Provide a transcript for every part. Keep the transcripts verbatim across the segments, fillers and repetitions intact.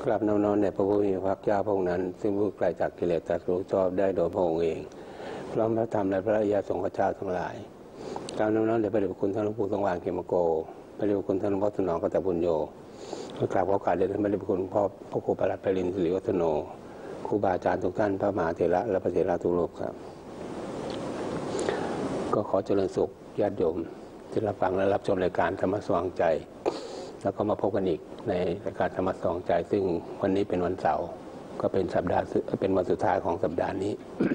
กราบน้อมในพระผู้มีพระภาคเจ้าพระองค์นั้นซึ่งผู้ไกลจากกิเลสตรัสรู้ชอบได้โดยพระองค์เองพร้อมพระธรรมและพระอริยสงฆ์เจ้าทั้งหลายกราบน้อมในพระเดชพระคุณท่านหลวงปู่สว่างเขมโกพระเดชพระคุณท่านหลวงพ่อสนองกัตตปุญโญกราบขอโอกาสเดชท่านพระเดชพระคุณพ่อพระครูประหลัดไพลินสิริวัฒโนครูบาอาจารย์ทุกท่านพระมหาเถระและพระเถระทุกรูปครับก็ขอเจริญสุขญาติโยมที่รับฟังและรับชมรายการธรรมะสว่างใจแล้วก็มาพบกันอีกในรายการธรรมะสว่างใจซึ่งวันนี้เป็นวันเสาร์ก็เป็นสัปดาห์เป็นวันสุดท้ายของสัปดาห์นี้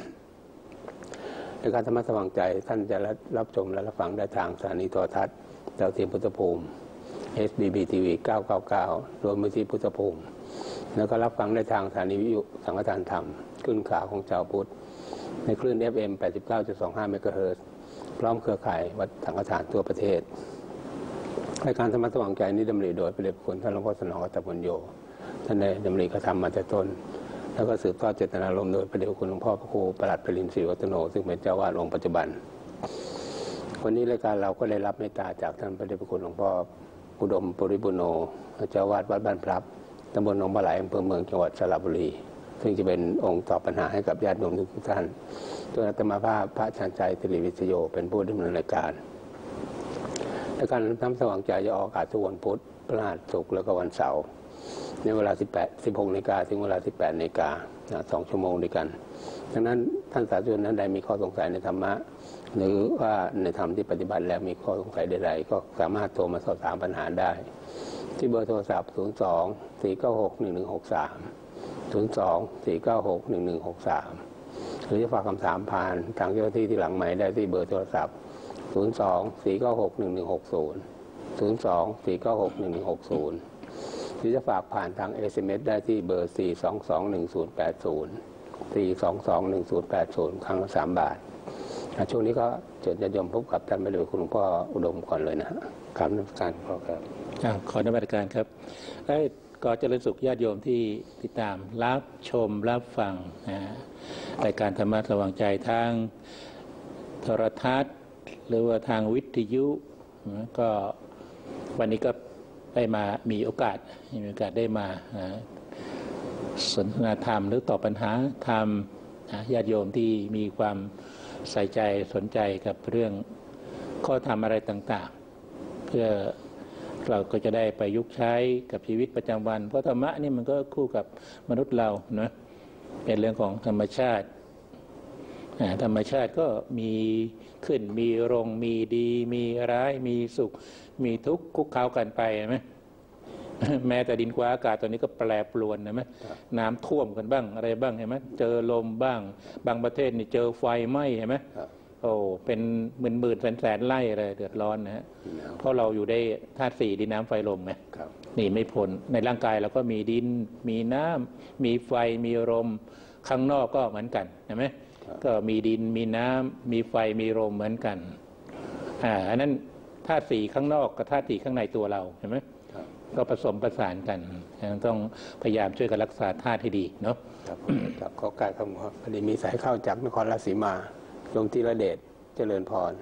รายการธรรมะสว่างใจท่านจะรับชมและรับฟังได้ทางสถานีโทรทัศน์ดาวเทียมพุทธภูมิ เอส บี บี ที วี เก้าเก้าเก้ารวมมูลที่พุทธภูมิแล้วก็รับฟังได้ทางสถานีวิทยุสังฆทานธรรมขึ้นข่าวของชาวพุทธในคลื่น เอฟ เอ็ม แปดสิบเก้าจุดสองห้า เมกะเฮิรตซ์พร้อมเครือข่ายวัดสังฆทานทั่วประเทศรายการธรรมะสว่างใจนี้ดำเนินโดยพระเดชพระคุณท่านหลวงพ่อสนองกัตตปุญโญท่านได้ดำเนินกระทำมาแต่ต้นแล้วก็สืบทอดเจตนารมณ์โดยพระเดชพระคุณหลวงพ่อพระครูประหลัดไพลินสิริวัฒโนซึ่งเป็นเจ้าวาดองค์ปัจจุบันวันนี้รายการเราก็ได้รับเมตตาจากท่านพระเดชพระคุณหลวงพ่ออุดมปริบุโนเจ้าวาดวัดบ้านพลับตำบลหนองปลาไหลอำเภอเมืองจังหวัดสระบุรีซึ่งจะเป็นองค์ตอบปัญหาให้กับญาติโยมทุกท่านโดยอาตมาภาพพระชันชัยสิริวิชโยเป็นผู้ดำเนินรายการรายการธรรมะสว่างใจจะออกอากาศทุกวันพุธพฤหัสศุกร์แล้วก็วันเสาร์ในเวลาสิบแปด สิบหกนาฬิกาถึงเวลาสิบแปดนาฬิกาสองชั่วโมงด้วยกันดังนั้นท่านสาธุชนท่านใดมีข้อสงสัยในธรรมะหรือว่าในธรรมที่ปฏิบัติแล้วมีข้อสงสัยใดๆก็สามารถโทรมาสอบถามปัญหาได้ที่เบอร์โทรศัพท์ศูนย์ สอง สี่ เก้า หก หนึ่ง หนึ่ง หก สาม ศูนย์ สอง สี่ เก้า หก หนึ่ง หนึ่ง หก สามหรือจะฝากคำถามผ่านทางเจ้าหน้าที่ที่หลังไมค์ได้ที่เบอร์โทรศัพท์ศูนย์ สอง สี่ เก้า หก หนึ่ง หนึ่ง หก ศูนย์ ศูนย์ สอง สี่ เก้า หก หนึ่ง หนึ่ง หก ศูนย์หรือจะฝากผ่านทาง เอส เอ็ม เอส ได้ที่เบอร์ สี่ สอง สอง หนึ่ง ศูนย์ แปด ศูนย์ สี่ สอง สอง หนึ่ง ศูนย์ แปด ศูนย์ครั้งละสามบาทช่วงนี้ก็เชิญญาติโยมพบกับท่านพระเดชพระคุณหลวงพ่ออุดมก่อนเลยนะคำนมัสการพ่อครับขอนมัสการครับก็เจริญสุขญาติโยมที่ติดตามรับชมรับฟังรายการธรรมะสว่างใจทางโทรทัศน์หรือว่าทางวิทยุก็วันนี้ก็ได้มามีโอกาสมีโอกาสได้มาสนทนาธรรมหรือตอบปัญหาธรรมญาติโยมที่มีความใส่ใจสนใจกับเรื่องข้อธรรมอะไรต่างๆเพื่อเราก็จะได้ประยุกต์ใช้กับชีวิตประจำวันเพราะธรรมะนี่มันก็คู่กับมนุษย์เราเนาะเป็นเรื่องของธรรมชาติธรรมชาติก็มีขึ้นมีลงมีดีมีร้ายมีสุขมีทุกข์คุกเข้ากันไปใช่ไหมแม้แต่ดินฟ้าอากาศตอนนี้ก็แปรปรวนนะไหมน้ำท่วมกันบ้างอะไรบ้างเห็นไหมเจอลมบ้างบางประเทศนี่เจอไฟไหม้เห็นไหมโอ้เป็นหมื่นหมื่นแสนแสนไร่เลยเดือดร้อนนะฮะเพราะเราอยู่ได้ธาตุสี่ดินน้ำไฟลมไงนี่ไม่พ้นในร่างกายเราก็มีดินมีน้ำมีไฟมีลมข้างนอกก็เหมือนกันเห็นไหมก็มีดินมีน้ำมีไฟมีลมเหมือนกันอ่าอันนั้นธาตุสี่ข้างนอกกับธาตุสี่ข้างในตัวเราเห็นไหมก็ผสมประสานกันต้องพยายามช่วยกันรักษาธาตุให้ดีเนาะครับขอการคำขอพอดีมีสายเข้าจากนครราชสีมาโยมธีรเดชเจริญพร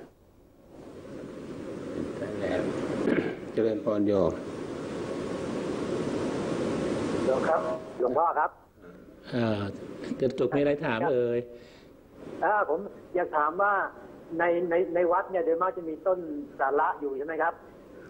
เจริญพรโยมโยมครับหลวงพ่อครับอ่าจะจุกมีอะไรถามเอ่ยอ่าผมอยากถามว่าในในในวัดเนี่ยโดยมากจะมีต้นสาระอยู่ใช่ไหมครับ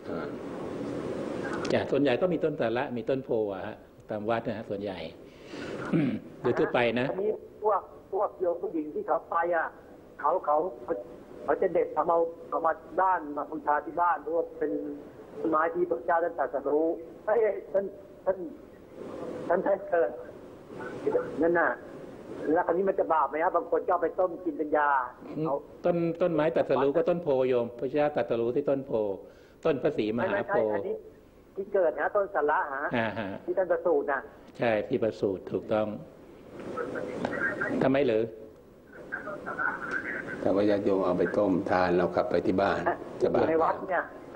จ้ะส่วนใหญ่ก็มีต้นสาระมีต้นโพอ่ะฮะตามวัดนะฮะส่วนใหญ่โดยทั่วไปนะอันนี้พวกพวกโยมผู้หญิงที่เขาไปอ่ะเขาเขาเขาจะเด็ดเอามาเอามาบ้านมาบูชาที่บ้านเพราะว่าเป็นไม้ที่พระเจ้าท่านตรัสรู้ให้ท่านท่านท่านท่านเกิดนั่นน่ะแล้วคราวนี้มันจะบาปไหมครับบางคนก็ไปต้มกินเป็นยาต้นต้นไม้ตรัสรู้ก็ต้นโพโยมพระเจ้าตรัสรู้ที่ต้นโพต้นพระศรีมหาโพธิ์ที่เกิดนะต้นสาระฮะที่ท่านประสูตินะใช่ที่ประสูติถูกต้องทำไมหรือถ้าว่าญาติโยมเอาไปต้มทานเรากลับไปที่บ้านจะบาปในวัดเนี่ย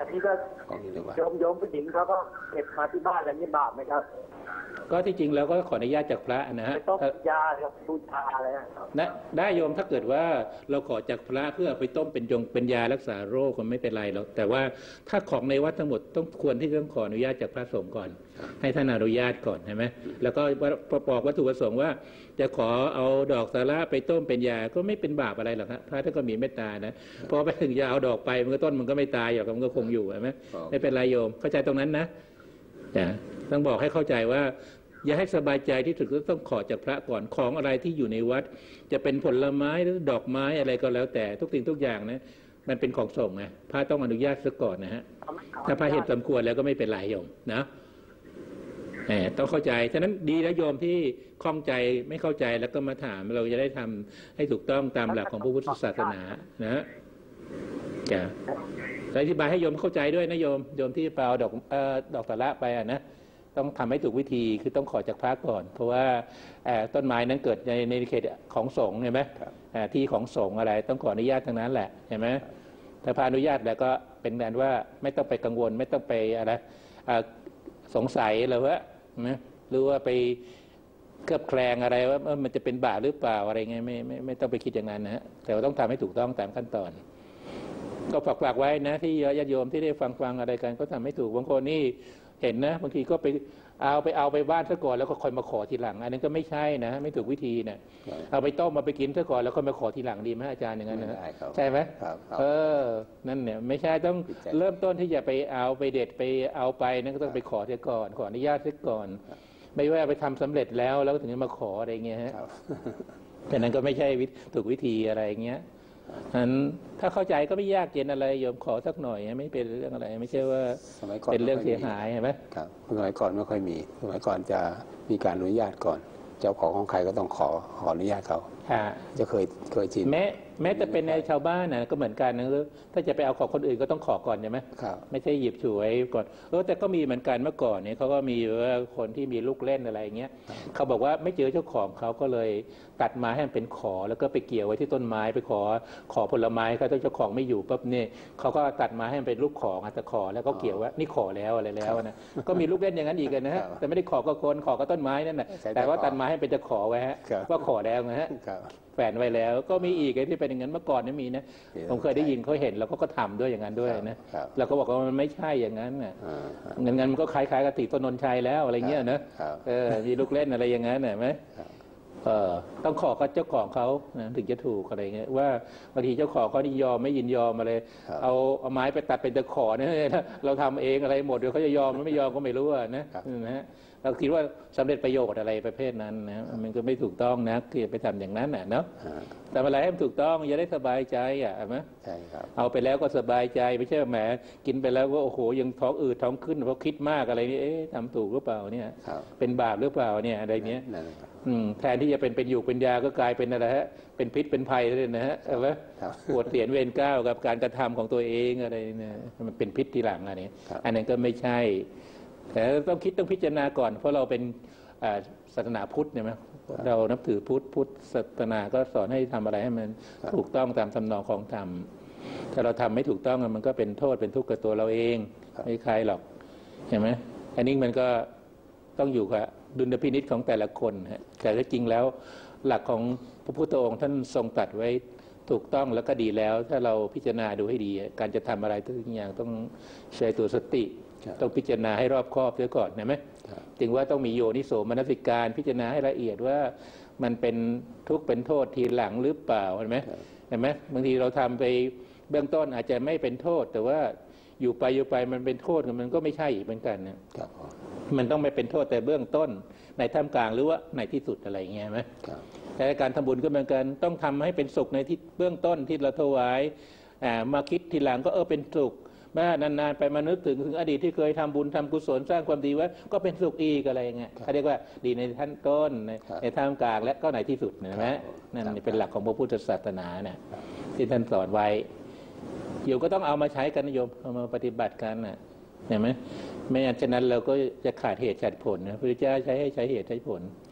อันนี้ก็โยมโยมผู้หญิงเขาก็เก็บมาที่บ้านอะไรนี่บาปไหมครับก็ที่จริงแล้วก็ขออนุญาตจากพระนะฮะไม่ต้องยาครับบูชาอะไรนะครับนะได้โยมถ้าเกิดว่าเราขอจากพระเพื่อไปต้มเป็นยงเป็นยารักษาโรคก็ไม่เป็นไรหรอกแต่ว่าถ้าของในวัดทั้งหมดต้องควรที่ต้องขออนุญาตจากพระสงฆ์ก่อนให้ท่านอนุญาตก่อนใช่ไหมแล้วก็บอกวัตถุประสงค์ว่าจะขอเอาดอกสาระไปต้มเป็นยาก็ไม่เป็นบาปอะไรหรอกฮะพระท่านก็มีเมตตานะพอไปถึงยาเอาดอกไปมันก็ต้นมันก็ไม่ตายหรอกมันก็คงอยู่ใช่ไหมไม่เป็นไรโยมเข้าใจตรงนั้นนะต้องบอกให้เข้าใจว่าอย่าให้สบายใจที่สุดก็ต้องขอจากพระก่อนของอะไรที่อยู่ในวัดจะเป็นผลไม้หรือดอกไม้อะไรก็แล้วแต่ทุกสิ่งทุกอย่างนะมันเป็นของส่งไงพระต้องอนุญาตซะก่อนนะฮะถ้าพระเห็นสมควรแล้วก็ไม่เป็นไรโยมนะแหมต้องเข้าใจฉะนั้นดีแล้วโยมที่ข้องใจไม่เข้าใจแล้วก็มาถามเราจะได้ทำให้ถูกต้องตามหลักของพระพุทธศาสนานะจ้ะอธิบายให้โยมเข้าใจด้วยนะโยมโยมที่เปล่าดอกเอ่อดอกสาระไปอ่ะนะต้องทำให้ถูกวิธีคือต้องขอจากพระก่อนเพราะว่าต้นไม้นั้นเกิดในในเขตของสงฆ์เห็นไหมที่ของสงฆ์อะไรต้องขออนุญาตทั้งนั้นแหละเห็นไหมถ้าพระอนุญาตแล้วก็เป็นการว่าไม่ต้องไปกังวลไม่ต้องไปอะไรสงสัยเลยว่าหรือว่าไปเคลือบแคลงอะไรว่ามันจะเป็นบาปหรือเปล่าอะไรเงี้ยไม่ไม่ไม่ต้องไปคิดอย่างนั้นนะฮะแต่ว่าต้องทำให้ถูกต้องตามขั้นตอนก็ฝากฝากไว้นะที่ญาติโยมที่ได้ฟังฟังอะไรกันก็ทำให้ถูกบางคนนี่เห็นนะบางทีก็ไปเอาไปเอาไปบ้านซะก่อนแล้วก็ค่อยมาขอทีหลังอันนั้นก็ไม่ใช่นะไม่ถูกวิธีนะเอาไปต้มมาไปกินซะก่อนแล้วค่อยมาขอทีหลังดีไหมอาจารย์อย่างนั้นนะใช่ไหมเออนั่นเนี่ยไม่ใช่ต้องเริ่มต้นที่จะไปเอาไปเด็ดไปเอาไปนั่นก็ต้องไปขอเสียก่อนขออนุญาตเสียก่อนไม่ว่าไปทำสำเร็จแล้วแล้วถึงจะมาขออะไรเงี้ยฮะแต่นั้นก็ไม่ใช่ถูกวิธีอะไรเงี้ยนั้นถ้าเข้าใจก็ไม่ยากเย็นอะไรโยมขอสักหน่อยไม่เป็นเรื่องอะไรไม่ใช่ว่าเป็นเรื่องเสียหายใช่ไหมครับสมัยก่อนไม่ค่อยมีสมัยก่อนจะมีการอนุญาตก่อนเจ้าของของใครก็ต้องขอขออนุญาตเขาจะเคยเคยชินแม้แม้จะเป็นในชาวบ้านนะก็เหมือนกันนะถ้าจะไปเอาของคนอื่นก็ต้องขอก่อนใช่ไหมไม่ใช่หยิบฉวยก่อนเออแต่ก็มีเหมือนกันเมื่อก่อนเนี่ยเขาก็มีว่าคนที่มีลูกเล่นอะไรเงี้ยเขาบอกว่าไม่เจอเจ้าของเขาก็เลยตัดไม้ให้มันเป็นขอแล้วก็ไปเกี่ยวไว้ที่ต้นไม้ไปขอขอผลไม้เขาเจ้าของไม่อยู่ปั๊บเนี่ยเขาก็ตัดไม้ให้มันเป็นลูกขอตะขอแล้วก็เกี่ยวว่านี่ขอแล้วอะไรแล้วนะก็มีลูกเล่นอย่างนั้นอีกนะฮะแต่ไม่ได้ขอกับคนขอกับต้นไม้นั่นแหละแต่ว่าตัดไม้ให้เป็นตะขอไว้ฮะว่าขอแล้วนะฮะแฝงไว้แล้วก็มีอีกไอ้ที่เป็นอย่างนั้นเมื่อก่อนนี่มีนะผมเคยได้ยินเขาเห็นแล้วก็ก็ทำด้วยอย่างนั้นด้วยนะแล้วก็บอกว่ามันไม่ใช่อย่างนั้นน่ะงั้นงั้นมันก็คล้ายๆกับติดต้นนนชัยแล้วอะไรเงี้ยนะเออมีลูกเล่นอะไรอย่างนั้นเห็นไหมเออต้องขอกับเจ้าของเขานะถึงจะถูกอะไรเงี้ยว่าบางทีเจ้าของเขานี่ยอมไม่ยินยอมอะไรเอาเอาไม้ไปตัดเป็นตะขอเนี่ยเราทำเองอะไรหมดเดี๋ยวเขาจะยอมหรือไม่ยอมก็ไม่รู้นะนะฮะเราคิดว่าสำเร็จประโยชน์อะไรประเภทนั้นนะมันก็ไม่ถูกต้องนะที่จะไปทำอย่างนั้นน่ะเนาะแต่อะไรให้มันถูกต้องอย่าได้สบายใจอ่ะใช่ไหมใช่ครับเอาไปแล้วก็สบายใจไม่ใช่แหมกินไปแล้วก็โอ้โหยังท้องอืดท้องขึ้นเพราะคิดมากอะไรนี่เอ๊ะทำถูกหรือเปล่าเนี่ยเป็นบาปหรือเปล่าเนี่ยอะไรเนี้ยแทนที่จะเป็นเป็นอยู่เป็นยาก็กลายเป็นอะไรฮะเป็นพิษเป็นภัยเลยนะฮะใช่ไหมปวดเสียนเวรก้าวกับการกระทำของตัวเองอะไรเนี่ยมันเป็นพิษทีหลังอะไรนี้อันนั้นก็ไม่ใช่แต่ต้องคิดต้องพิจารณาก่อนเพราะเราเป็นศาสนาพุทธเนี่ยมั้ยเรานับถือพุทธพุทธศาสนาก็สอนให้ทำอะไรให้มันถูกต้องตามทำนองของธรรมถ้าเราทำไม่ถูกต้องมันก็เป็นโทษเป็นทุกข์กับตัวเราเองไม่ใครหรอกเห็นไหมอันนี้มันก็ต้องอยู่กับดุลพินิจของแต่ละคนฮะแต่ถ้าจริงแล้วหลักของพระพุทธองค์ท่านทรงตรัสไว้ถูกต้องแล้วก็ดีแล้วถ้าเราพิจารณาดูให้ดีการจะทำอะไรทุกอย่างต้องใช้ตัวสติต้องพิจารณาให้รอบคอบเสียก่อนเห็นไหมจึงว่าต้องมีโยนิโสมนสิการพิจารณาให้ละเอียดว่ามันเป็นทุกข์เป็นโทษทีหลังหรือเปล่าเห็นไหมเห็นไหมบางทีเราทำไปเบื้องต้นอาจจะไม่เป็นโทษแต่ว่าอยู่ไปอยู่ไปมันเป็นโทษมันก็ไม่ใช่อีกเหมือนกันนะมันต้องไม่เป็นโทษแต่เบื้องต้นในท่ามกลางหรือว่าในที่สุดอะไรเงี้ยไหมแต่การทำบุญก็เหมือนกันต้องทำให้เป็นสุขในที่เบื้องต้นที่เราถวายมาคิดทีหลังก็เออเป็นสุขแม้นานๆไปมานึกถึงถึงอดีตที่เคยทำบุญทำกุศลสร้างความดีไว้ก็เป็นสุขอีกอะไรเงี้ยเขาเรียกว่าดีในท่านต้นในในท่ามกลางและก็ในที่สุดเห็นไหมนั่นเป็นหลักของพระพุทธศาสนาเนี่ยที่ท่านสอนไว้โยมก็ต้องเอามาใช้กันโยมเอามาปฏิบัติกันน่ะเห็นไหมไม่อย่างฉะนั้นเราก็จะขาดเหตุขาดผลนะพระพุทธเจ้าใช้ให้ใช้เหตุใช้ผล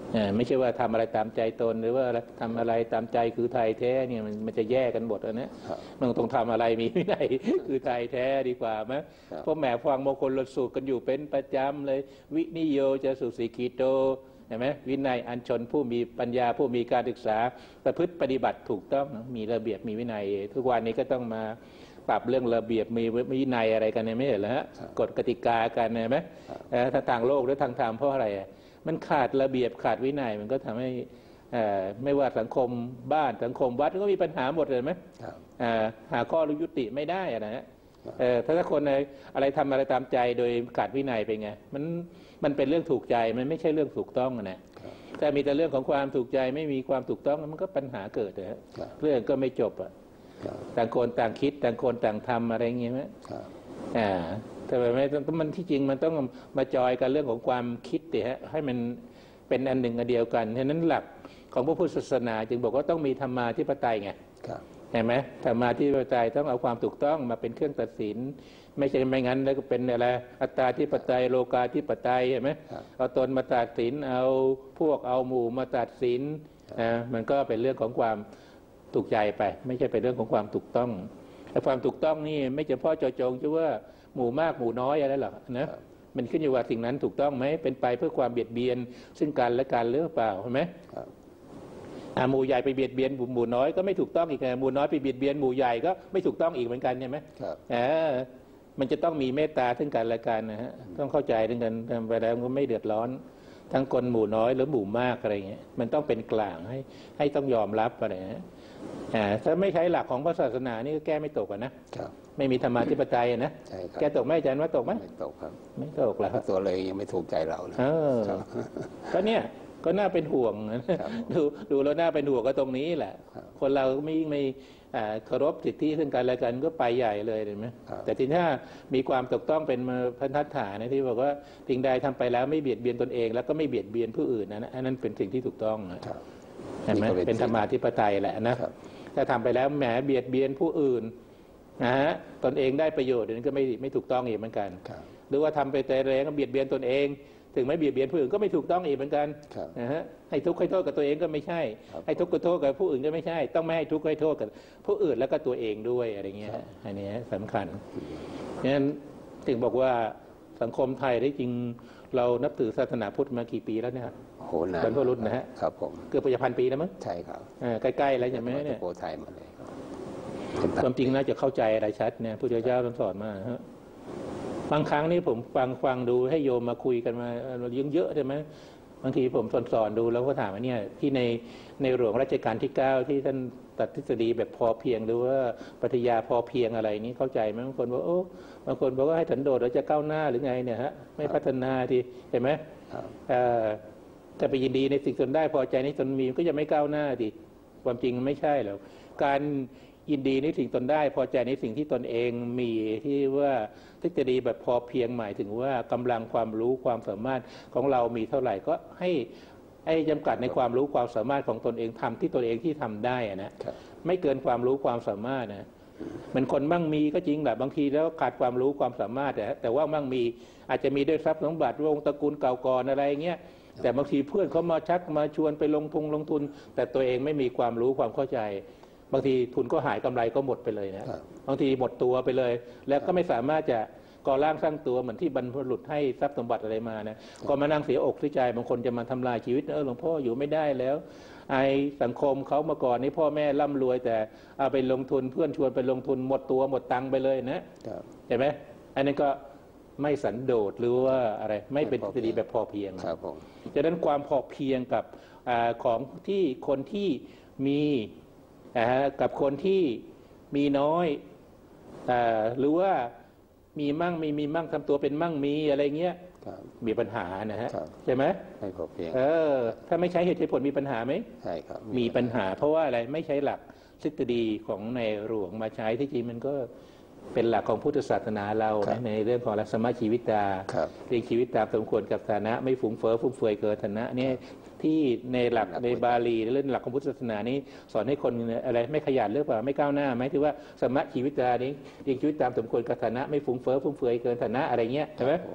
ไม่ใช่ว่าทำอะไรตามใจตนหรือว่าทำอะไรตามใจคือไทยแท้เนี่ยมันมันจะแยกกันหมดนะมันต้องทำอะไรมีวินัยคือไทยแท้ดีกว่าไหมเพราะแหมฟังมงคลสูตรกันอยู่เป็นประจำเลยวินิโยจะสุสีกิโตเห็นไหมวินัยอัญชนผู้มีปัญญาผู้มีการศึกษาประพฤติปฏิบัติถูกต้องมีระเบียบมีวินัยทุกวันนี้ก็ต้องมาปรับเรื่องระเบียบมีวินัยอะไรกันเนี่ยไม่เห็นเหรอฮะกฎกติกากันเห็นไหมถ้าทางโลกหรือทางธรรมเพราะอะไรมันขาดระเบียบขาดวินัยมันก็ทำให้ไม่ว่าสังคมบ้านสังคมวัดก็มีปัญหาหมดเลยไหมหาข้อรู้ยุติไม่ได้นะฮะถ้าคนอะไรทำอะไรตามใจโดยขาดวินัยเป็นไงมันมันเป็นเรื่องถูกใจมันไม่ใช่เรื่องถูกต้องนะแต่มีแต่เรื่องของความถูกใจไม่มีความถูกต้องมันก็ปัญหาเกิดนะเรื่องก็ไม่จบอ่ะต่างคนต่างคิดต่างคนต่างทำอะไรอย่างเงี้ยไหมอ่าแต่ไม่มันที่จริงมันต้องมาจอยกันเรื่องของความคิดดิฮะให้มันเป็นอันหนึ่งอันเดียวกันฉะนั้นหลักของพระพุทธศาสนาจึงบอกว่าต้องมีธรรมาธิปไตยไงเห็นไหมธรรมาธิปไตยต้องเอาความถูกต้องมาเป็นเครื่องตัดสินไม่ใช่ไม่งั้นแล้วก็เป็นอะไรอัตตาธิปไตยโลกาธิปไตยเห็นไหมเอาตนมาตัดสินเอาพวกเอาหมู่มาตัดสินนะมันก็เป็นเรื่องของความถูกใจไปไม่ใช่เป็นเรื่องของความถูกต้องแต่ความถูกต้องนี่ไม่เฉพาะเจาะจงชื่อว่าหมู่มากหมู่น้อยอะไรหรอกนะมันขึ้นอยู่ว่าสิ่งนั้นถูกต้องไหมเป็นไปเพื่อความเบียดเบียนซึ่งกันและกันหรือเปล่าใช่ไหมหมู่ใหญ่ไปเบียดเบียนหมู่น้อยก็ไม่ถูกต้องอีกไงหมู่น้อยไปเบียดเบียนหมู่ใหญ่ก็ไม่ถูกต้องอีกเหมือนกันใช่ไหมเออมันจะต้องมีเมตตาซึ่งกันและกันนะฮะต้องเข้าใจถึงกันไปแล้วก็ไม่เดือดร้อนทั้งคนหมู่น้อยหรือหมู่มากอะไรเงี้ยมันต้องเป็นกลางให้ให้ต้องยอมรับอะไรนะถ้าไม่ใช้หลักของพระศาสนานี่ก็แก้ไม่ตกนะไม่มีธรรมาธิปไตยนะแก้ตกไหมอาจารย์ว่าตกไหมไม่ตกครับไม่ตกแล้วตัวเลยยังไม่ถูกใจเราเลยก็เนี่ยก็น่าเป็นห่วงดูดูแล้วน่าเป็นห่วงก็ตรงนี้แหละคนเราไม่ไม่เคารพสิทธิซึ่งกันและกันก็ไปใหญ่เลยเห็นไหมแต่ทีนี้ถ้ามีความถูกต้องเป็นพันธฐานนะที่บอกว่าสิ่งใดทำไปแล้วไม่เบียดเบียนตนเองแล้วก็ไม่เบียดเบียนผู้อื่นนะอันนั้นเป็นสิ่งที่ถูกต้องเห็นไหมเป็นธรรมาธิปไตยแหละนะถ้าทำไปแล้วแหมเบียดเบียนผู้อื่นนะฮะตนเองได้ประโยชน์นั้นก็ไม่ไม่ถูกต้องอีกเหมือนกันหรือว่าทำไปแต่แรงเบียดเบียนตนเองถึงไม่เบียดเบียนผู้อื่นก็ไม่ถูกต้องอีกเหมือนกันนะฮะให้ทุกข์ให้โทษกับตัวเองก็ไม่ใช่ให้ทุกข์กับโทษกับผู้อื่นก็ไม่ใช่ต้องไม่ให้ทุกข์ให้โทษกับผู้อื่นแล้วก็ตัวเองด้วยอะไรเงี้ยอันนี้สำคัญฉะนั้นถึงบอกว่าสังคมไทยได้จริงเรานับถือศาสนาพุทธมากี่ปีแล้วเนี่ยโหนานบรรพบุรุษนะฮะครับผมเกือบจะพันปีแล้วมั้งใช่ครับใกล้ๆแล้วใช่ไหมเนี่ยโปรไทยมาเลยความจริงน่าจะเข้าใจอะไรชัดเนี่ยพุทธเจ้าท่านสอนมาฮะบางครั้งนี่ผมฟังฟังดูให้โยมมาคุยกันมาเยอะเยอะใช่ไหมบางทีผมสอนสอนดูแล้วก็ถามว่าเนี่ยที่ในในหลวงรัชกาลที่เก้าที่ท่านตัดทฤษฎีแบบพอเพียงหรือว่าปรัชญาพอเพียงอะไรนี้เข้าใจไหมบางคนบอกโอ้บางคนบอกว่าให้สันโดษเราจะก้าวหน้าหรือไงเนี่ยฮะไม่พัฒนาทีเห็นไหมแต่ไปยินดีในสิ่งตนได้พอใจในตนมีก็จะไม่ก้าวหน้าดิความจริงไม่ใช่หรอกการยินดีในสิ่งตนได้พอใจในสิ่งที่ตนเองมีที่ว่าทฤษฎีแบบพอเพียงหมายถึงว่ากำลังความรู้ความสามารถของเรามีเท่าไหร่ก็ให้ให้จำกัดในความรู้ความสามารถของตนเองทำที่ตนเองที่ทำได้นะไม่เกินความรู้ความสามารถนะเหมือนคนมั่งมีก็จริงแหละบางทีแล้วขาดความรู้ความสามารถแต่แต่ว่ามั่งมีอาจจะมีด้วยทรัพย์สมบัติวงตระกูลเก่าก่อนอะไรเงี้ยแต่บางทีเพื่อนเขามาชักมาชวนไปลงทุนลงทุนแต่ตัวเองไม่มีความรู้ความเข้าใจบางทีทุนก็หายกำไรก็หมดไปเลยนะบางทีหมดตัวไปเลยแล้วก็ไม่สามารถจะก่อร่างสร้างตัวเหมือนที่บรรพบุรุษให้ทรัพย์สมบัติอะไรมานะก็มานั่งเสียอกเสียใจบางคนจะมาทำลายชีวิตเออหลวงพ่ออยู่ไม่ได้แล้วไอสังคมเขามาก่อนนี่พ่อแม่ร่ำรวยแต่เอาไปลงทุนเพื่อนชวนไปลงทุนหมดตัวหมดตังค์ไปเลยนะเห็นไหมอันนี้ก็ไม่สันโดษหรือว่าอะไรไม่เป็นทฤษฎีแบบพอเพียงครับผมดังนั้นความพอเพียงกับอของที่คนที่มีกับคนที่มีน้อยหรือว่ามีมั่งมีมีมั่งทำตัวเป็นมั่งมีอะไรเงี้ยมีปัญหานะฮะใช่ไหมไม่พอเพียงเออถ้าไม่ใช้เหตุผลมีปัญหาไหมใช่ครับมีปัญหาเพราะว่าอะไรไม่ใช้หลักทฤษฎีของในหลวงมาใช้ที่จริงมันก็เป็นหลักของพุทธศาสนาเราในเรื่องของลักษณะชีวิตตาเรียงชีวิตตามสมควรกับฐานะไม่ฟุ้งเฟ้อฟุ่มเฟือยเกินฐานะนี่ที่ในหลักในบาลีเรื่องหลักของพุทธศาสนานี้สอนให้คนอะไรไม่ขยันหรือเปล่าไม่ก้าวหน้าไหมถือว่าสมะชีวิตตานี้เรียงชีวิตตามสมควรกับฐานะไม่ฟุ้งเฟ้อฟุ่มเฟือยเกินฐานะอะไรเงี้ยใช่ไหม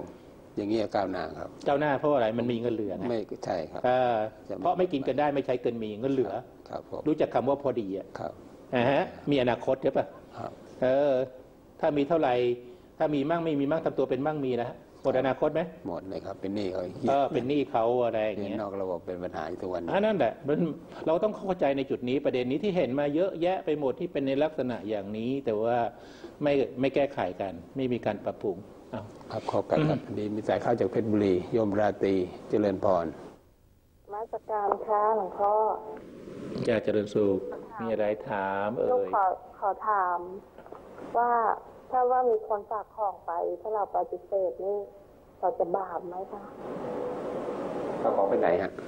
อย่างนี้ก้าวหน้าครับก้าวหน้าเพราะอะไรมันมีเงินเหลือไงไม่ใช่ครับเพราะไม่กินกันได้ไม่ใช้เกินมีเงินเหลือครับรู้จักคำว่าพอดีอ่ะครับนะฮะมีอนาคตใช่ปะเออถ้ามีเท่าไหร่ถ้ามีมั่งไม่มีมั่งทำตัวเป็นมั่งมีนะหมดอนาคตไหมหมดเลยครับเป็นหนี้เขาเออเป็นหนี้เขาอะไรอย่างเงี้ยนอกระบบเป็นปัญหาทุกวันอันนั้นแหละเราต้องเข้าใจในจุดนี้ประเด็นนี้ที่เห็นมาเยอะแยะไปหมดที่เป็นในลักษณะอย่างนี้แต่ว่าไม่ไม่แก้ไขกันไม่มีการปรับปรุงครับขอกันครับดีมีสายเข้าจากเพชรบุรีโยมราตรีเจริญพรมาสการค่ะหลวงพ่อจะเจริญสุขมีอะไรถามเอ่ยขอขอถามว่าถ้าว่ามีคนฝากของไปถ้าเราปฏิเสธนี่เราจะบาปไหมคะฝากของไปไหนฮะ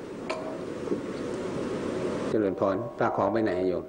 เจริญพรฝากของไปไหนโยม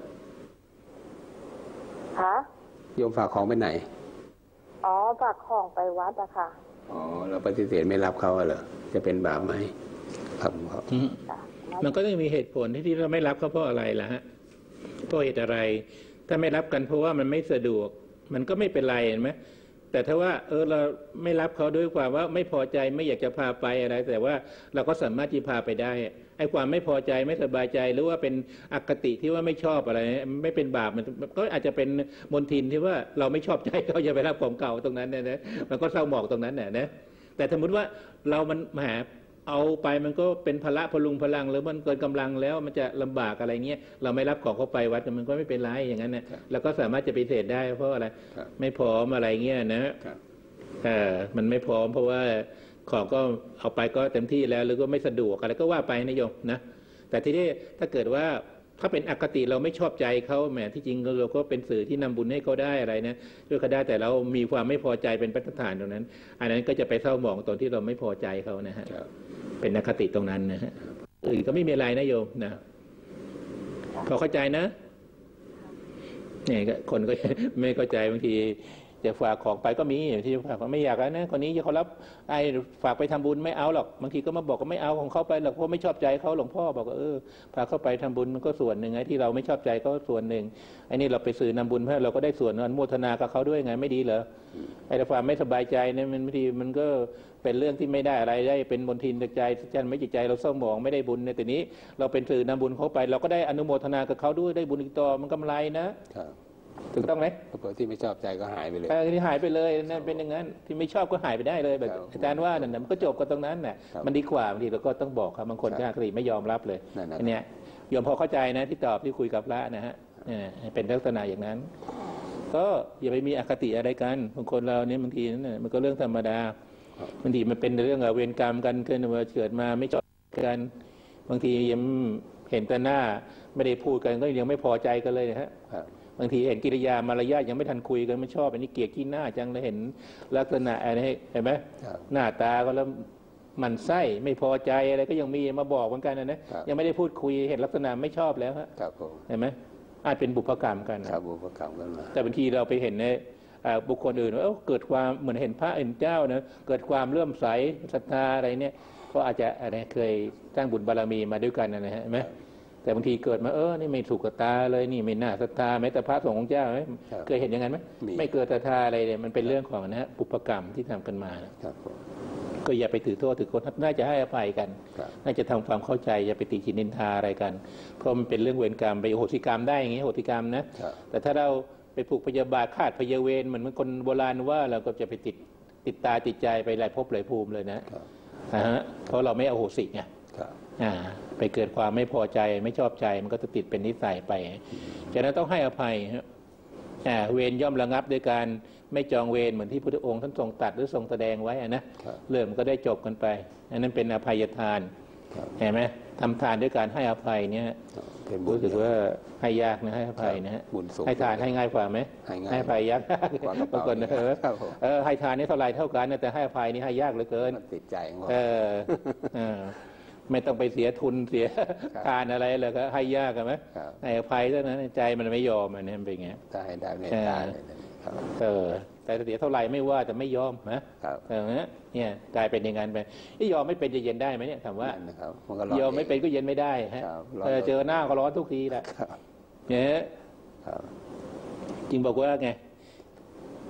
ฮะโยมฝากของไปไหนอ๋อฝากของไปวัดอะค่ะอ๋อเราปฏิเสธไม่รับเขาเหรอจะเป็นบาปไหมครับครับมันก็ต้องมีเหตุผลที่ที่เราไม่รับเขาเพราะอะไรล่ะฮะเพราะเหตุอะไรถ้าไม่รับกันเพราะว่ามันไม่สะดวกมันก็ไม่เป็นไรเห็นไหมแต่ถ้าว่าเออเราไม่รับเขาด้วยความว่าไม่พอใจไม่อยากจะพาไปอะไรแต่ว่าเราก็สามารถที่พาไปได้ไอ้ความไม่พอใจไม่สบายใจหรือว่าเป็นอคติที่ว่าไม่ชอบอะไรไม่เป็นบาปมันก็อาจจะเป็นมลทินที่ว่าเราไม่ชอบใจเขาจะไปรับของเก่าตรงนั้นนะนะมันก็เศร้าหมองตรงนั้นน่ะนะแต่สมมติว่าเรามันแหมเอาไปมันก็เป็นพละพลุงพลังหรือมันเกินกำลังแล้วมันจะลำบากอะไรเงี้ยเราไม่รับของเขาไปวัดมันก็ไม่เป็นไรอย่างนั้นเนี่ยเราก็สามารถจะปฏิเสธได้เพราะอะไรไม่พร้อมอะไรเงี้ยนะเออมันไม่พร้อมเพราะว่าของก็เอาไปก็เต็มที่แล้วหรือก็ไม่สะดวกอะไรก็ว่าไปนะโยมนะแต่ที่นี้ถ้าเกิดว่าถ้าเป็นอคติเราไม่ชอบใจเขาแหมที่จริงเราก็เป็นสื่อที่นำบุญให้เขาได้อะไรนะด้วยเขาได้แต่เรามีความไม่พอใจเป็นปัจจัยตรงนั้นอันนั้นก็จะไปเศร้าหมองตอนที่เราไม่พอใจเขานะฮะเป็นอคติตรงนั้นนะฮะอื่นก็ไม่มีอะไรนะโยมนะพอเข้าใจนะเนี่ยคนก็ไม่เข้าใจบางทีจะฝากของไปก็มีที่ฝากไม่อยากแล้วนะคนนี้เขารับไอ้ฝากไปทำบุญไม่เอาหรอกบางทีก็มาบอกก็ไม่เอาของเขาไปหรอกเพราะไม่ชอบใจเขาหลวงพ่อบอกว่าเออพาเขาไปทำบุญมันก็ส่วนหนึ่งไอ้ที่เราไม่ชอบใจก็ส่วนหนึ่งไอ้นี่เราไปสื่อนำบุญเพื่อเราก็ได้ส่วนอนุโมทนากับเขาด้วยไงไม่ดีเหรอไอ้ความไม่สบายใจเนี่ยมันบางทีมันก็เป็นเรื่องที่ไม่ได้อะไรได้เป็นมลทินใจใจไม่จิตใจเราเศร้าหมองไม่ได้บุญในแต่นี้เราเป็นสื่อนำบุญเขาไปเราก็ได้อนุโมทนากับเขาด้วยได้บุญอีกต่อมันกำไรนะถูกต้องไหมที่ไม่ชอบใจก็หายไปเลยที่หายไปเลยนั่นเป็นอย่างนั้นที่ไม่ชอบก็หายไปได้เลยแบบอาจารย์ว่านั่นมันก็จบกันตรงนั้นน่ะมันดีกว่าบางทีเราก็ต้องบอกครับบางคนก็คดีไม่ยอมรับเลยอันเนี้ยยอมพอเข้าใจนะที่ตอบที่คุยกับพระนะฮะเป็นลักษณะอย่างนั้นก็อย่าไปมีอคติอะไรกันบางคนเราเนี่ยบางทีนั่นมันก็เรื่องธรรมดาบางทีมันเป็นเรื่องเวรกรรมกันเกิดมาเกิดมาไม่ชอบกันบางทียังเห็นแต่หน้าไม่ได้พูดกันก็ยังไม่พอใจกันเลยนะฮะบางทีเห็นกิริยามารยาทยังไม่ทันคุยกันไม่ชอบอันนี้เกลียดขี้หน้าจังเลยเห็นลักษณะอะไรเห็นไหมหน้าตาก็แล้วมันไส้ไม่พอใจอะไรก็ยังมีมาบอกเหมือนกันนะนะยังไม่ได้พูดคุยเห็นลักษณะไม่ชอบแล้วฮะเห็นไหมอาจเป็นบุพกรรมกันครับบุพกรรมกันมาแต่บางทีเราไปเห็นในบุคคลอื่นว่าเกิดความเหมือนเห็นพระเห็นเจ้านะเกิดความเลื่อมใสศรัทธาอะไรเนี่ยก็อาจจะอะไรเคยสร้างบุญบารมีมาด้วยกันนะฮะเห็นไหมแต่บางทีเกิดมาเออนี่ไม่ถูกกับตาเลยนี่ไม่น่าศรัทธาแม้แต่พระสงฆ์ของเจ้าไหมเคยเห็นอย่างนั้นไหมไม่เกิดศรัทธาอะไรเลยมันเป็นเรื่องของนะฮะปุพกรรมที่ทำกันมาก็อย่าไปถือโทษถือคนน่าจะให้อภัยกันน่าจะทำความเข้าใจอย่าไปตีฉินนินทาอะไรกันเพราะมันเป็นเรื่องเวรกรรมไปโหสิกรรมได้อย่างนี้โหสิกรรมนะแต่ถ้าเราไปผูกพยาบาทคาดพยาเวรเหมือนคนโบราณว่าเราก็จะไปติดติดตาติดใจไปหลายภพหลายภูมิเลยนะฮะเพราะเราไม่อโหสิไงไปเกิดความไม่พอใจไม่ชอบใจมันก็จะติดเป็นนิสัยไปฉะนั้นต้องให้อภัยเวรย่อมระงับด้วยการไม่จองเวรเหมือนที่พระพุทธองค์ท่านทรงตรัสหรือทรงแสดงไว้นะเรื่องมันก็ได้จบกันไปอันนั้นเป็นอภัยทานเห็นไหมทำทานด้วยการให้อภัยเนี่ยรู้สึกว่าให้ยากนะให้อภัยนะฮะให้ทานให้ง่ายกว่าไหมให้อภัยยากบางคนเออเออให้ทานนี่เท่าไรเท่ากันแต่ให้อภัยนี่ให้ยากเหลือเกินติดใจเออไม่ต้องไปเสียทุนเสียทานอะไรเลยก็ให้ยากกันไหมให้อภัยเท่านั้นใจมันไม่ยอมอันนี้เป็นไงถ้าให้ได้ไม่ได้เออแต่เสียเท่าไรไม่ว่าแต่ไม่ยอมนะเออเนี่ยกลายเป็นอย่างนั้นไปยอมไม่เป็นจะเย็นได้ไหมเนี่ยถามว่ายอมไม่เป็นก็เย็นไม่ได้ฮะเจอหน้าก็ร้อนทุกทีแหละเนี่ยจริงบอกว่าไง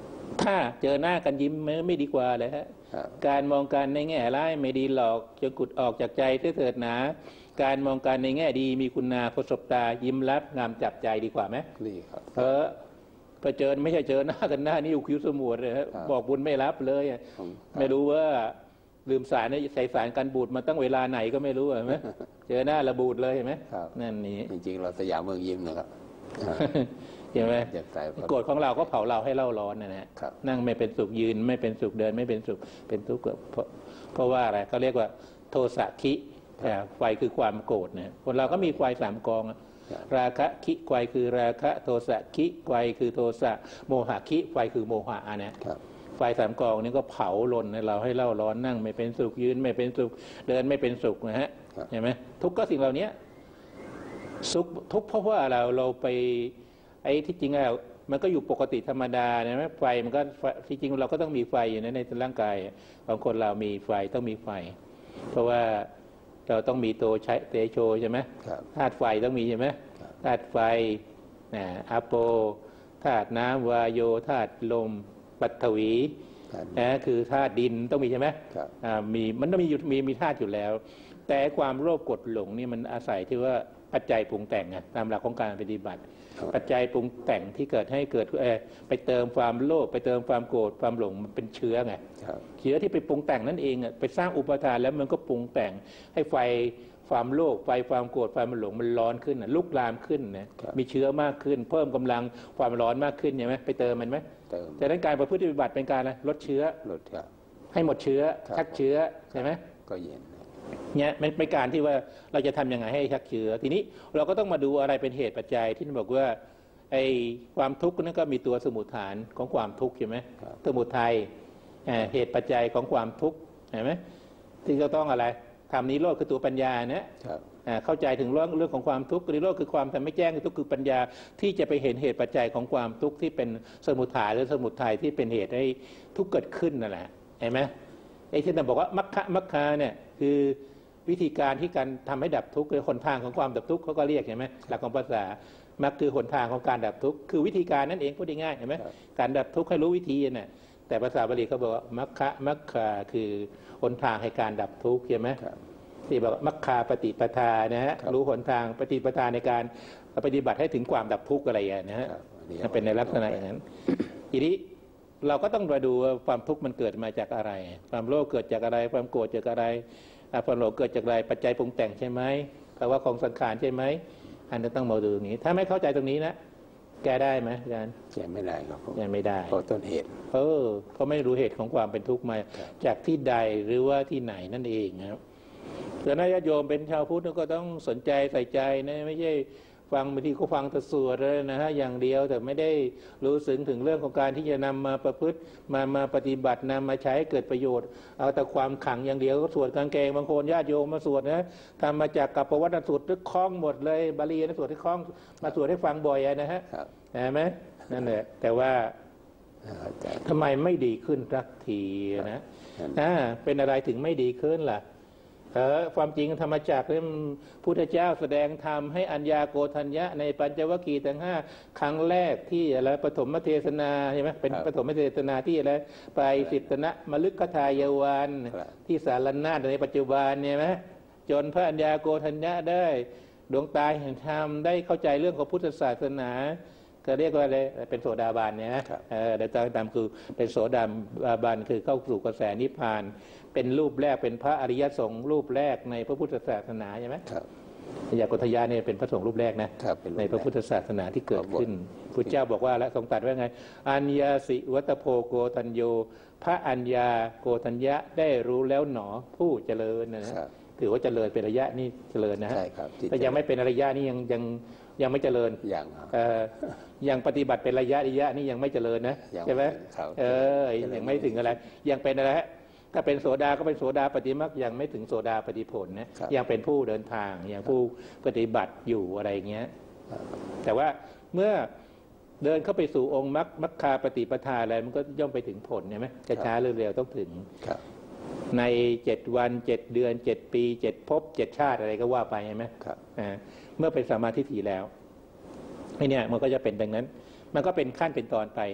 ถ้าเจอหน้ากันยิ้มไม่ดีกว่าเลยฮะการมองกันในแง่ร้ายไม่ดีหลอกจนกุดออกจากใจเถิดหนาการมองกันในแง่ดีมีคุณนาประสบตายิ้มรับงามจับใจดีกว่าไหมดีครับเออพอเจอไม่ใช่เจอหน้ากันหน้านี่อุคิวสมุดเลยฮะบอกบุญไม่รับเลยไม่รู้ว่าลืมสารใส่สารกันบูดมาตั้งเวลาไหนก็ไม่รู้เห็นไหมเจอหน้าระบูดเลยเห็นไหมนั่นนี่จริงๆเราสยามเมืองยิ้มนะครับเห็นไหมโกรธของเราก็เผาเราให้เล่าร้อนนะฮะนั่งไม่เป็นสุขยืนไม่เป็นสุขเดินไม่เป็นสุขเป็นทุกข์เพราะเพราะว่าอะไรเขาเรียกว่าโทสะคิไฟคือความโกรธเนี่ยคนเราก็มีไฟสามกองราคะคิไฟคือราคะโทสะคิไฟคือโทสะโมหะคิไฟคือโมหะเนี่ยไฟสามกองนี้ก็เผาลนเราให้เล่าร้อนนั่งไม่เป็นสุขยืนไม่เป็นสุขเดินไม่เป็นสุขนะฮะเห็นไหมทุกข์ก็สิ่งเหล่านี้สุขทุกข์เพราะว่าเราเราไปไอ้ที่จริงแล้วมันก็อยู่ปกติธรรมดานะไหมไฟมันก็ที่จริงเราก็ต้องมีไฟอยู่ในในร่างกายของคนเรามีไฟต้องมีไฟเพราะว่าเราต้องมีโตใช้เตโชใช่ไหมธาตุไฟต้องมีใช่ไหมธาตุไฟนะอะโปธาตุน้ำวายโยธาตุลมปัทวีนะคือธาตุดินต้องมีใช่ไหมมีมันต้องมีอยู่มีมีธาตุอยู่แล้วแต่ความโลภกดหลงนี่มันอาศัยที่ว่าปัจจัยปรุงแต่งไงตามหลักของการปฏิบัติปัจจัยปรุงแต่งที่เกิดให้เกิดไปเติมความโลภไปเติมความโกรธความหลงมันเป็นเชื้อไงเชื้อที่ไปปรุงแต่งนั่นเองไปสร้างอุปทานแล้วมันก็ปรุงแต่งให้ไฟความโลภไฟความโกรธความหลงมันร้อนขึ้นลุกลามขึ้นนะมีเชื้อมากขึ้นเพิ่มกำลังความร้อนมากขึ้นใช่ไหมไปเติมมันไหมเติมแต่นั้นการประพฤติปฏิบัติเป็นการลดเชื้อลดให้หมดเชื้อชักเชื้อใช่ไหมก็เย็นเนี่ยเป็นการที่ว่าเราจะทํำยังไงให้ชักเชื้อทีนี้เราก็ต้องมาดูอะไรเป็นเหตุปัจจัยที่บอกว่าไอ้ความทุกข์นั้นก็มีตัวสมุฏฐานของความทุกข์ใช่ไหมสมุทัยเหตุปัจจัยของความทุกข์เห็นไหมที่จะต้องอะไรธรรมนิโรธคือตัวปัญญาเนี่ยเข้าใจถึงเรื่องเรื่องของความทุกข์นิโรธคือความทำไม่แจ้งคือทุกข์คือปัญญาที่จะไปเห็นเหตุปัจจัยของความทุกข์ที่เป็นสมุทัยหรือสมุทัยที่เป็นเหตุให้ทุกข์เกิดขึ้นนั่นแหละเห็นไหมไอ้ที่เราบอกว่ามัคคะมัคคาเนี่ยคือวิธีการที่การทำให้ดับทุกข์คือหนทางของความดับทุกข์เขาก็เรียกใช่ไหมหลักของภาษามัคคือหนทางของการดับทุกข์คือวิธีการนั่นเองพูดง่ายๆเห็นไหมการดับทุกข์ให้รู้วิธีน่ะแต่ภาษาบาลีเขาบอกว่ามัคคะมัคคาคือหนทางให้การดับทุกข์ใช่ไหมที่บอกมัคคาปฏิปทานะฮะรู้หนทางปฏิปทาในการปฏิบัติให้ถึงความดับทุกข์อะไรอย่างนี้นะฮะเป็นในลักษณะอย่างนั้นทีนี้เราก็ต้องมาดูว่าความทุกข์มันเกิดมาจากอะไรความโลภเกิดจากอะไรความโกรธจากอะไรความหลงเกิดจากอะไรปัจจัยปรุงแต่งใช่ไหมภาวะของสังขารใช่ไหมอันนี้ต้องมาดูอย่างนี้ถ้าไม่เข้าใจตรงนี้นะแก้ได้ไหมอาจารย์แก้ไม่ได้ครับแก้ไม่ได้เพราะต้นเหตุเออเพราะไม่รู้เหตุของความเป็นทุกข์มาจากที่ใดหรือว่าที่ไหนนั่นเองครับแต่ญาติโยมเป็นชาวพุทธก็ต้องสนใจใส่ใจนะไม่ใช่ฟังบางทีก็ฟังแต่สวดเลยนะฮะอย่างเดียวแต่ไม่ได้รู้สึกถึงเรื่องของการที่จะนำมาประพฤติมามาปฏิบัตินำมาใช้เกิดประโยชน์เอาแต่ความขังอย่างเดียวก็สวดกางเกงบางคนญาติโยมมาสวดนะทำมาจากกับประวัติสูตรที่คล้องหมดเลยบาลีนะสวดที่คล้องมาสวดให้ฟังบ่อยนะฮะเห็นไหมนั่นแหละแต่ว่าทำไมไม่ดีขึ้นสักทีนะเป็นอะไรถึงไม่ดีขึ้นล่ะเออความจริงธรรมจักรนี่พุทธเจ้าแสดงธรรมให้อัญญาโกฏัญญะในปัญจวัคคีย์ทั้งห้าครั้งแรกที่อะไรปฐมเทศนาใช่ไหมเป็นปฐมเทศนาที่อะไรไปสิทธนะมฤคทายวันที่สารนาถในปัจจุบันเนี่ยไหมจนพระอัญญาโกฏัญญะได้ดวงตาเห็นธรรมได้เข้าใจเรื่องของพุทธศาสนาก็เรียกว่าอะไรเป็นโสดาบันเนี่ยนะเออแต่ตามคือเป็นโสดาบันคือเข้าสู่กระแสนิพพานเป็นรูปแรกเป็นพระอริยสงฆ์รูปแรกในพระพุทธศาสนาใช่ไหมครับอัญญาโกฏัญญะเนี่ยเป็นพระสงฆ์รูปแรกนะในพระพุทธศาสนาที่เกิดขึ้นพุทธเจ้าบอกว่าและทรงตรัสว่าไงอัญญาสิวัตโพโกฏัญโยพระอัญญาโกฏัญญะได้รู้แล้วหนอผู้เจริญนะถือว่าเจริญเป็นระยะนี่เจริญนะฮะแต่ยังไม่เป็นระยะนี่ยังยังยังไม่เจริญอย่างยังปฏิบัติเป็นระยะระยะนี่ยังไม่เจริญนะใช่ไหมเออยังไม่ถึงอะไรยังเป็นอะไรถ้าเป็นโสดาก็เป็นโสดาปฏิมรรคยังไม่ถึงโสดาปฏิผลนะยังเป็นผู้เดินทางยังผู้ปฏิบัติอยู่อะไรเงี้ยแต่ว่าเมื่อเดินเข้าไปสู่องค์มรรคมรรคาปฏิปทาอะไรมันก็ย่อมไปถึงผลใช่ไหมจะช้าหรือเร็วต้องถึงในเจ็ดวันเจ็ดเดือนเจ็ดปีเจ็ดภพเจ็ดชาติอะไรก็ว่าไปใช่ไหมเมื่อเป็นสัมมาทิฏฐิแล้วไอ้เนี่ยมันก็จะเป็นดังนั้นมันก็เป็นขั้นเป็นตอนไปนะ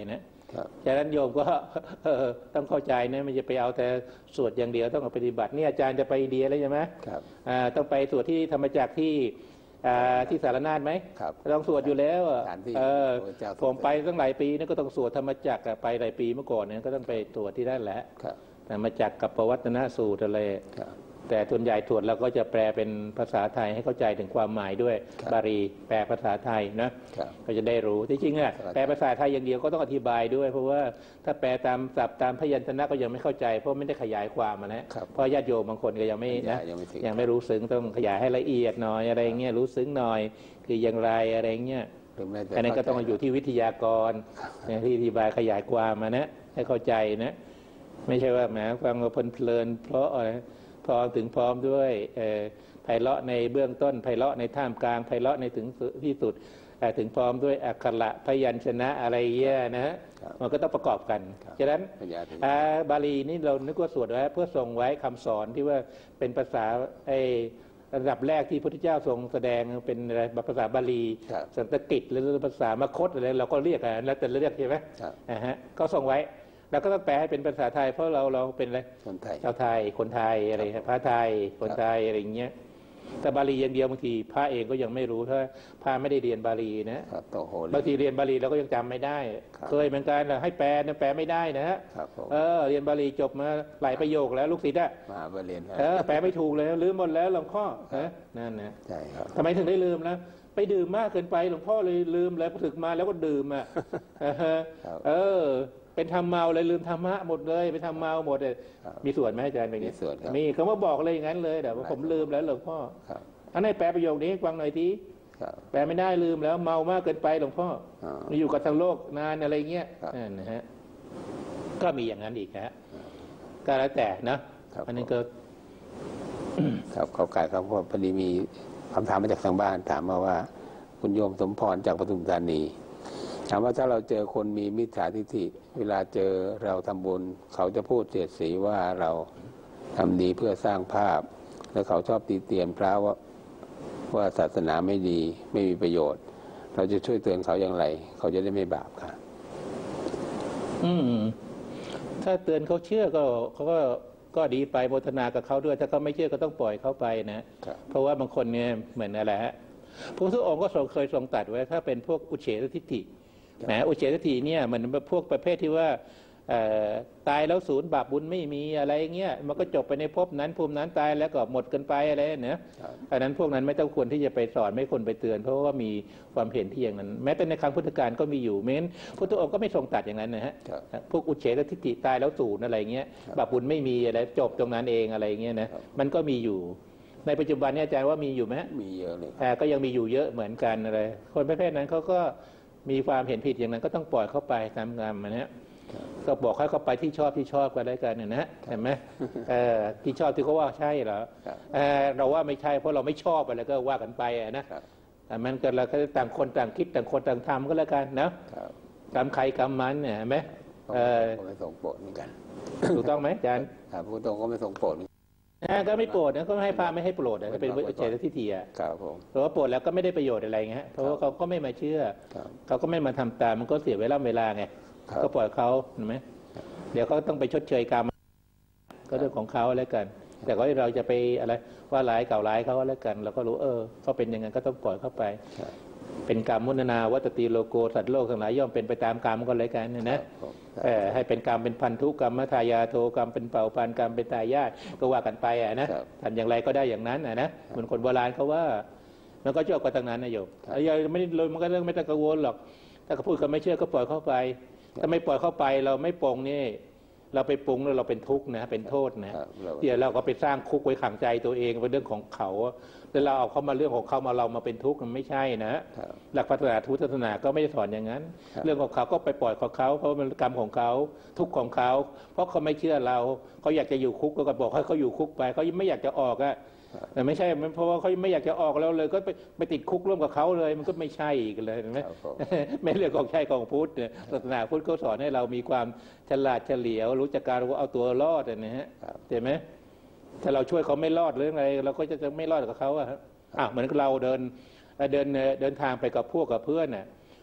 ฉะนั้นโยมก็ต้องเข้าใจนะมันจะไปเอาแต่สวดอย่างเดียวต้องปฏิบัตินี่อาจารย์จะไปอินเดียแล้วใช่ไหมต้องไปสวดที่ธรรมจักรที่ที่สารนาฏไหมต้องสวดอยู่แล้วผมไปตั้งหลายปีนี่ก็ต้องสวดธรรมจักรไปหลายปีเมื่อก่อนเนี่ยก็ต้องไปสวดที่นั่นแหละธรรมจักรกับปวัตตนสูตรอะไรแต่ส่วนใหญ่สวดเราก็จะแปลเป็นภาษาไทยให้เข้าใจถึงความหมายด้วยบาลีแปลภาษาไทยนะก็จะได้รู้ที่จริงอ่ะแปลภาษาไทยอย่างเดียวก็ต้องอธิบายด้วยเพราะว่าถ้าแปลตามศัพท์ตามพยัญชนะก็ยังไม่เข้าใจเพราะไม่ได้ขยายความนะเพราะญาติโยมบางคนก็ยังไม่นะยังไม่รู้ซึ้งต้องขยายให้ละเอียดหน่อยอะไรเงี้ยรู้ซึ้งหน่อยคืออย่างไรอะไรเงี้ยอันนี้ก็ต้องอยู่ที่วิทยากรที่อธิบายขยายความมานะให้เข้าใจนะไม่ใช่ว่าแหมฟังเพลินๆเพราะอะไรพร้อมถึงพร้อมด้วยไพเราะในเบื้องต้นไพเราะในท่ามกลางไพเราะในถึงที่สุดถึงพร้อมด้วยอักขระพยัญชนะอะไรเงี้ยนะฮะมันก็ต้องประกอบกันฉะนั้นบาลีนี่เรานึกว่าสวดไว้เพื่อทรงไว้คำสอนที่ว่าเป็นภาษาไอ้ระดับแรกที่พระพุทธเจ้าทรงแสดงเป็นอะไรภาษาบาลีสันสกฤตหรือภาษามคธอะไรเราก็เรียกกันแล้วแต่เรียกใช่ไหมนะฮะก็ทรงไว้แล้วก็ต้องแปลให้เป็นภาษาไทยเพราะเราเราเป็นอะไรคนไทยชาวไทยคนไทยอะไรพระไทยคนไทยอะไรอย่างเงี้ยแต่บาลีอย่างเดียวบางทีพระเองก็ยังไม่รู้ถ้าพระไม่ได้เรียนบาลีนะบางทีเรียนบาลีเราก็ยังจำไม่ได้เคยเหมือนกันให้แปลนะแปลไม่ได้นะฮะเออเรียนบาลีจบมาหลายประโยคแล้วลูกศิษย์อะมาเรียนเออแปลไม่ถูกเลยลืมหมดแล้วหลวงพ่อนั่นนะใช่ครับทำไมถึงได้ลืมแล้วไปดื่มมากเกินไปหลวงพ่อเลยลืมแล้วพอถึงมาแล้วก็ดื่มอ่ะเออเป็นทำเมาเลยลืมธรรมะหมดเลยไปทำเมาหมดเลยมีส่วนไหมอาจารย์เป็นมีส่วนครับมีเขามาบอกเลยอย่างนั้นเลยแต่ว่าผมลืมแล้วหลวงพ่ออันนี้แปลประโยคนี้ฟังหน่อยทีแปลไม่ได้ลืมแล้วเมามากเกินไปหลวงพ่อมีอยู่กับทางโลกนานอะไรเงี้ยนะฮะก็มีอย่างนั้นอีกฮะก็แล้วแต่นะอันนี้ก็ครับเขากายครับพอดีมีคำถามมาจากทางบ้านถามมาว่าคุณโยมสมพรจากปทุมธานีถามว่าถ้าเราเจอคนมีมิจฉาทิฏฐิเวลาเจอเราทำบุญเขาจะพูดเสียดสีว่าเราทำดีเพื่อสร้างภาพแล้วเขาชอบตีเตียนพระว่าว่าศาสนาไม่ดีไม่มีประโยชน์เราจะช่วยเตือนเขาอย่างไรเขาจะได้ไม่บาปค่ะอืมถ้าเตือนเขาเชื่อก็เขาก็ก็ดีไปโมทนากับเขาด้วยถ้าเขาไม่เชื่อก็ต้องปล่อยเขาไปนะเพราะว่าบางคนเนี่ยเหมือนอะไรฮะพระพุทธองค์ก็ทรงเคยทรงตรัสไว้ถ้าเป็นพวกอุเฉททิฏฐิแหมอุเฉททิฏฐิเนี่ยมันพวกประเภทที่ว่าตายแล้วศูนย์บาปบุญไม่มีอะไรเงี้ยมันก็จบไปในภพนั้นภูมินั้นตายแล้วก็หมดกันไปอะไรเนี่ยอันนั้นพวกนั้นไม่ต้องควรที่จะไปสอนไม่ควรไปเตือนเพราะว่ามีความเห็นที่อย่างนั้นแม้แต่ในครั้งพุทธกาลก็มีอยู่เม้นพุทธองค์ก็ไม่ทรงตรัสอย่างนั้นนะฮะพวกอุเฉททิฏฐิตายแล้วศูนย์อะไรเงี้ยบาปบุญไม่มีอะไรจบตรงนั้นเองอะไรเงี้ยนะมันก็มีอยู่ในปัจจุบันนี้อาจารย์ว่ามีอยู่ไหมมีเยอะเลยแต่ก็ยังมีอยู่เยอะเหมือนกันอะไรคนประเภทนั้นเขาก็มีความเห็นผิดอย่างนั้นก็ต้องปล่อยเข้าไปตามงานมันนะก็บอกให้เขาไปที่ชอบที่ชอบกันได้กันเนี่ยนะเห็นไหมที่ชอบที่เขาว่าใช่เหรอเราว่าไม่ใช่เพราะเราไม่ชอบอะไรก็ว่ากันไปนะแต่มันก็เราต่างคนต่างคิดต่างคนต่างทำก็แล้วกันนะกรรมใครกรรมมันเนี่ยเห็นไหมก็ไม่ส่งโปรดเหมือนกันถูกต้องไหมอาจารย์ครับพูดตรงก็ไม่ส่งโปรดก็ไม่โปรดนะก็ให้พาไม่ให้โปรดก็เป็นวิเจตทิฏฐิอ่ะครับผมเพราะว่าโปรดแล้วก็ไม่ได้ประโยชน์อะไรเงี้ยเพราะว่าเขาก็ไม่มาเชื่อเขาก็ไม่มาทำตามมันก็เสียเวลาเวลาไงก็ปล่อยเขาเห็นไหมเดี๋ยวเขาต้องไปชดเชยกรรมก็เรื่องของเขาแล้วกันแต่ก็เราจะไปอะไรว่าร้ายเก่าร้ายเขาแล้วกันเราก็รู้เออเขาเป็นยังไงก็ต้องปล่อยเข้าไปเป็นกรรมมุนนาวัตติโลโกสัตว์โลกทั้งหลายย่อมเป็นไปตามกรรมก็เลยกันนะให้เป็นกรรมเป็นพันธุกรรมทายาโทกรรมเป็นเผ่าพันธุ์กรรมเป็นตายาทก็ว่ากันไปอ่ะนะทำอย่างไรก็ได้อย่างนั้นอ่ะนะเหมือนคนโบราณเขาว่ามันก็จบกันตั้งนั้นนะโยมยังไม่ได้เลยมันก็เรื่องไม่ต้องกังวลหรอกถ้าเขาพูดกันไม่เชื่อก็ปล่อยเข้าไปถ้าไม่ปล่อยเข้าไปเราไม่ปรงนี่เราไปปรุงแล้วเราเป็นทุกข์นะเป็นโทษนะเดี๋ยวเราก็ไปสร้างคุกไว้ขังใจตัวเองเป็นเรื่องของเขาแต่เราเอาเขามาเรื่องของเขามาเรามาเป็นทุกข์มันไม่ใช่นะหลักศาสนาพุทธศาสนาก็ไม่ได้สอนอย่างนั้นเรื่องของเขาก็ไปปล่อยของเขาเพราะมันกรรมของเขาทุกข์ของเขาเพราะเขาไม่เชื่อเราเขาอยากจะอยู่คุกก็บอกให้เขาอยู่คุกไปเขาไม่อยากจะออกอะแต่ไม่ใช่เพราะว่าเขาไม่อยากจะออกแล้วเลยก็ไปไปติดคุกร่วมกับเขาเลยมันก็ไม่ใช่กันเลยเห็นไหมไม่เรื่องของใช่ของพุทธเนี่ยศาสนาพุทธเขาสอนให้เรามีความฉลาดเฉลียวรู้จักการเอาตัวรอดนะฮะเห็นไหมถ้าเราช่วยเขาไม่รอดหรืออะไรเราก็จะไม่รอดกับเขาอะอ่ะเหมือนเราเดินเดินเดินทางไปกับพวกกับเพื่อนน่ะ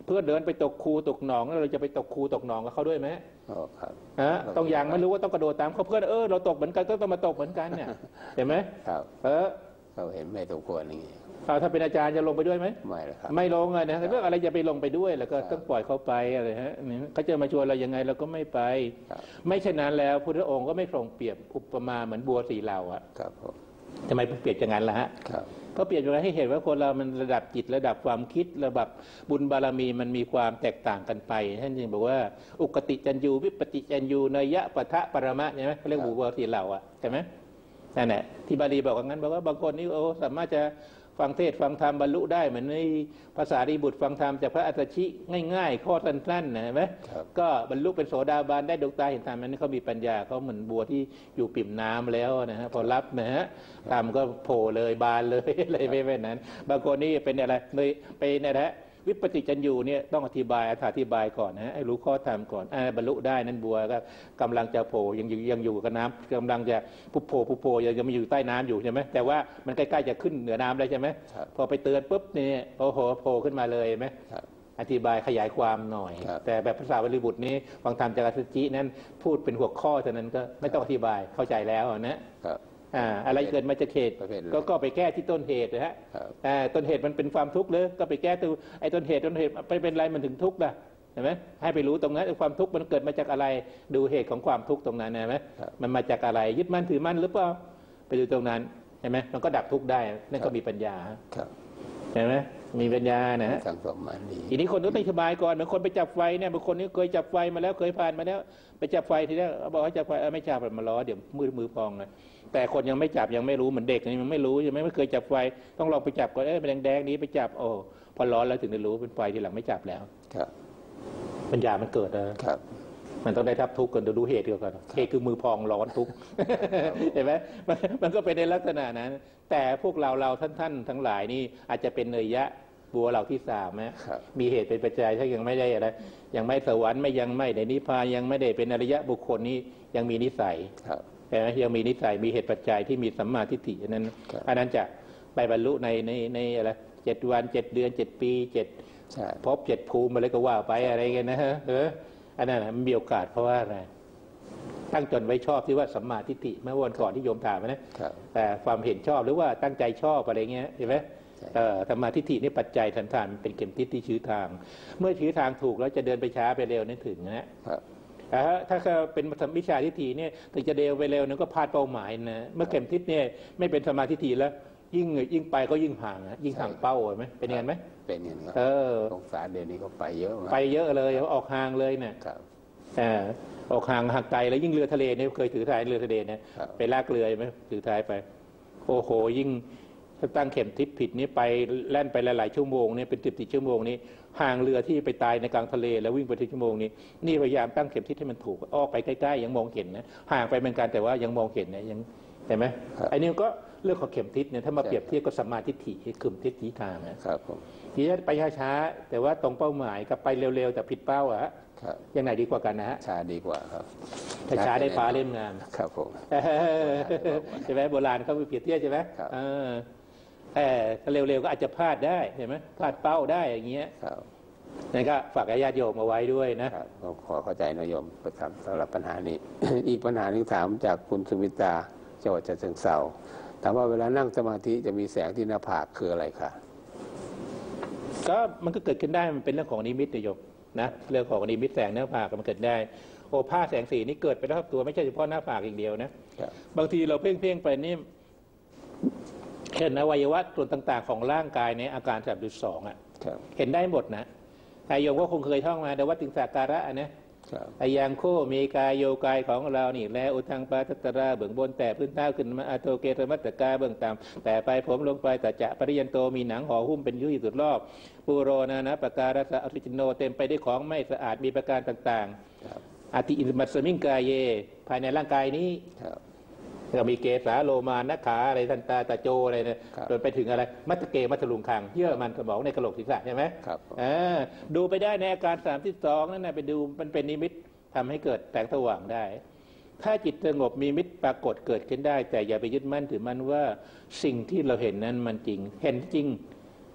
เพื่อนเดินไปตกคูตกหนองแล้วเราจะไปตกคูตกหนองกับเขาด้วยไหมอ๋อครับฮะต้องอย่างไม่รู้ว่าต้องกระโดดตามเขาเพื่อนเออเราตกเหมือนกันก็ต้องมาตกเหมือนกันเนี่ยเห็นไหมครับเออเขาเห็นไม่สมควรอย่างนี้ถ้าเป็นอาจารย์จะลงไปด้วยไหมไม่หรอกครับไม่ลงเลยนะเรื่องอะไรจะไปลงไปด้วยแล้วก็ต้องปล่อยเขาไปอะไรฮะเขาจะมาชวนเรายังไงเราก็ไม่ไปไม่เช่นนั้นแล้วพุทธองค์ก็ไม่ทรงเปรียบอุปมาเหมือนบัวสีเหล่าอ่ะครับผมทำไมเปรียบอย่างนั้นล่ะฮะเพราะเปรียบอย่างนั้นให้เห็นว่าคนเรามันระดับจิตระดับความคิดระดับบุญบารมีมันมีความแตกต่างกันไปท่านจึงบอกว่าอุกติจันยูวิปติจันยูเนยะปะทะปรมะใช่ไหมเขาเรียกบัวสีเหล่าอ่ะใช่ไหมนั่นแหละที่บาลีบอกว่างั้นบอกว่าบางคนนี่โอ้สามารถจะฟังเทศฟังธรรมบรรลุได้เหมือนในภาษารีบุตรฟังธรรมจากพระอัตถชิง่ายๆข้อสั้นๆนะเห็นไหมก็บรรลุเป็นโสดาบันได้ดวงตาเห็นธรรมนั้นเขามีปัญญาเขาเหมือนบัวที่อยู่ปิ่มน้ำแล้วนะฮะพอรับนะฮะธรรมก็โผล่เลยบานเลยอะไรไม่เป็นนั้นบางคนนี่เป็นอะไรเลยไปนะฮะวิปติจันยูเนี่ยต้องอธิบายอธิบายก่อนนะให้รู้ข้อธรรมก่อนบรรลุได้นั้นบัวก็กำลังจะโผล่ยังอยู่ยังอยู่กับน้ำกำลังจะพุโผล่พุโผล่ยังยังอยู่ใต้น้ำอยู่ใช่ไหมแต่ว่ามันใกล้ๆจะขึ้นเหนือน้ำแล้วใช่ไหมพอไปเตือนปุ๊บนี่โอ้โหโผล่ขึ้นมาเลยไหมอธิบายขยายความหน่อยแต่แบบภาษาบาลีบุตรนี้ฟังธรรมจากอัตถจินั้นพูดเป็นหัวข้อเท่านั้นก็ไม่ต้องอธิบายเข้าใจแล้วนะอ่าอะไรเกิดมาจากเหตุก็ก็ไปแก้ที่ต้นเหตุนะฮะแต่ต้นเหตุมันเป็นความทุกข์เลยก็ไปแก้ตัวไอ้ต้นเหตุต้นเหตุไปเป็นอะไรมันถึงทุกข์ล่ะเห็นไหมให้ไปรู้ตรงนั้นความทุกข์มันเกิดมาจากอะไรดูเหตุของความทุกข์ตรงนั้นเห็นไหมมันมาจากอะไรยึดมั่นถือมั่นหรือเปล่าไปดูตรงนั้นเห็นไหมมันก็ดับทุกข์ได้นั่นก็มีปัญญาเห็นไหมมีปัญญานะฮะทีนี้คนต้องอธิบายก่อนเหมือนคนไปจับไฟเนี่ยบางคนนี่เคยจับไฟมาแล้วเคยผ่านมาแล้วไปจับไฟทีนี้บอกให้จับไฟไม่จับมันมาล้อเดี๋ยวมือมือพองเลยแต่คนยังไม่จับยังไม่รู้เหมือนเด็กนี่มันไม่รู้ยังไม่เคยจับไฟต้องลองไปจับก่อนเอ้ยเป็นแดงๆนี้ไปจับโอ้พอร้อนแล้วถึงได้รู้เป็นไฟทีหลังไม่จับแล้วครับปัญญามันเกิดนะครับมันต้องได้ทับทุกข์กันดูเหตุก่อนเหตุคือมือพองร้อนทุกข์เห็นไหมมันก็เป็นในลักษณะนั้นแต่พวกเราเราท่านๆทั้งหลายนี่อาจจะเป็นเนยยะบัวเราที่สามนะมีเหตุเป็นปัจจัยถ้ายังไม่ได้อะไรยังไม่สวรรค์ไม่ยังไม่ในนิพพานยังไม่ได้เป็นอริยะบุคคลนี้ยังมีนิสัยแต่ยังมีนิสัยมีเหตุปัจจัยที่มีสัมมาทิฏฐิอันนั้นอันนั้นจะไปบรรลุในในในอะไรเจ็ดวันเจ็ดเดือนเจ็ดปีเจ็ดพบเจ็ดภูมิอะไรก็ว่าไปอะไรกันนะฮะเอออันนั้นมันมีโอกาสเพราะว่าอะไรตั้งจนไว้ชอบที่ว่าสัมมาทิฏฐิเมื่อวันก่อนที่โยมถามนะแต่ความเห็นชอบหรือว่าตั้งใจชอบอะไรเงี้ยเห็นไหมธรรมาทิฏฐินี่ปัจจัยทันทานเป็นเข็มทิศที่ชี้ทางเมื่อชี้ทางถูกแล้วจะเดินไปช้าไปเร็วนั่นถึงนะถ้าเป็นมิจฉาทิฏฐิเนี่ยถึงจะเดินไปเร็วนั่นก็พลาดเป้าหมายนะเมื่อเข็มทิศเนี่ยไม่เป็นธรรมาทิฏฐิแล้วยิ่งยิ่งไปก็ยิ่งห่างยิ่งห่างเป้าไหมเป็นอย่างนั้นไหมเป็นอย่างนั้นเออสงสารเดี๋ยวนี้ก็ไปเยอะไปเยอะเลยออกห่างเลยเนี่ยออกห่างห่างไกลแล้วยิ่งเรือทะเลเนี่ยเคยถือท้ายเรือทะเลเนี่ยไปลากเรือไหมถือท้ายไปโอ้โหยิ่งถ้าตั้งเข็มทิศผิดนี้ไปแล่นไปหลายๆชั่วโมงเนี่ยเป็นสิบสิบชั่วโมงนี้ห่างเรือที่ไปตายในกลางทะเลแล้ววิ่งไปถึงชั่วโมงนี้นี่พยายามตั้งเข็มทิศให้มันถูกออกไปใกล้ๆยังมองเห็นนะห่างไปเหมือนกันแต่ว่ายังมองเห็นนะยังเห็นไหมไอ้นี่ก็เรื่องของเข็มทิศเนี่ยถ้ามาเปรียบเทียบกับสัมมาทิฏฐิคือทิศชี้ทางนะครับผมทีนี้ไปช้าๆแต่ว่าตรงเป้าหมายกับไปเร็วๆแต่ผิดเป้าอะยังไหนดีกว่ากันนะฮะช้าดีกว่าครับถ้าช้าได้ฟ้าเล่มงามครับผมใช่ไหมโบราณเขาไปเปรียบเทียบใช่ไหมแต่ถ้าเร็วๆก็อาจจะพลาดได้เห็นไหมพลาดเป้าได้อย่างเงี้ยนั่นก็ฝากญาติโยมเอาไว้ด้วยนะขอเข้าใจนะโยมสำหรับปัญหานี้ อีกปัญหาหนึ่งถามจากคุณสุมิตาจังหวัดฉะเชิงเทราถามว่าเวลานั่งสมาธิจะมีแสงที่หน้าผากคืออะไรคะก็มันก็เกิดขึ้นได้มันเป็นเรื่องของนิมิตโยมนะเรื่องของนิมิตแสงหน้าผากมันเกิดได้โอภาสแสงสีนี้เกิดไปรอบตัวไม่ใช่เฉพาะหน้าผากอย่างเดียวนะบางทีเราเพ่งๆไปนี่เห็นอวัยวะส่วนต่างๆของร่างกายในอาการสามจุดสองอ่ะเห็นได้หมดนะนายโยมก็คงเคยท่องมาแต่ว่าติงสาการะนะอายังโคมีกายโยกายของเรานี่แล้วอุทังปาทัตตราเบื้องบนแต่พื้นเท้าขึ้นมาอาโตเกตมัตตกาเบื้องต่ำแต่ไปผมลงไปแต่จะปริยันโตมีหนังห่อหุ้มเป็นยุ้ยสุดรอบปูโรนานะปการัสอริจิโนเต็มไปด้วยของไม่สะอาดมีประการต่างๆอธิอินมัสมิงกายเยภายในร่างกายนี้ก็มีเกสาโลมานักขาอะไรทันตาตาโจอะไรเนี่ยจนไปถึงอะไรมัตเกมัตลุงคังเยื่อมันสมองในกระโหลกศีรษะใช่ไหมครับดูไปได้ในอาการสามที่สองนั่นนะไปดูมันเป็นนิมิตทำให้เกิดแสงสว่างได้ถ้าจิตสงบมีมิตรปรากฏเกิดขึ้นได้แต่อย่าไปยึดมั่นถือมั่นว่าสิ่งที่เราเห็นนั้นมันจริงเห็นจริง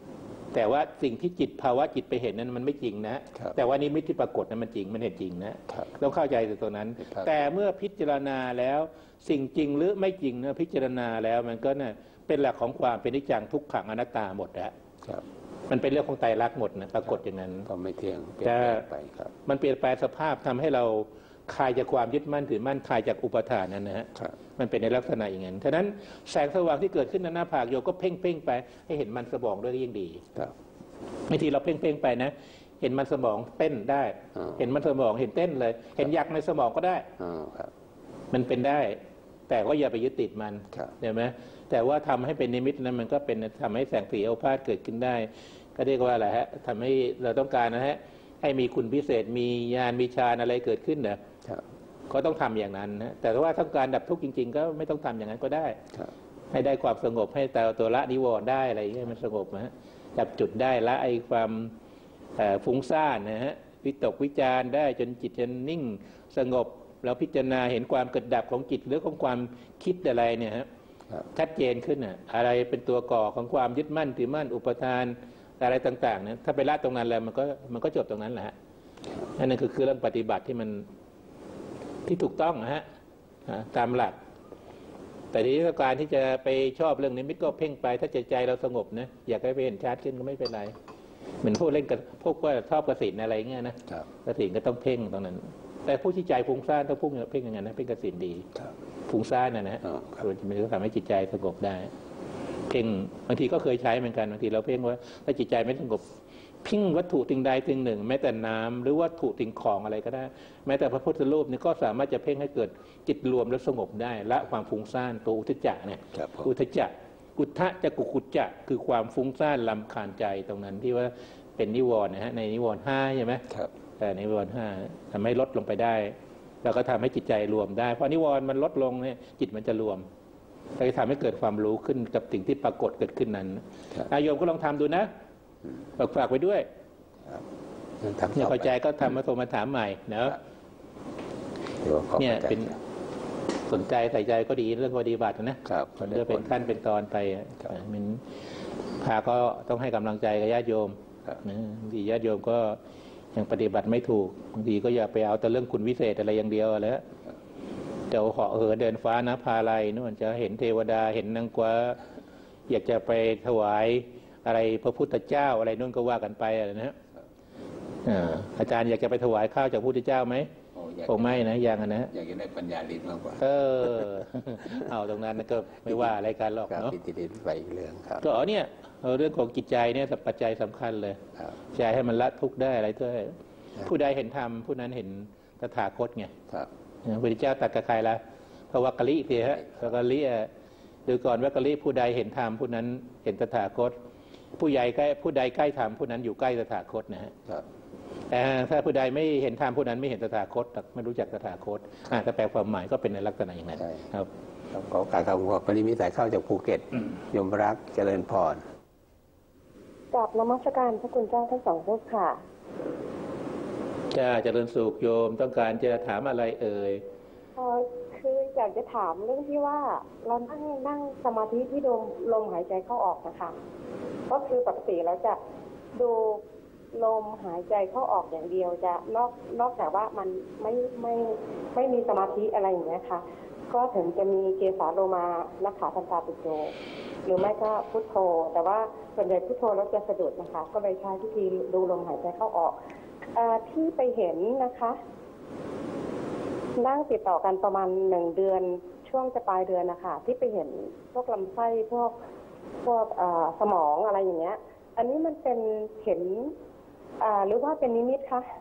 แต่ว่าสิ่งที่จิตภาวะจิตไปเห็นนั้นมันไม่จริงนะแต่ว่านิมิตที่ปรากฏนั้นมันจริงมันเห็นจริงนะต้องเข้าใจตรงนั้นแต่เมื่อพิจารณาแล้วสิ่งจริงหรือไม่จริงเนะพิจารณาแล้วมันก็เนี่ยเป็นหลักของความเป็นนิจจังทุกขังอนัตตาหมดแล้วมันเป็นเรื่องของไตรลักษณ์หมดนะปรากฏอย่างนั้นก็ไม่เที่ยงแต่มันเปลี่ยนแปลงสภาพทำให้เราคลายจากความยึดมั่นถือมั่นคลายจากอุปทานนั้นนะฮะมันเป็นในลักษณะอย่างนั้นฉะนั้นแสงสว่างที่เกิดขึ้นในหน้าผากโยก็เพ่งเพ่งไปให้เห็นมันสมองด้วยยิ่งดีบางทีเราเพ่งเพ่งไปนะเห็นมันสมองเต้นได้เห็นมันสมองเห็นเต้นเลยเห็นยักษ์ในสมองก็ได้มันเป็นได้แต่ก็อย่าไปยึดติดมันเห็นไหมแต่ว่าทำให้เป็นนิมิตนั้นมันก็เป็นทำให้แสงสีโอภาสเกิดขึ้นได้ก็เรียกว่าอะไรฮะทำให้เราต้องการนะฮะให้มีคุณพิเศษมีญาณมีฌานอะไรเกิดขึ้นเนี่ยก็ต้องทำอย่างนั้นนะแต่ว่าต้องการดับทุกข์จริงๆก็ไม่ต้องทำอย่างนั้นก็ได้ให้ได้ความสงบให้แต่ตัวละนิวรณ์ได้อะไรให้มันสงบนะจับจุดได้ละไอ้ความฟุ้งซ่านนะฮะวิตกวิจารได้จนจิตจะนิ่งสงบเราพิจารณาเห็นความเกิดดับของจิตหรือของความคิดอะไรเนี่ยฮะชัดเจนขึ้นอ่ะอะไรเป็นตัวก่อของความยึดมั่นถือมั่นอุปทานอะไรต่างๆเนี่ยถ้าไปละตรงนั้นแล้วมันก็มันก็จบตรงนั้นแหละนั่นคือคือเรื่องปฏิบัติที่มันที่ถูกต้องนะฮะตามหลักแต่ทีนี้การที่จะไปชอบเรื่องนิมิตก็เพ่งไปถ้าใจใจเราสงบนะอยากให้ไปเห็นชัดขึ้นก็ไม่เป็นไรเหมือนพวกเล่นกับพวกว่าชอบกสิณอะไรเงี้ยนะกสิณก็ต้องเพ่งตรงนั้นแต่ผู้ที่ใจฟุ้งซ่านต้องพุ่งเพ่งอย่างนั้นนะเพ่งกสิณดีฟุ้งซ่านนะนะมันจะทำให้จิตใจสงบได้เพ่งบางทีก็เคยใช้เหมือนกันบางทีเราเพ่งว่าถ้าจิตใจไม่สงบเพ่งวัตถุสิ่งใดสิ่งหนึ่งแม้แต่น้ำหรือวัตถุสิ่งของอะไรก็ได้แม้แต่พระพุทธรูปนี่ก็สามารถจะเพ่งให้เกิดจิตรวมและสงบได้ละความฟุ้งซ่านตัวอุทจจะเนี่ยอุทจจะกุทธะจะกุกุจจะคือความฟุ้งซ่านรำคาญใจตรงนั้นที่ว่าเป็นนิวรณ์นะฮะในนิวรณ์ห้าใช่ไหมแต่นิวรณ์ห้าทำให้ลดลงไปได้แล้วก็ทำให้จิตใจรวมได้เพราะนิวรณ์มันลดลงเนี่ยจิตมันจะรวมก็จะทำให้เกิดความรู้ขึ้นกับสิ่งที่ปรากฏเกิดขึ้นนั้นอาโยมก็ลองทำดูนะฝากฝากไว้ด้วยเนี่ยพอใจก็ทำมาโทรมาถามใหม่เนาะเนี่ยเป็นสนใจใส่ใจก็ดีเรื่องปฏิบัตินะเรื่องเป็นขั้นเป็นตอนไปมันพาก็ต้องให้กำลังใจกับญาติโยมบางทีญาติโยมก็ยังปฏิบัติไม่ถูกบางทีก็อย่าไปเอาแต่เรื่องคุณวิเศษอะไรอย่างเดียวแล้วเดี๋ยวเหาะเหินเดินฟ้านะพาไลนู่นจะเห็นเทวดาเห็นนางกวาอยากจะไปถวายอะไรพระพุทธเจ้าอะไรนู่นก็ว่ากันไปอะไรนะอาจารย์อยากจะไปถวายข้าวจากพระพุทธเจ้าไหมคงไม่นะอย่างนั้นนะอยากจะได้ปัญญาลิ้นมากกว่าเออเอาตรงนั้นก็ไม่ว่าอะไรกันหรอกเนาะปิติลิ้นไปเรื่องครับก็เนี่ยเรื่องของจิตใจเนี่ยปัจจัยสำคัญเลยใจให้มันละทุกข์ได้อะไรด้วยผู้ใดเห็นธรรมผู้นั้นเห็นตถาคตไงพระพุทธเจ้าตรัสกับใครละพระวักกะลิสิฮะวักกะลิดูก่อนวักกะลิผู้ใดเห็นธรรมผู้นั้นเห็นตถาคตผู้ใหญ่ใกล้ผู้ใดใกล้ธรรมผู้นั้นอยู่ใกล้ตถาคตนะฮะแต่ถ้าผู้ใดไม่เห็นธรรมผู้นั้นไม่เห็นตถาคตไม่รู้จักตถาคตถ้าแปลความหมายก็เป็นในลักษณะอย่างนั้นครับขอการคำว่าปริมิสายเข้าจากภูเก็ตยมรักเจริญพรกราบนมัสการพระคุณเจ้าทั้งสองรูปค่ะจะเจริญสุขโยมต้องการจะถามอะไรเอ่ยคืออยากจะถามเรื่องที่ว่าเรานั่งนั่งสมาธิที่ดูลมหายใจเข้าออกนะคะก็คือปกติเราจะดูลมหายใจเข้าออกอย่างเดียวจะนอกนอกจากว่ามันไม่ไม่ไม่มีสมาธิอะไรอย่างเงี้ยค่ะก็ถึงจะมีเกสาโลมานักขาทันตาปิโจหรือไม่ก็พุทโธแต่ว่าส่วนใหญ่พุทโธแล้วจะสะดุดนะคะก็เลยใช้วิธีดูลมหายใจเข้าออกที่ไปเห็นนะคะนั่งติดต่อกันประมาณหนึ่งเดือนช่วงจะปลายเดือนนะคะที่ไปเห็นพวกลำไส้พวกพวกสมองอะไรอย่างเงี้ยอันนี้มันเป็นเห็นหรือว่าเป็นนิมิตคะ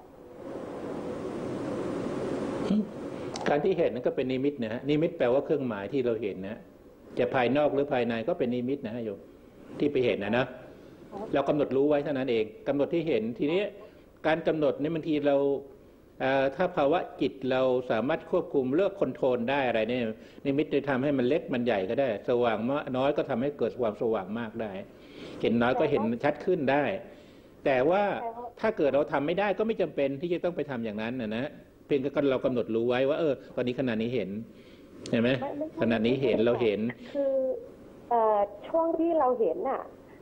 การที่เห็นนั้นก็เป็นนิมิตนะฮะนิมิตแปลว่าเครื่องหมายที่เราเห็นนะจะภายนอกหรือภายในก็เป็นนิมิตนะฮะโยมที่ไปเห็นนะนะเรากำหนดรู้ไว้เท่านั้นเองกำหนดที่เห็นทีนี้การกำหนดนี่บางทีเราถ้าภาวะจิตเราสามารถควบคุมเลือกคอนโทรลได้อะไรเนี่ยนิมิตจะทำให้มันเล็กมันใหญ่ก็ได้สว่างน้อยก็ทำให้เกิดความสว่างมากได้เห็นน้อยก็เห็นชัดขึ้นได้แต่ว่าถ้าเกิดเราทำไม่ได้ก็ไม่จำเป็นที่จะต้องไปทำอย่างนั้นนะนะเพียงแต่เรากำหนดรู้ไว้ว่าเออตอนนี้ขณะนี้เห็นเห็นไหมขณะนี้เห็นเราเห็นคือช่วงที่เราเห็นน่ะ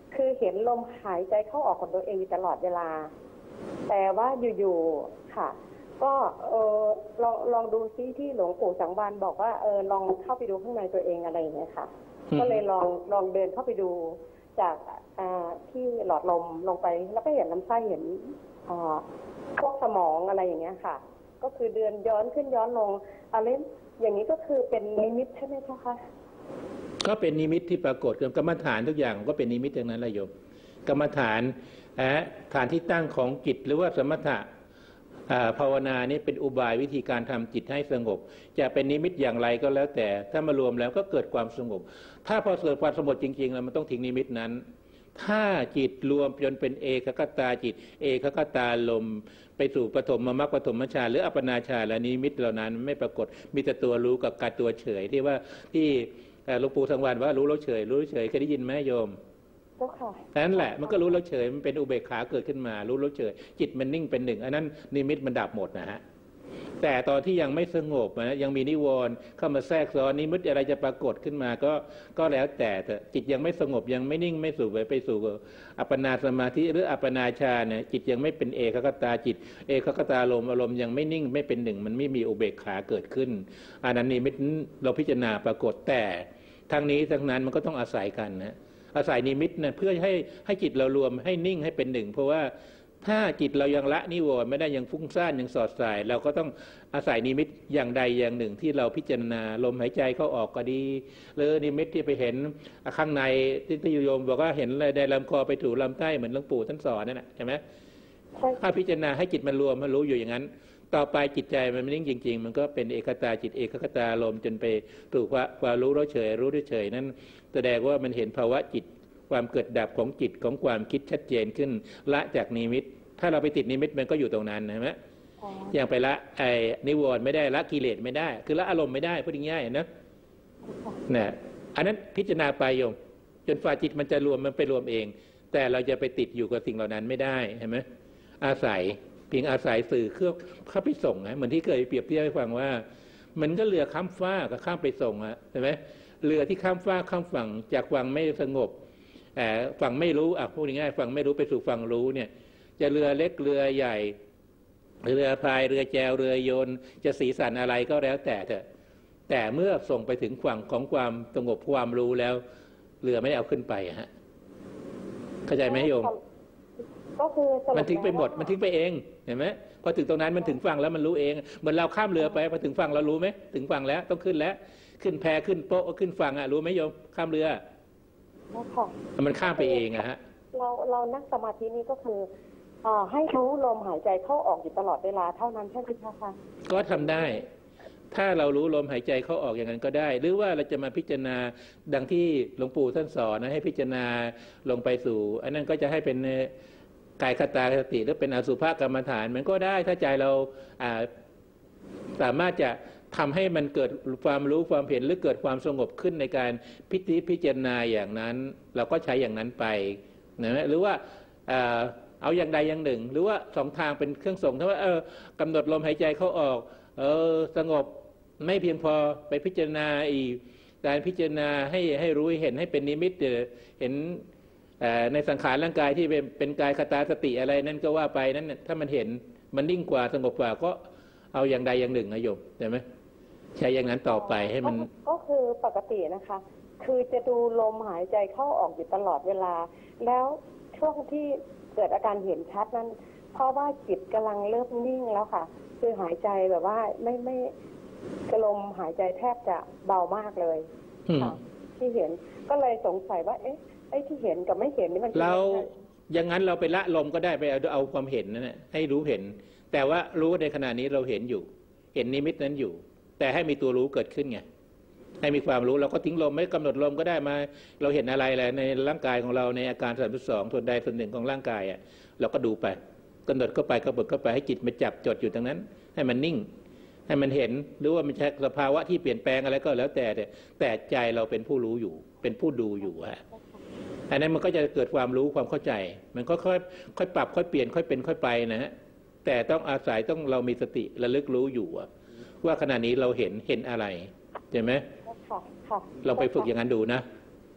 คือเห็นลมหายใจเข้าออกของตัวเองอยู่ตลอดเวลาแต่ว่าอยู่ๆค่ะก็เออลองลองดูซิที่หลวงปู่สังวาลบอกว่าเออลองเข้าไปดูข้างในตัวเองอะไรอย่างเงี้ยค่ะก็เลยลองลองเดินเข้าไปดูจากอ่าที่หลอดลมลงไปแล้วก็เห็นลำไส้เห็นอ่าพวกสมองอะไรอย่างเงี้ยค่ะก็คือเดินย้อนขึ้นย้อนลงอะไรอย่างนี้ก็คือเป็นนิมิตใช่ไหมคะก็เป็นนิมิตที่ปรากฏกรรมฐานทุกอย่างก็เป็นนิมิตอย่างนั้นแหละโยมกรรมฐานนะฐานที่ตั้งของจิตหรือว่าสมถะภาวนานี่เป็นอุบายวิธีการทำจิตให้สงบจะเป็นนิมิตอย่างไรก็แล้วแต่ถ้ามารวมแล้วก็เกิดความสงบถ้าพอเกิดความสงบจริงๆแล้วมันต้องทิ้งนิมิตนั้นถ้าจิตรวมจนเป็นเอกคตาจิตเอกคตาลมไปสู่ปฐมมรรคปฐมฌานหรืออัปปนาฌานและนิมิตเหล่านั้นไม่ปรากฏมีแต่ตัวรู้กับการตัวเฉยที่ว่าที่หลวงปู่สังวาลว่ารู้แล้วเฉยรู้เฉยเคยได้ยินไหมโยมนั่นแหละมันก็รู้แล้วเฉยมันเป็นอุเบกขาเกิดขึ้นมารู้แล้วเฉยจิตมันนิ่งเป็นหนึ่งอันนั้นนิมิตมันดับหมดนะฮะแต่ตอนที่ยังไม่สงบนะยังมีนิวรณ์เข้ามาแทรกซ้อนนิมิตอะไรจะปรากฏขึ้นมาก็ก็แล้วแต่แต่จิตยังไม่สงบยังไม่นิ่งไม่สู่ไปไปสู่อัปปนาสมาธิหรืออัปปนาฌานเนี่ยจิตยังไม่เป็นเอกคตาจิตเอกคตาลมอารมณ์ยังไม่นิ่งไม่เป็นหนึ่งมันไม่มีอุเบกขาเกิดขึ้นอันนั้นนิมิตเราพิจารณาปรากฏแต่ทั้งนี้ทั้งนั้นมันก็ต้องอาศัยกันนะอาศัยนิมิตนะเพื่อให้ให้จิตเรารวมให้นิ่งให้เป็นหนึ่งเพราะว่าถ้าจิตเรายังละนิวรณ์ไม่ได้ยังฟุ้งซ่านยังสอดสายเราก็ต้องอาศัยนิมิตอย่างใดอย่างหนึ่งที่เราพิจารณาลมหายใจเข้าออกก็ดีหรือนิมิตที่ไปเห็นข้างในที่ที่โยมบอกว่าเห็นในลำคอไปถูลำใต้เหมือนหลวงปู่ท่านสอนนั่นแหละใช่ไหมถ้าพิจารณาให้จิตมันรวมมันรู้อยู่อย่างนั้นต่อไปจิตใจมันไม่นิ่งจริงๆมันก็เป็นเอกตาจิตเอกคตาลมจนไปถูกว่าความรู้รู้เฉยรู้เฉยนั้นแสดงว่ามันเห็นภาวะจิตความเกิดดับของจิตของความคิดชัดเจนขึ้นละจากนิมิตถ้าเราไปติดนิมิตมันก็อยู่ตรงนั้นใช่ไหมอย่างไปละไอ้นิวรณ์ไม่ได้ละกิเลสไม่ได้คือละอารมณ์ไม่ได้พูดง่ายๆนะเนี่ยอันนั้นพิจารณาไปโยมจนฝ่ายจิตมันจะรวมมันไปรวมเองแต่เราจะไปติดอยู่กับสิ่งเหล่านั้นไม่ได้ใช่ไหมอาศัยเพียงอาศัยสื่อเครื่องเข้าไปส่งนะเหมือนที่เคยเปรียบเทียบให้ฟังว่ามันก็เรือข้ามฟ้ากับข้ามไปส่งอะใช่ไหมเรือที่ข้ามฟ้าข้ามฝั่งจากฝั่งไม่สงบแต่ฝั่งไม่รู้อ่ะพูดง่ายๆฝั่งไม่รู้ไปสู่ฝั่งรู้เนี่ยจะเรือเล็กเรือใหญ่เรือพายเรือแจวเรือโยนจะสีสันอะไรก็แล้วแต่เถอะแต่เมื่อส่งไปถึงฝั่งของความสงบความรู้แล้วเรือไม่เอาขึ้นไปฮะเข้าใจไหมโยมก็คือมันทิ้งไปหมดมันทิ้งไปเองเห็นไหมพอถึงตรงนั้นมันถึงฝั่งแล้วมันรู้เองเหมือนเราข้ามเรือไปพอถึงฝั่งเรารู้ไหมถึงฝั่งแล้วต้องขึ้นแล้วขึ้นแพขึ้นโป๊ะขึ้นฝั่งอ่ะรู้ไหมโยมข้ามเรือมันข้ามไปเองอะฮะเราเรานั่งสมาธินี้ก็คือให้รู้ลมหายใจเข้าออกอยู่ตลอดเวลาเท่านั้นใช่ไหมคะก็ทำได้ถ้าเรารู้ลมหายใจเข้าออกอย่างนั้นก็ได้หรือว่าเราจะมาพิจารณาดังที่หลวงปู่ท่านสอนนะให้พิจารณาลงไปสู่อันนั้นก็จะให้เป็นกายคตาสติหรือเป็นอสุภกรรมฐานมันก็ได้ถ้าใจเราสามารถจะทำให้มันเกิดความรู้ความเห็นหรือเกิดความสงบขึ้นในการพิจิตรพิจารณาอย่างนั้นเราก็ใช้อย่างนั้นไปนะหรือว่าเอาอย่างใดอย่างหนึ่งหรือว่าสองทางเป็นเครื่องส่งถ้าว่าเออกำหนดลมหายใจเข้าออกเออสงบไม่เพียงพอไปพิจารณาอีกการพิจารณาให้ให้รู้เห็นให้เป็นนิมิตเห็นในสังขารร่างกายที่เป็นเป็นกายคตาสติอะไรนั่นก็ว่าไปนั้นถ้ามันเห็นมันนิ่งกว่าสงบกว่าก็เอาอย่างใดอย่างหนึ่งนะโยมใช่ไหมใช้อย่างนั้นต่อไปให้มันก็คือปกตินะคะคือจะดูลมหายใจเข้าออกอยู่ตลอดเวลาแล้วช่วงที่เกิดอาการเห็นชัดนั้นเพราะว่าจิตกำลังเริ่มนิ่งแล้วค่ะคือหายใจแบบว่าไม่ไม่กระลมหายใจแทบจะเบามากเลยค่ะที่เห็นก็เลยสงสัยว่าเอ๊ะไอ้ที่เห็นกับไม่เห็นนี่มันเราอย่างนั้นเราไปละลมก็ได้ไปเอาเอาความเห็นนั่นแหละให้รู้เห็นแต่ว่ารู้ในขณะนี้เราเห็นอยู่เห็นนิมิตนั้นอยู่แต่ให้มีตัวรู้เกิดขึ้นไงให้มีความรู้เราก็ทิ้งลมไม่กำหนดลมก็ได้มาเราเห็นอะไรแหละในร่างกายของเราในอาการสามสิบสองส่วนใดส่วนหนึ่งของร่างกายอ่ะเราก็ดูไปกำหนดเข้าไปกำหนดเข้าไปให้จิตมาจับจดอยู่ตรงนั้นให้มันนิ่งให้มันเห็นหรือว่ามันใช้สภาวะที่เปลี่ยนแปลงอะไรก็แล้วแต่แต่ใจเราเป็นผู้รู้อยู่เป็นผู้ดูอยู่ฮะอันนั้นมันก็จะเกิดความรู้ความเข้าใจมันก็ค่อยค่อยปรับค่อยเปลี่ยนค่อยเป็นค่อยไปนะฮะแต่ต้องอาศัยต้องเรามีสติระลึกรู้อยู่ว่าขณะนี้เราเห็นเห็นอะไรใช่ไหมเราไปฝึกอย่างนั้นดูนะ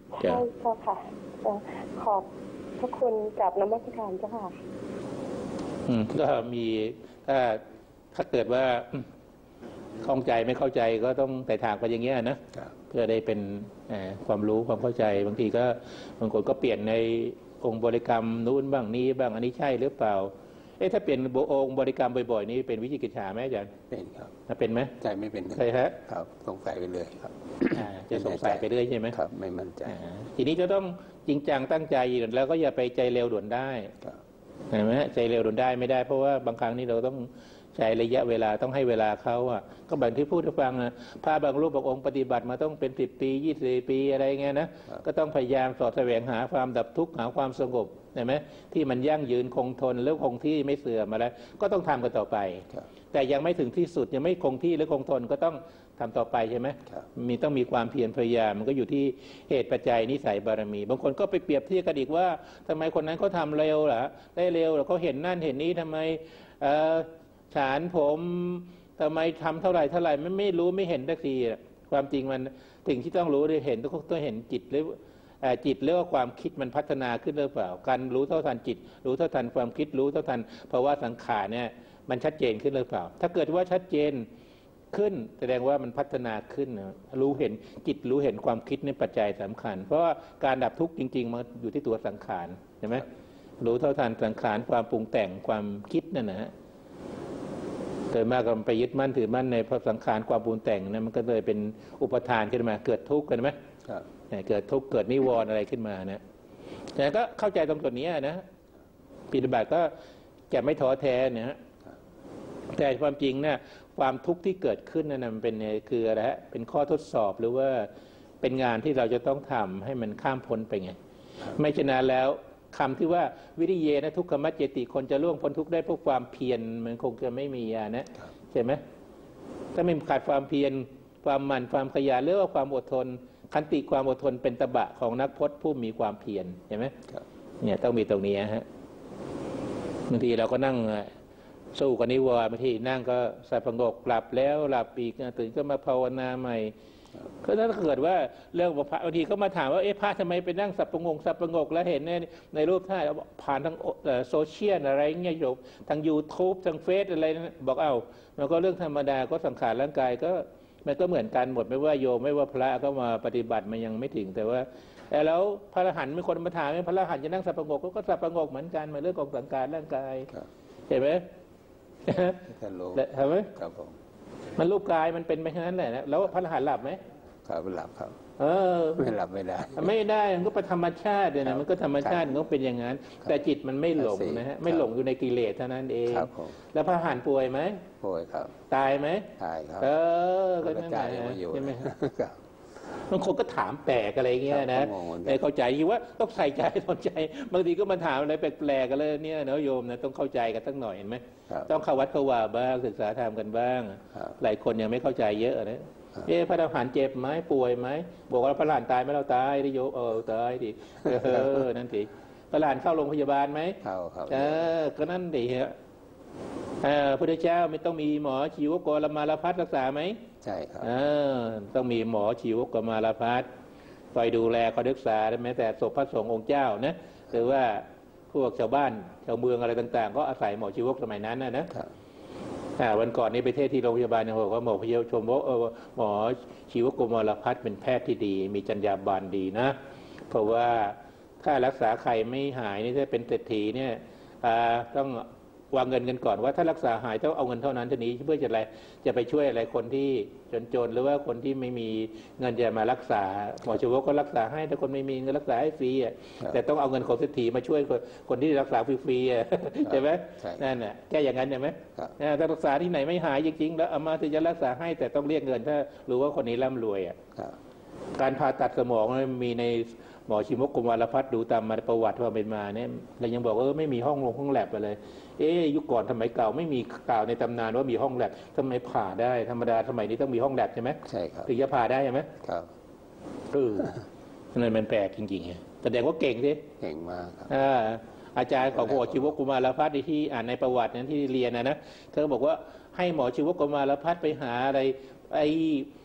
ใช่เจ้าค่ะขอบพระคุณกับนมัสการเจ้าค่ะอืมก็มีถ้าถ้าเกิดว่าข้องใจไม่เข้าใจก็ต้องไต่ถามไปอย่างเงี้ยนะเพื่อได้เป็นความรู้ความเข้าใจบางทีก็บางคนก็เปลี่ยนในองค์บริกรรมนู้นบ้างนี้บ้างอันนี้ใช่หรือเปล่าเอ๊ะถ้าเปลี่ยนองค์บริกรรมบ่อยๆนี้เป็นวิจิกิจฉาไหมอาจารย์เป็นครับถ้าเป็นไหมใจไม่เป็นใช่ฮะครับสงสัยไปเลยครับจะสงสัยไปเรื่อยใช่ไหมครับไม่มั่นใจทีนี้จะต้องจริงจังตั้งใจแล้วก็อย่าไปใจเร็วด่วนได้เห็นไหมใจเร็วด่วนได้ไม่ได้เพราะว่าบางครั้งนี่เราต้องใช้ระยะเวลาต้องให้เวลาเขาอ่ะก็แบบที่พูดให้ฟังนะพระบางรูปบางองค์ปฏิบัติมาต้องเป็นสิบปียี่สิบปีอะไรเงี้ยนะก็ต้องพยายามสอดแสวงหาความดับทุกข์หาความสงบเห็นไหมที่มันยั่งยืนคงทนแล้วคงที่ไม่เสื่อมมาแล้วก็ต้องทำกันต่อไปแต่ยังไม่ถึงที่สุดยังไม่คงที่หรือคงทนก็ต้องทำต่อไปใช่ไหมมีต้องมีความเพียรพยายามมันก็อยู่ที่เหตุปัจจัยนิสัยบารมีบางคนก็ไปเปรียบเทียบกันอีกว่าทำไมคนนั้นเขาทาเร็วล่ะได้เร็วเขาเห็นนั่นเห็นนี้ทำไมฉานผมทำไมทำเท่าไหร่เท่าไหร่ไม่ไม่รู้ไม่เห็นสักทีความจริงมันสิ่งที่ต้องรู้ได้เห็นต้องต้องเห็นจิตหรือจิตหรือว่าความคิดมันพัฒนาขึ้นหรือเปล่าการรู้เท่าทันจิตรู้เท่าทันความคิดรู้เท่าทันภาวะสังขารเนี่ยมันชัดเจนขึ้นหรือเปล่าถ้าเกิดว่าชัดเจนขึ้นแสดงว่ามันพัฒนาขึ้นรู้เห็นจิตรู้เห็นความคิดนี่ปัจจัยสำคัญเพราะว่าการดับทุกข์จริงๆมันอยู่ที่ตัวสังขารใช่ไหมรู้เท่าทันสังขารความปรุงแต่งความคิดนั่นนะฮะเกิดมากก็ไปยึดมั่นถือมั่นในพระสังขารความปรุงแต่งนะมันก็เลยเป็นอุปทานขึ้นมาเกิดทุกข์กันไหมเกิดทุกข์เกิดนิวรณ์อะไรขึ้นมานะแต่ก็เข้าใจตรงจุดนี้นะปฏิบัติก็จะไม่ท้อแท้เนี่ยแต่ความจริงเนี่ยความทุกข์ที่เกิดขึ้นนั่นมันเป็นคืออะไรฮะเป็นข้อทดสอบหรือว่าเป็นงานที่เราจะต้องทำให้มันข้ามพ้นไปไงไม่ฉะนั้นแล้วคำที่ว่าวิริเยนะทุกขมัจเจติคนจะล่วงพ้นทุกข์ได้เพราะความเพียรมันคงจะไม่มีนะใช่ไหมถ้าไม่ขาดความเพียรความหมั่นความขยันหรือว่าความอดทนขันติความอดทนเป็นตบะของนักพจน์ผู้มีความเพียรเห็นไหมเนี่ยต้องมีตรงนี้ฮะบางทีเราก็นั่งสู้กับนิวรณ์บางทีนั่งก็สับประงกหลับแล้วหลับอีกตื่นก็มาภาวนาใหม่ก็ถ้าเกิดว่าเรื่องพระบางทีเขามาถามว่าเอ๊ะพระทำไมไปนั่งสับประงกสับประงกแล้วเห็นในในรูปท่านผ่านทางโซเชียลอะไรเงี้ยโยมทาง ยูทูบ ทางเฟซอะไรบอกเอ้ามันก็เรื่องธรรมดาก็สังขารร่างกายก็มันก็เหมือนกันหมดไม่ว่าโยมไม่ว่าพระก็มาปฏิบัติมันยังไม่ถึงแต่ว่าแล้วพระอรหันต์มีคนมาถามว่าพระอรหันต์จะนั่งสับประงกก็สับประงกเหมือนกันมันเรื่องของสังขารร่างกายเห็นไหมเห็นไหมครับผมมันรูปกายมันเป็นไปแค่นั้นแหละแล้วพระอรหันต์หลับไหมครับหลับครับเออไม่หลับไม่ได้ไม่ได้มันก็เป็นธรรมชาติเลยนะมันก็ธรรมชาติมันก็เป็นอย่างนั้นแต่จิตมันไม่หลงนะฮะไม่หลงอยู่ในกิเลสเท่านั้นเองแล้วพระอรหันต์ป่วยไหมป่วยครับตายไหมตายครับเออก็นั่นแหละใช่ไหมบางคนก็ถามแปลกอะไรเงี้ยนะไม่เข้าใจว่าต้องใส่ใจสนใจบางทีก็มาถามอะไรแปลกๆกันเลยเนี่ยนะโยมนะต้องเข้าใจกันสักหน่อยเห็นไหมต้องเข้าวัดเข้าวาบ้างศึกษาธรรมกันบ้างหลายคนยังไม่เข้าใจเยอะนะเอ๊ะพระอรหันต์เจ็บไหมป่วยไหมบอกว่าพระอรหันต์ตายไหมเราตายดิโยเออตายดิเออนั่นสิพระอรหันต์เข้าโรงพยาบาลไหมเข้าครับเออก็นั่นดิฮะพระพุทธเจ้าไม่ต้องมีหมอชีวกรมารพัฒรักษาไหมใช่ครับต้องมีหมอชีวกรมารพัฒคอยดูแลคอยรักษาแม้แต่ศพพระสงฆ์องค์เจ้านะหรือว่าพวกชาวบ้านชาวเมืองอะไรต่างๆก็อาศัยหมอชีวกสมัยนั้นนะนะวันก่อนนี้ไปเทศที่โรงพยาบาลเนี่ยบอกว่าหมอพยาชมว่าหมอชีวกรมารพัฒเป็นแพทย์ที่ดีมีจรรยาบรรณดีนะเพราะว่าถ้ารักษาใครไม่หายนี่ถ้าเป็นเศรษฐีเนี่ยต้องวางเงินกันก่อนว่าถ้ารักษาหายต้องเอาเงินเท่านั้นเท่านี้เพื่อจะอะไรจะไปช่วยอะไรคนที่จนๆหรือว่าคนที่ไม่มีเงินจะมารักษาหมอชีวกก็รักษาให้แต่คนไม่มีเงินรักษาให้ฟรีแต่ต้องเอาเงินของเศรษฐีมาช่วยคนที่รักษาฟรีๆใช่ไหมนั่นแหละแค่อย่างนั้นใช่ไหมถ้ารักษาที่ไหนไม่หายจริงๆแล้วเอามาถึงจะรักษาให้แต่ต้องเรียกเงินถ้ารู้ว่าคนนี้ร่ำรวยอ่ะการผ่าตัดสมองมีในหมอชีวกกรมารพัฒดูตามมาประวัติว่าเป็นมาเนี่ยเรายังบอกว่าไม่มีห้องลงห้องแลบไปเลยเอ๊ยยุคก่อนสมัยเก่าไม่มีกล่าวในตำนานว่ามีห้องแลบทำไมผ่าได้ธรรมดาสมัยนี้ต้องมีห้องแลบใช่ไหมใช่ครับถึงจะผ่าได้ใช่ไหมครับเออนั่นมันแปลกจริงๆแสดงว่าเก่งสิเก่งมากครับอาจารย์ของหมอชีวกกรมารพัฒที่อ่านในประวัตินั้นที่เรียนนะนะเธอบอกว่าให้หมอชีวกกรมารพัฒไปหาอะไรไอ้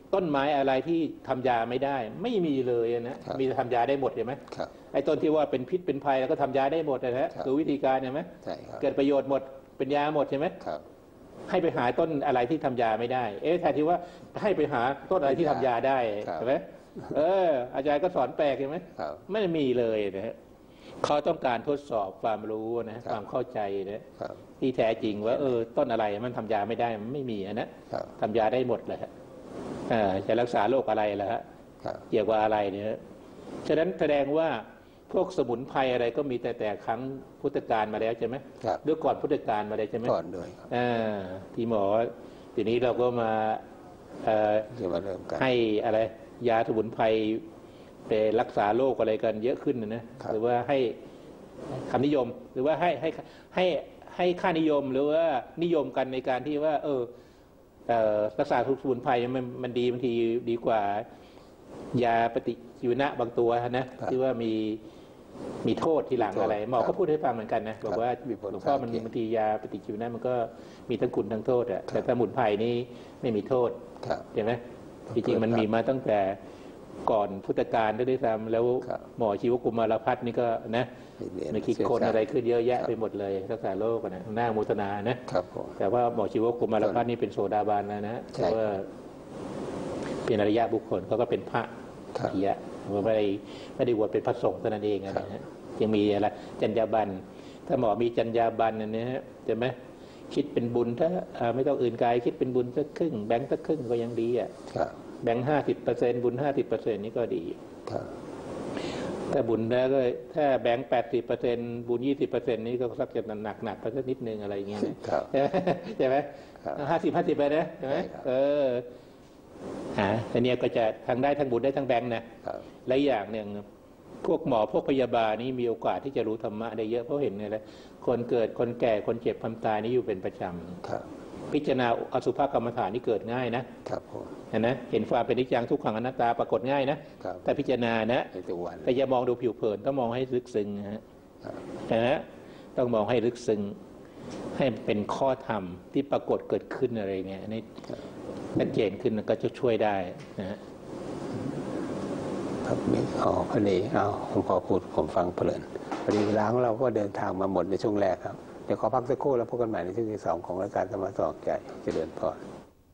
ต้นไม้อะไรที่ทำยาไม่ได้ไม่มีเลยนะมีแต่ทำยาได้หมดใช่ไหมไอ้ต้นที่ว่าเป็นพิษเป็นภัยแล้วก็ทำยาได้หมดนะฮะคือวิธีการใช่ไหมเกิดประโยชน์หมดเป็นยาหมดใช่ไหมให้ไปหาต้นอะไรที่ทำยาไม่ได้เอ๊ะแทนที่ว่าให้ไปหาต้นอะไรที่ทำยาได้ใช่ไหมเอออาจารย์ก็สอนแปลกใช่ไหมไม่มีเลยนะฮะเขาต้องการทดสอบความรู้นะความเข้าใจนะที่แท้จริงว่าเออต้นอะไรมันทำยาไม่ได้มันไม่มีนะทำยาได้หมดเลยจะรักษาโรคอะไรล่ะฮะเกี่ยวกับอะไรเนี่ยฉะนั้นแสดงว่าพวกสมุนไพรอะไรก็มีแต่แต่ครั้งพุทธกาลมาแล้วใช่ไหมด้วยก่อนพุทธกาลมาแล้วใช่ไหมก่อนด้วยที่หมอทีนี้เราก็มาให้อะไรยาสมุนไพรไปรักษาโรคอะไรกันเยอะขึ้นนะหรือว่าให้คำนิยมหรือว่าให้ให้ให้ให้ค่านิยมหรือว่านิยมกันในการที่ว่าเออรักษาสมุนไพรมันมันดีบางทีดีกว่ายาปฏิชีวนะบางตัวนะที่ว่ามีมีโทษทีหลังอะไรหมอก็พูดให้ฟังเหมือนกันนะบอกว่าหลวงพ่อมันบางทียาปฏิชีวนะมันก็มีทั้งคุณทั้งโทษอ่ะแต่สมุนไพรนี่ไม่มีโทษเห็นไหมจริงๆมันมีมาตั้งแต่ก่อนพุทธกาลได้ซ้ำแล้วหมอชีวกุมารพัฒน์นี่ก็นะมีคิดคนอะไรขึ้นเยอะแยะไปหมดเลยรักษาโรคนะหน้าโมทนานะแต่ว่าหมอชีวกุมารพัฒน์นี่เป็นโสดาบันนะนะเพราะว่าเป็นอริยะบุคคลเขาก็เป็นพระอริยะไม่ได้ไม่ได้บวชเป็นพระสงฆ์เท่านั้นเองนะฮะยังมีอะไรจรรยาบรรณถ้าหมอมีจรรยาบรรณนะฮะใช่ไหมคิดเป็นบุญถ้าไม่ต้องอื่นกายคิดเป็นบุญสักครึ่งแบงค์สักครึ่งก็ยังดีอ่ะแบงค์ห้าสิบเปอร์เซ็นต์บุญห้าสิบเปอร์เซ็นต์นี่ก็ดีถ้าบุญแล้วก็ถ้าแบงค์แปดสิบเปอร์เซ็นต์บุญยี่สิบเปอร์เซ็นต์นี่ก็สักจะหนักหนักไปสักนิดนึงอะไรอย่างเงี้ยใช่ไหมห้าสิบห้าสิบไปนะใช่ไหมเออฮะอันนี้ก็จะทั้งได้ทั้งบุญได้ทั้งแบงค์นะและอย่างหนึ่งพวกหมอพวกพยาบาลนี่มีโอกาสที่จะรู้ธรรมะได้เยอะเพราะเห็นไงเลยคนเกิดคนแก่คนเจ็บความตายนี่อยู่เป็นประจำพิจารณาอสุภกรรมฐานนี่เกิดง่ายนะครับเห็นนะเห็นความเป็นนิจจังทุกขังอนัตตาปรากฏง่ายนะแต่พิจารณานะแต่อย่ามองดูผิวเผินต้องมองให้ลึกซึ้งนะฮะนะต้องมองให้ลึกซึ้งให้เป็นข้อธรรมที่ปรากฏเกิดขึ้นอะไรเงี้ยนี่ชัดเจนขึ้นก็จะช่วยได้นะฮะครับนี่อ๋อพอดีเอาผมขอพูดผมฟังเพลินพอดีล้างเราก็เดินทางมาหมดในช่วงแรกครับเดี๋ยวขอพักสักครู่แล้วพบกันใหม่ในช่วงที่สองของรายการธรรมะสว่างใจเจริญพร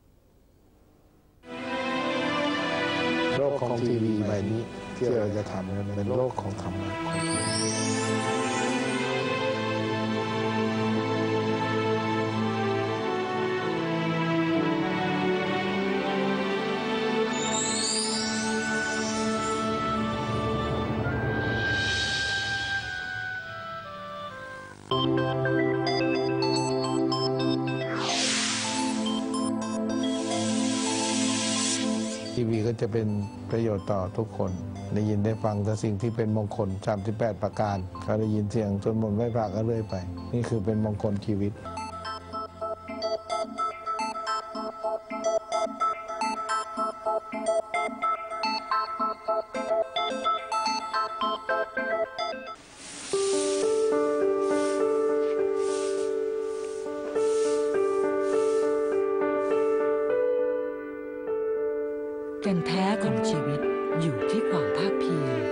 โลกของทีวีใบนี้ที่เราจะทำเป็นโลกของธรรมะทีวีก็จะเป็นประโยชน์ต่อทุกคนได้ยินได้ฟังแต่สิ่งที่เป็นมงคลสามสิบแปดประการเขาได้ยินเสียงจนหมดไม่พระก็เรื่อยไปนี่คือเป็นมงคลชีวิตแก่นแท้ของชีวิตอยู่ที่ความภาคเพียร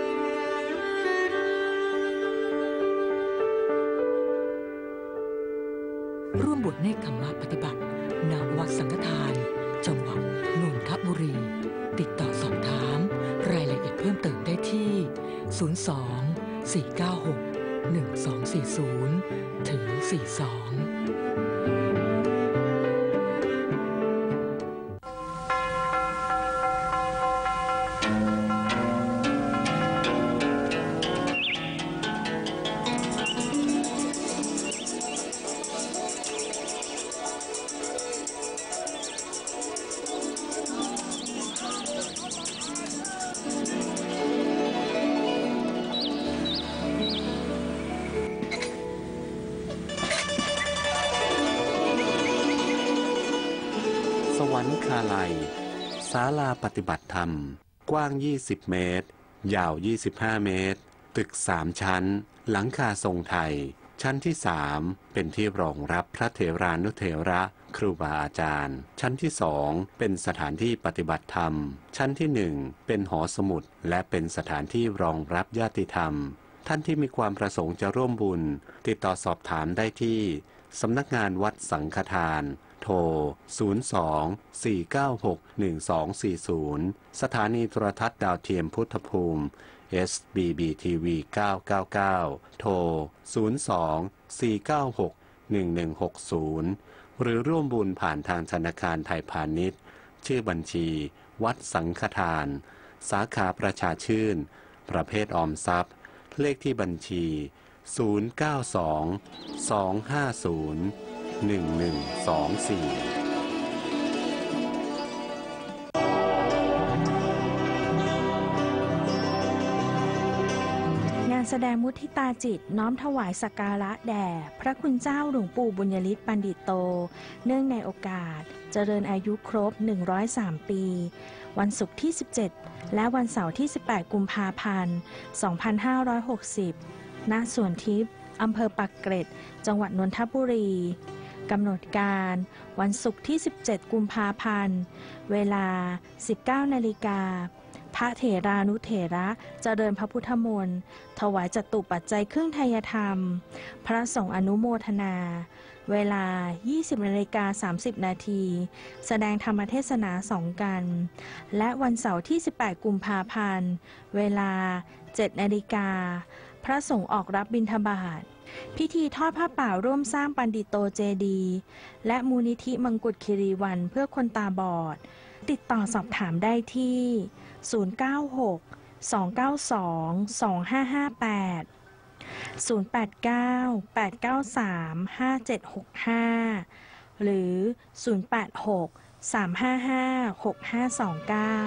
ร่วมบวชเนกธรรมะปฏิบัติณวัดสังฆทานจังหวัดนนทบุรี ติดต่อสอบถามรายละเอียดเพิ่มเติมได้ที่ ศูนย์ สอง สี่ เก้า หก หนึ่ง สอง สี่ ศูนย์ ถึง สี่สองสวรรคาลัยศาลาปฏิบัติธรรมกว้างยี่สิบเมตรยาวยี่สิบห้าเมตรตึกสามชั้นหลังคาทรงไทยชั้นที่สามเป็นที่รองรับพระเถรานุเถระครูบาอาจารย์ชั้นที่สองเป็นสถานที่ปฏิบัติธรรมชั้นที่หนึ่งเป็นหอสมุดและเป็นสถานที่รองรับญาติธรรมท่านที่มีความประสงค์จะร่วมบุญติดต่อสอบถามได้ที่สำนักงานวัดสังฆทานโทรศูนย์ สอง สี่ เก้า หก หนึ่ง สอง สี่ ศูนย์สถานีโทรทัศน์ดาวเทียมพุทธภูมิ เอส บี บี ที วี เก้า เก้า เก้า โทร ศูนย์ สอง สี่ เก้า หก หนึ่ง หนึ่ง หก ศูนย์ หรือร่วมบุญผ่านทางธนาคารไทยพาณิชย์ชื่อบัญชีวัดสังฆทานสาขาประชาชื่นประเภทออมทรัพย์เลขที่บัญชี ศูนย์ เก้า สอง สอง ห้า ศูนย์ หนึ่ง หนึ่ง สอง สี่งานแสดงมุทิตาจิตน้อมถวายสักการะแด่พระคุณเจ้าหลวงปู่บุญยฤทธิ์ปันดิตโตเนื่องในโอกาสเจริญอายุครบหนึ่งร้อยสามปีวันศุกร์ที่สิบเจ็ดและวันเสาร์ที่สิบแปดกุมภาพันธ์สองพันห้าร้อยหกสิบณสวนทิพย์อำเภอปากเกร็ดจังหวัดนนทบุรีกำหนดการวันศุกร์ที่สิบเจ็ดกุมภาพันธ์เวลา สิบเก้านาฬิกาพระเถรานุเถระเจริญพระพุทธมนต์ถวายจตุปัจจัยเครื่องไทยธรรมพระสงฆ์อนุโมทนาเวลา ยี่สิบนาฬิกาสามสิบนาทีแสดงธรรมเทศนาสองกันและวันเสาร์ที่สิบแปดกุมภาพันธ์เวลา เจ็ดนาฬิกาพระสงฆ์ออกรับบิณฑบาตพิธีทอดผ้าป่าร่วมสร้างปันดิโตเจดีย์และมูลนิธิมงกุฎคีรีวรรณเพื่อคนตาบอดติดต่อสอบถามได้ที่ ศูนย์ เก้า หก สอง เก้า สอง สอง ห้า ห้า แปด ศูนย์ แปด เก้า แปด เก้า สาม ห้า เจ็ด หก ห้า หรือ ศูนย์ แปด หก สาม ห้า ห้า หก ห้า สอง เก้า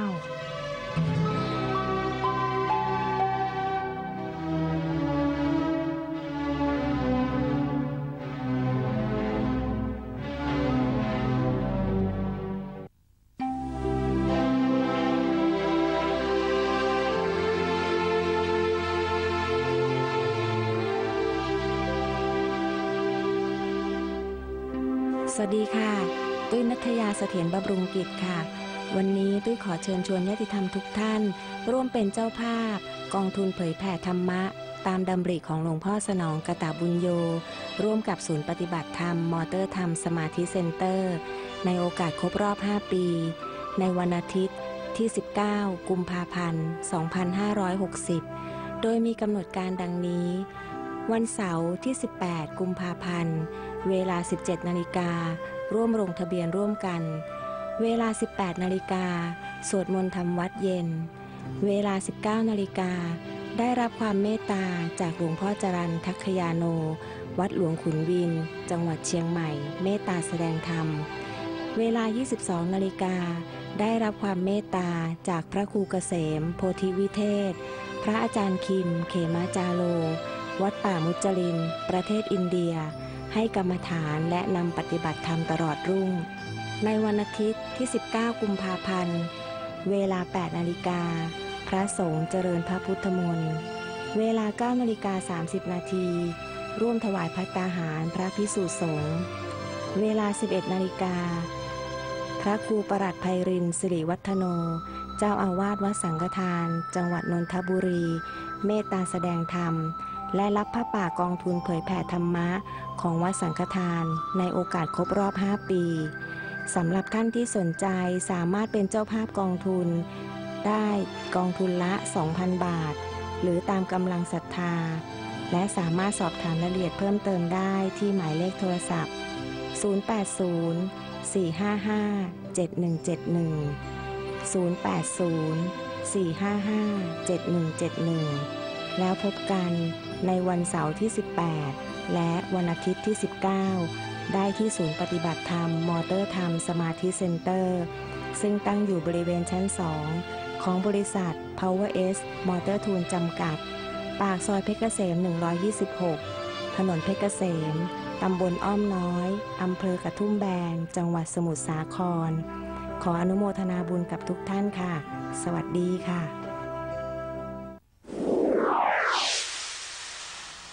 สวัสดีค่ะตุ้ยณัฐยาเสถียรบำรุงกิจค่ะวันนี้ตุ้ยขอเชิญชวนญาติธรรมทุกท่านร่วมเป็นเจ้าภาพกองทุนเผยแผ่ธรรมะตามดำริของหลวงพ่อสนองกตบุญโยร่วมกับศูนย์ปฏิบัติธรรมมอเตอร์ธรรมสมาธิเซ็นเตอร์ในโอกาสครบรอบห้าปีในวันอาทิตย์ที่สิบเก้ากุมภาพันธ์สองพันห้าร้อยหกสิบโดยมีกำหนดการดังนี้วันเสาร์ที่สิบแปดกุมภาพันธ์เวลา สิบเจ็ดนาฬิการ่วมลงทะเบียนร่วมกันเวลา สิบแปดนาฬิกาสวดมนต์ทำวัดเย็นเวลา สิบเก้านาฬิกาได้รับความเมตตาจากหลวงพ่อจรัญทัคคยาโนวัดหลวงขุนวินจังหวัดเชียงใหม่เมตตาแสดงธรรมเวลา ยี่สิบสองนาฬิกาได้รับความเมตตาจากพระครูเกษมโพธิวิเทศพระอาจารย์คิมเขมาจาโลวัดป่ามุจลินประเทศอินเดียให้กรรมฐานและนำปฏิบัติธรรมตลอดรุ่งในวันอาทิตย์ที่สิบเก้ากุมภาพันธ์เวลา แปดนาฬิกาพระสงฆ์เจริญพระพุทธมนต์เวลา เก้านาฬิกาสามสิบนาทีร่วมถวายภัตตาหารพระภิกษุสงฆ์เวลา สิบเอ็ดนาฬิกาพระครูประหลัดไพรินทร์สิริวัฒโนเจ้าอาวาสวัดสังฆทานจังหวัดนนทบุรีเมตตาแสดงธรรมและรับผ้าป่ากองทุนเผยแผ่ธรรมะของวัดสังฆทานในโอกาสครบรอบห้าปีสำหรับท่านที่สนใจสามารถเป็นเจ้าภาพกองทุนได้กองทุนละ สองพัน บาทหรือตามกำลังศรัทธาและสามารถสอบถามรายละเอียดเพิ่มเติมได้ที่หมายเลขโทรศัพท์ ศูนย์ แปด ศูนย์ สี่ ห้า ห้า เจ็ด หนึ่ง เจ็ด หนึ่ง ศูนย์ แปด ศูนย์ สี่ ห้า ห้า เจ็ด หนึ่ง เจ็ด หนึ่งแล้วพบกันในวันเสาร์ที่สิบแปดและวันอาทิตย์ที่สิบเก้าได้ที่ศูนย์ปฏิบัติธรรมมอเตอร์ธรรมสมาธิเซ็นเตอร์ซึ่งตั้งอยู่บริเวณชั้นสองของบริษัท Power S Motor Tool จำกัดปากซอยเพชรเกษมหนึ่งร้อยยี่สิบหกถนนเพชรเกษมตำบลอ้อมน้อยอำเภอกระทุ่มแบนจังหวัดสมุทรสาครขออนุโมทนาบุญกับทุกท่านค่ะสวัสดีค่ะ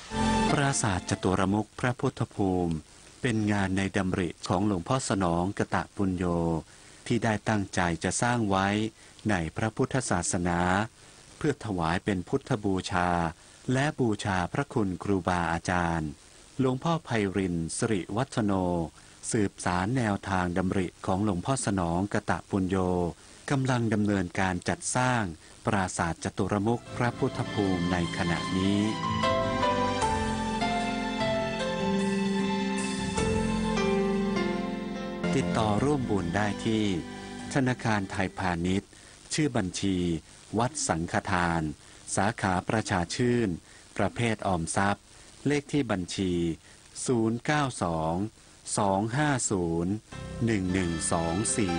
ปราสาทจตุรมุขพระพุทธภูมิเป็นงานในดำริของหลวงพ่อสนองกตปุญโญที่ได้ตั้งใจจะสร้างไว้ในพระพุทธศาสนาเพื่อถวายเป็นพุทธบูชาและบูชาพระคุณครูบาอาจารย์หลวงพ่อไพรินทร์สิริวัฒโนสืบสารแนวทางดำริของหลวงพ่อสนองกตปุญโญกำลังดำเนินการจัดสร้างปราสาทจตุรมุขพระพุทธภูมิในขณะนี้ติดต่อร่วมบุญได้ที่ธนาคารไทยพาณิชย์ชื่อบัญชีวัดสังฆทานสาขาประชาชื่นประเภทออมทรัพย์เลขที่บัญชีศูนย์ เก้า สอง สอง ห้า ศูนย์ หนึ่ง หนึ่ง สอง สี่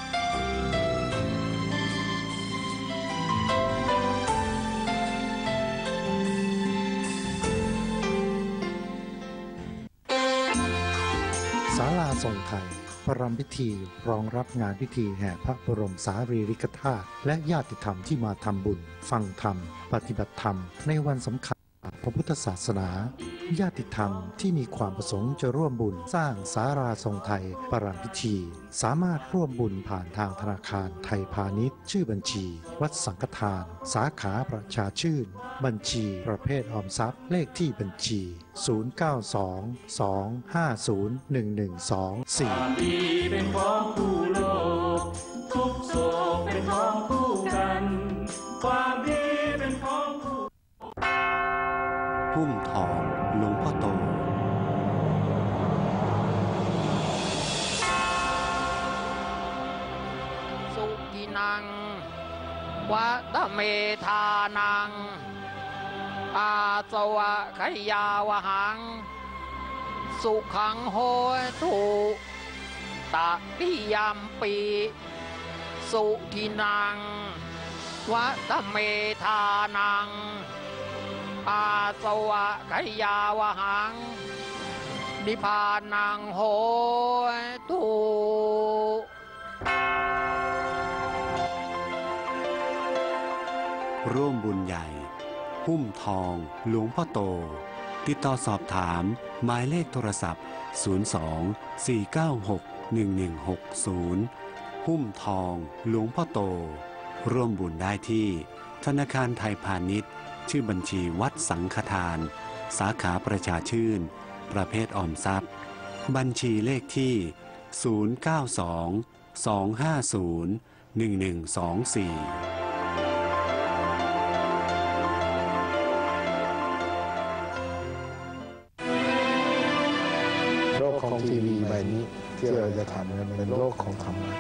ศาลาทรงไทยประรำพิธีรองรับงานพิธีแห่พระบรมสารีริกธาตุและญาติธรรมที่มาทำบุญฟังธรรมปฏิบัติธรรมในวันสำคัญพระพุทธศาสนาญาติธรรมที่มีความประสงค์จะร่วมบุญสร้างศาลาทรงไทยประรำพิธีสามารถร่วมบุญผ่านทางธนาคารไทยพาณิชย์ชื่อบัญชีวัดสังฆทานสาขาประชาชื่นบัญชีประเภทออมทรัพย์เลขที่บัญชีศูนย์ เก้า สอง สอง ห้า ศูนย์ หนึ่ง หนึ่ง สอง สี่ความดีเป็นของคู่โลกทุกโศกเป็นของคู่กันความดีเป็นของคู่พุ่มทองหลวงพ่อโตสุกินังวัตเมธานังอาสวะขยาวหังสุขังโหตุตติยัมปีสุกินังวัตเมธานังอาสวะขยาวหังนิพพานังโหตุร่วมบุญใหญ่หุ้มทองหลวงพ่อโตติดต่อสอบถามหมายเลขโทรศัพท์ศูนย์ สอง สี่ เก้า หก หนึ่ง หนึ่ง หก ศูนย์หุ้มทองหลวงพ่อโตร่วมบุญได้ที่ธนาคารไทยพาณิชย์ชื่อบัญชีวัดสังฆทานสาขาประชาชื่นประเภทออมทรัพย์บัญชีเลขที่ศูนย์ เก้า สอง สอง ห้า ศูนย์ หนึ่ง หนึ่ง สอง สี่โลกของทีวีใบนี้ที่เราจะทำกันเป็นโลกของธรรมะ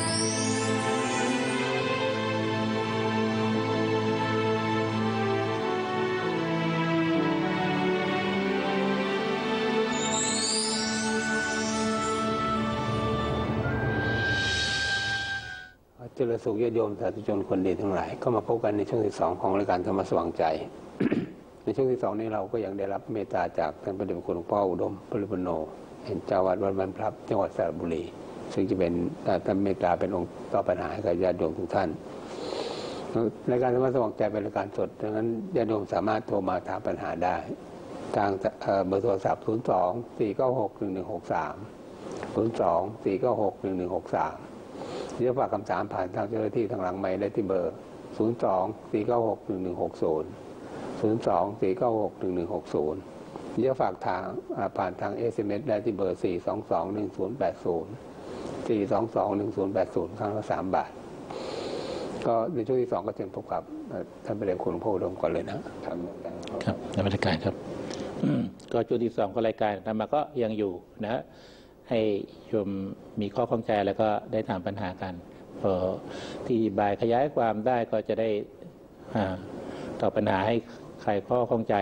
เจริญสุขญาติโยมสาธุชนคนดีทั้งหลายก็มาพบกันในช่วงที่สองของรายการธรรมะสว่างใจ ในช่วงที่สองนี้เราก็ยังได้รับเมตตาจากท่านพระเดชพระคุณหลวงพ่ออุดมปริปุโนเป็นเจ้าวาดวัดบรรพลับจังหวัดสระบุรีซึ่งจะเป็นท่านเมตตาเป็นองค์ตอบปัญหาให้กับญาติโยมทุกท่านรายการธรรมะสว่างใจเป็นรายการสดดังนั้นญาติโยมสามารถโทรมาถามปัญหาได้ทางเบอร์โทรศัพท์ศูนย์ สอง สี่ เก้า หก หนึ่ง หนึ่ง หก สาม ศูนย์ สอง สี่ เก้า หก หนึ่ง หนึ่ง หก สามหรือฝากคำถามผ่านทางเจ้าหน้าที่ทางหลังไมค์ได้ที่เบอร์ศูนย์ สอง สี่ เก้า หก หนึ่ง หนึ่ง หก ศูนย์ ศูนย์ สอง สี่ เก้า หก หนึ่ง หนึ่ง หก ศูนย์หรือฝากทางผ่านทาง เอส เอ็ม เอส ได้ที่เบอร์สี่ สอง สอง หนึ่ง ศูนย์ แปด ศูนย์ สี่ สอง สอง หนึ่ง ศูนย์ แปด ศูนย์ครั้งละสามบาทก็ในช่วงที่สองก็เชิญพบกับท่านพระเดชพระคุณหลวงพ่ออุดมก่อนเลยนะครับครับนมัสการครับก็ช่วงที่สองของรายการธรรมะก็ยังอยู่นะฮะให้โยมมีข้อข้องใจแล้วก็ได้ถามปัญหากันพอที่บายขยายความได้ก็จะได้ตอบปัญหาให้ใครข้อข้องใจ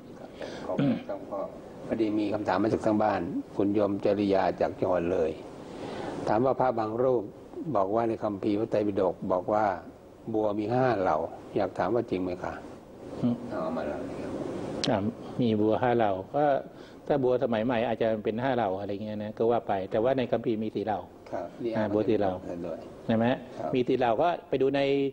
พอดีมีคำถามมาจากทางบ้านคุณโยมจริยาจากจังหวัดเลยถามว่าพระบางรูปบอกว่าในคัมภีร์พระไตรปิฎกบอกว่าบัวมีห้าเหล่าอยากถามว่าจริงไหมคะเอามาแล้วมีบัวห้าเหล่าก็ถ้าบัวสมัยใหม่อาจจะเป็นห้าเหล่าอะไรเงี้ยนะก็ว่าไปแต่ว่าในคัมภีร์มีสี่เหล่าบัวสี่เหล่าใช่ไหมมีสี่เหล่าก็ไปดูใน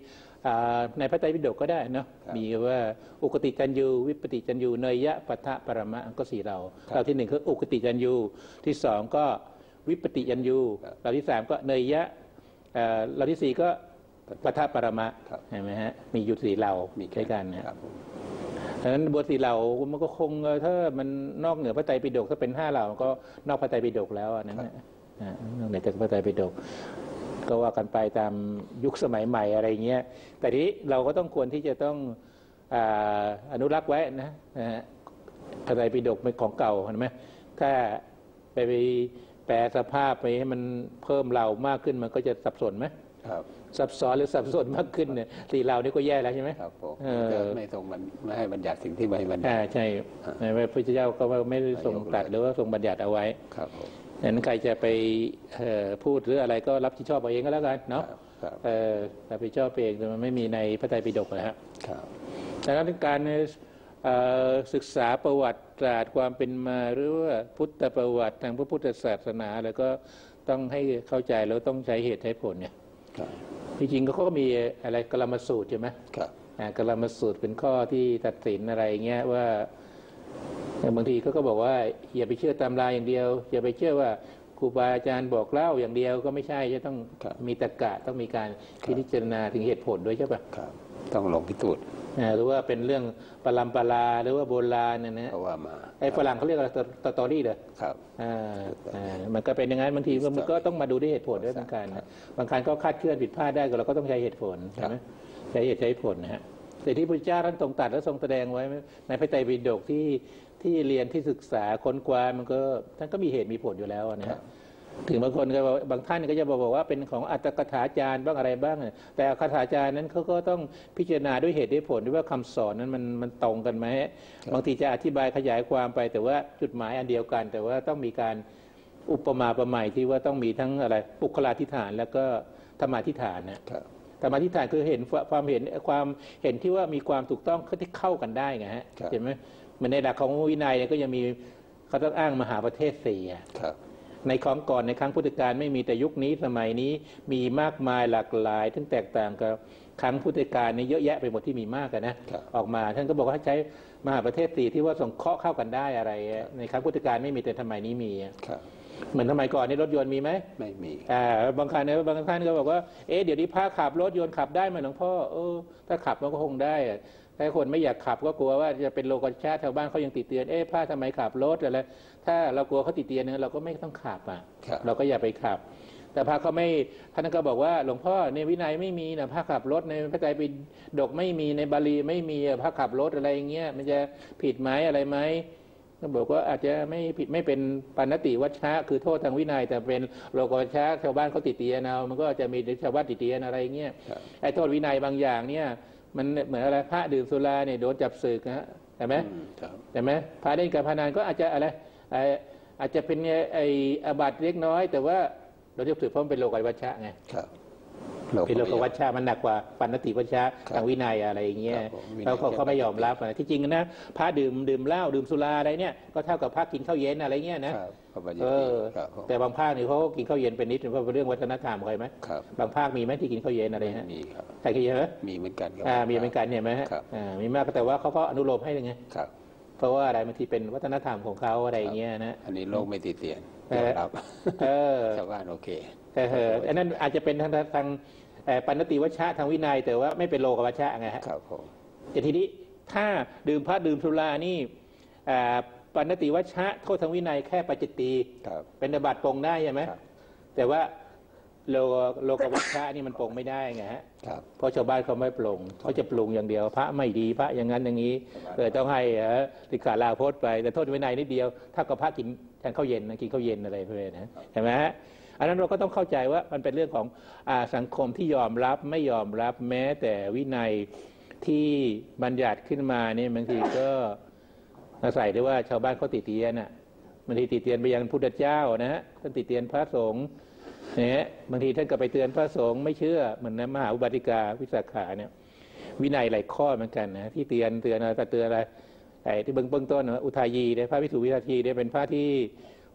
ในพระไตรปิฎกก็ได้เนาะมีว่าอุกติจันยูวิปติจันยูเนยยะปัทะปรมะก็สี่เราเราที่หนึ่งคืออุกติจันยูที่สองก็วิปติจันยูเราที่สามก็เนยยะเราที่สี่ก็ปัทะปรมะเห็นไหมฮะมีอยู่สี่เราใช้กันนะดังนั้นบทสี่เหล่ามันก็คงถ้ามันนอกเหนือพระไตรปิฎกถ้าเป็นห้าเหล่ามันก็นอกพระไตรปิฎกแล้วนั่นแหละนอกเหนือจากพระไตรปิฎกก็ว่ากันไปตามยุคสมัยใหม่อะไรเงี้ยแต่นี้เราก็ต้องควรที่จะต้องอนุรักษ์ไว้นะพระไตรปิฎกเป็นของเก่าเห็นไหมถ้าไปแปลสภาพไปให้มันเพิ่มเหล่ามากขึ้นมันก็จะสับสนไหมซับซ้อนหรือสับสนมากขึ้นเนี่ยสี่เหล่านี้ก็แย่แล้วใช่ไหมครับผมไม่ทรงมันไม่ให้บัญญัติสิ่งที่ไม่บัญญัติใช่ในพระพุทธเจ้าก็ไม่ได้ทรงตรัสหรือว่าทรงบัญญัติเอาไว้ครับผมดังนั้นใครจะไปพูดหรืออะไรก็รับผิดชอบเอาเองก็แล้วกันเนาะรับผิดชอบเองแต่มันไม่มีในพระไตรปิฎกนะครับดังนั้นการศึกษาประวัติศาสตร์ความเป็นมาหรือว่าพุทธประวัติทางพระพุทธศาสนาแล้วก็ต้องให้เข้าใจแล้วต้องใช้เหตุใช้ผลเนี่ยจริงๆเขาก็มีอะไรกลามสูตรใช่ไหมครับกลามสูตรเป็นข้อที่ตัดสินอะไรเงี้ยว่าบางทีเขาก็บอกว่าอย่าไปเชื่อตำราอย่างเดียวอย่าไปเชื่อว่าครูบาอาจารย์บอกเล่าอย่างเดียวก็ไม่ใช่จะต้องมีตรรกะต้องมีการพิจารณาถึงเหตุผลด้วยใช่ปะต้องลงพิสูจน์หรือว่าเป็นเรื่องปรัมปราหรือว่าโบราณเนี่ยนะว่ามาไอ้ฝรั่งเขาเรียกอะไรสตอรี่เหรอครับอ่าอ่ามันก็เป็นอย่างนั้นบางทีมันก็ต้องมาดูด้วยเหตุผลด้วยบางการบางการก็คาดเคลื่อนผิดพลาดได้ก็เราก็ต้องใช้เหตุผลใช่ไหมใช้เหตุใช้ผลนะฮะแต่ที่พระเจ้าท่านทรงตรัสและทรงแสดงไว้ในพระไตรปิฎกที่ที่เรียนที่ศึกษาค้นคว้ามันก็ท่านก็มีเหตุมีผลอยู่แล้วนะฮะถึงบางคนก็บางท่านก็จะบอกว่าเป็นของอัตถกถาจารย์บ้างอะไรบ้างแต่อัตถกถาจารย์นั้นเขาก็ต้องพิจารณาด้วยเหตุด้วยผลด้วยว่าคำสอนนั้นมันมันตรงกันไหมบางทีจะอธิบายขยายความไปแต่ว่าจุดหมายอันเดียวกันแต่ว่าต้องมีการอุปมาประไมยที่ว่าต้องมีทั้งอะไรปุคลาธิฐานแล้วก็ธรรมาธิฐานนะธรรมาธิฐานคือเห็นความเห็นความเห็นที่ว่ามีความถูกต้องที่เข้ากันได้ไงฮะเห็นไหมมันในหลักของวินัยก็ยังมีเขาต้องอ้างมหาประเทศสี่ในของก่อนในครั้งพุทธกาลไม่มีแต่ยุคนี้สมัยนี้มีมากมายหลากหลายทั้งแตกต่างกับครั้งพุทธกาลนี่เยอะแยะไปหมดที่มีมากกันนะออกมาท่านก็บอกว่าใช้มหาประเทศสี่ที่ว่าส่งเคาะเข้ากันได้อะไรในครั้งพุทธกาลไม่มีแต่สมัยนี้มีเหมือนสมัยก่อนในรถยนต์มีไหมไม่มีอ่าบางคันเนี่ยบางท่านก็บอกว่าเอ๊ะเดี๋ยวนี้พระขับรถยนต์ขับได้ไหมหลวงพ่อเออถ้าขับมันก็คงได้ถ้าคนไม่อยากขับก็กลัวว่าจะเป็นโลกัชชาชาวบ้านเขายังติดเตียนเอ๊ะพระทำไมขับรถอะไรถ้าเรากลัวเขาติดเตียนเนี่ยเราก็ไม่ต้องขับอ่ะเราก็อย่าไปขับแต่พระเขาไม่ท่านก็บอกว่าหลวงพ่อในวินัยไม่มีนะพระขับรถในพระไตรปิฎกไม่มีในบาลีไม่มีพระขับรถอะไรอย่างเงี้ยมันจะผิดไหมอะไรไหมก็บอกว่าอาจจะไม่ผิดไม่เป็นปานติวัชชะคือโทษทางวินัยแต่เป็นโลกัชชะชาวบ้านเขาติดเตียนเอามันก็จะมีชาวบ้านติดเตียนอะไรเงี้ยไอ้โทษวินัยบางอย่างเนี่ยมันเหมือนอะไรพระดื่มสุราเนี่ยโดนจับศึกนะเห็นไหมเห็นไหมพระเล่นการพนันก็อาจจะอะไรอาจจะเป็นไอ้อาบัติเล็กน้อยแต่ว่าเราจะถือเพราะมันเป็นโลกัชวัชชะไงเป็นโลกวัชชะมันหนักกว่าปานติวัชชะทางวินัยอะไรอย่างเงี้ยเขาเขาไม่ยอมรับนะที่จริงนะพระดื่มดื่มเหล้าดื่มสุราอะไรเนี่ยก็เท่ากับพระกินข้าวเย็นอะไรเงี้ยนะเออแต่บางภาคนี่เขากินข้าวเย็นเป็นนิดเพราะเป็นเรื่องวัฒนธรรมเคยไหมบางภาคมีไหมที่กินข้าวเย็นอะไรฮะมีครับใครกินเยอะมีเหมือนกันอ่ามีเหมือนกันเนี่ยไหมฮะอ่ามีมากแต่ว่าเขาก็อนุโลมให้ยังไงเพราะว่าอะไรบางทีเป็นวัฒนธรรมของเขาอะไรเงี้ยนะอันนี้โลกไม่ติดเตียนครับชาวบ้านโอเคเอออันนั้นอาจจะเป็นทางทางปานติวัชชะทางวินัยแต่ว่าไม่เป็นโลกวัชชะไงฮะครับผมแต่ทีนี้ถ้าดื่มพระดื่มสุรานี่ปานติวัชชะโทษทางวินัยแค่ปัจจิตีเป็นอาบัติปรงได้ใช่ไหมแต่ว่าโลโลกวัชชะนี่มันปรงไม่ได้ไงฮะเพราะชาวบ้านเขาไม่ปรงเขาจะปรุงอย่างเดียวพระไม่ดีพระอย่างนั้นอย่างนี้เลยต้องให้ติขาลาโพสไปแต่โทษวินัยนิดเดียวถ้ากับพระกินทานข้าวเย็นกินข้าวเย็นอะไรเพื่อนนะเห็นไหมฮะอันนั้นเราก็ต้องเข้าใจว่ามันเป็นเรื่องของอ่าสังคมที่ยอมรับไม่ยอมรับแม้แต่วินัยที่บัญญัติขึ้นมาเนี่ยบางทีก็อาศัยได้ว่าชาวบ้านเขาติเตียนอ่ะบางทีติเตียนไปยังพุทธเจ้านะฮะท่านติเตียนพระสงฆ์เนี่ยบางทีท่านก็ไปเตือนพระสงฆ์ไม่เชื่อเหมือนนะมหาอุบาติกาวิสาขาเนี่ยวินัยหลายข้อเหมือนกันนะที่เตือนเตือนอะไรเตือนอะไรไอ้ที่เบื้องต้นอุทายีเนี่ยพระวิสุวิทาทีเนี่ยเป็นพระที่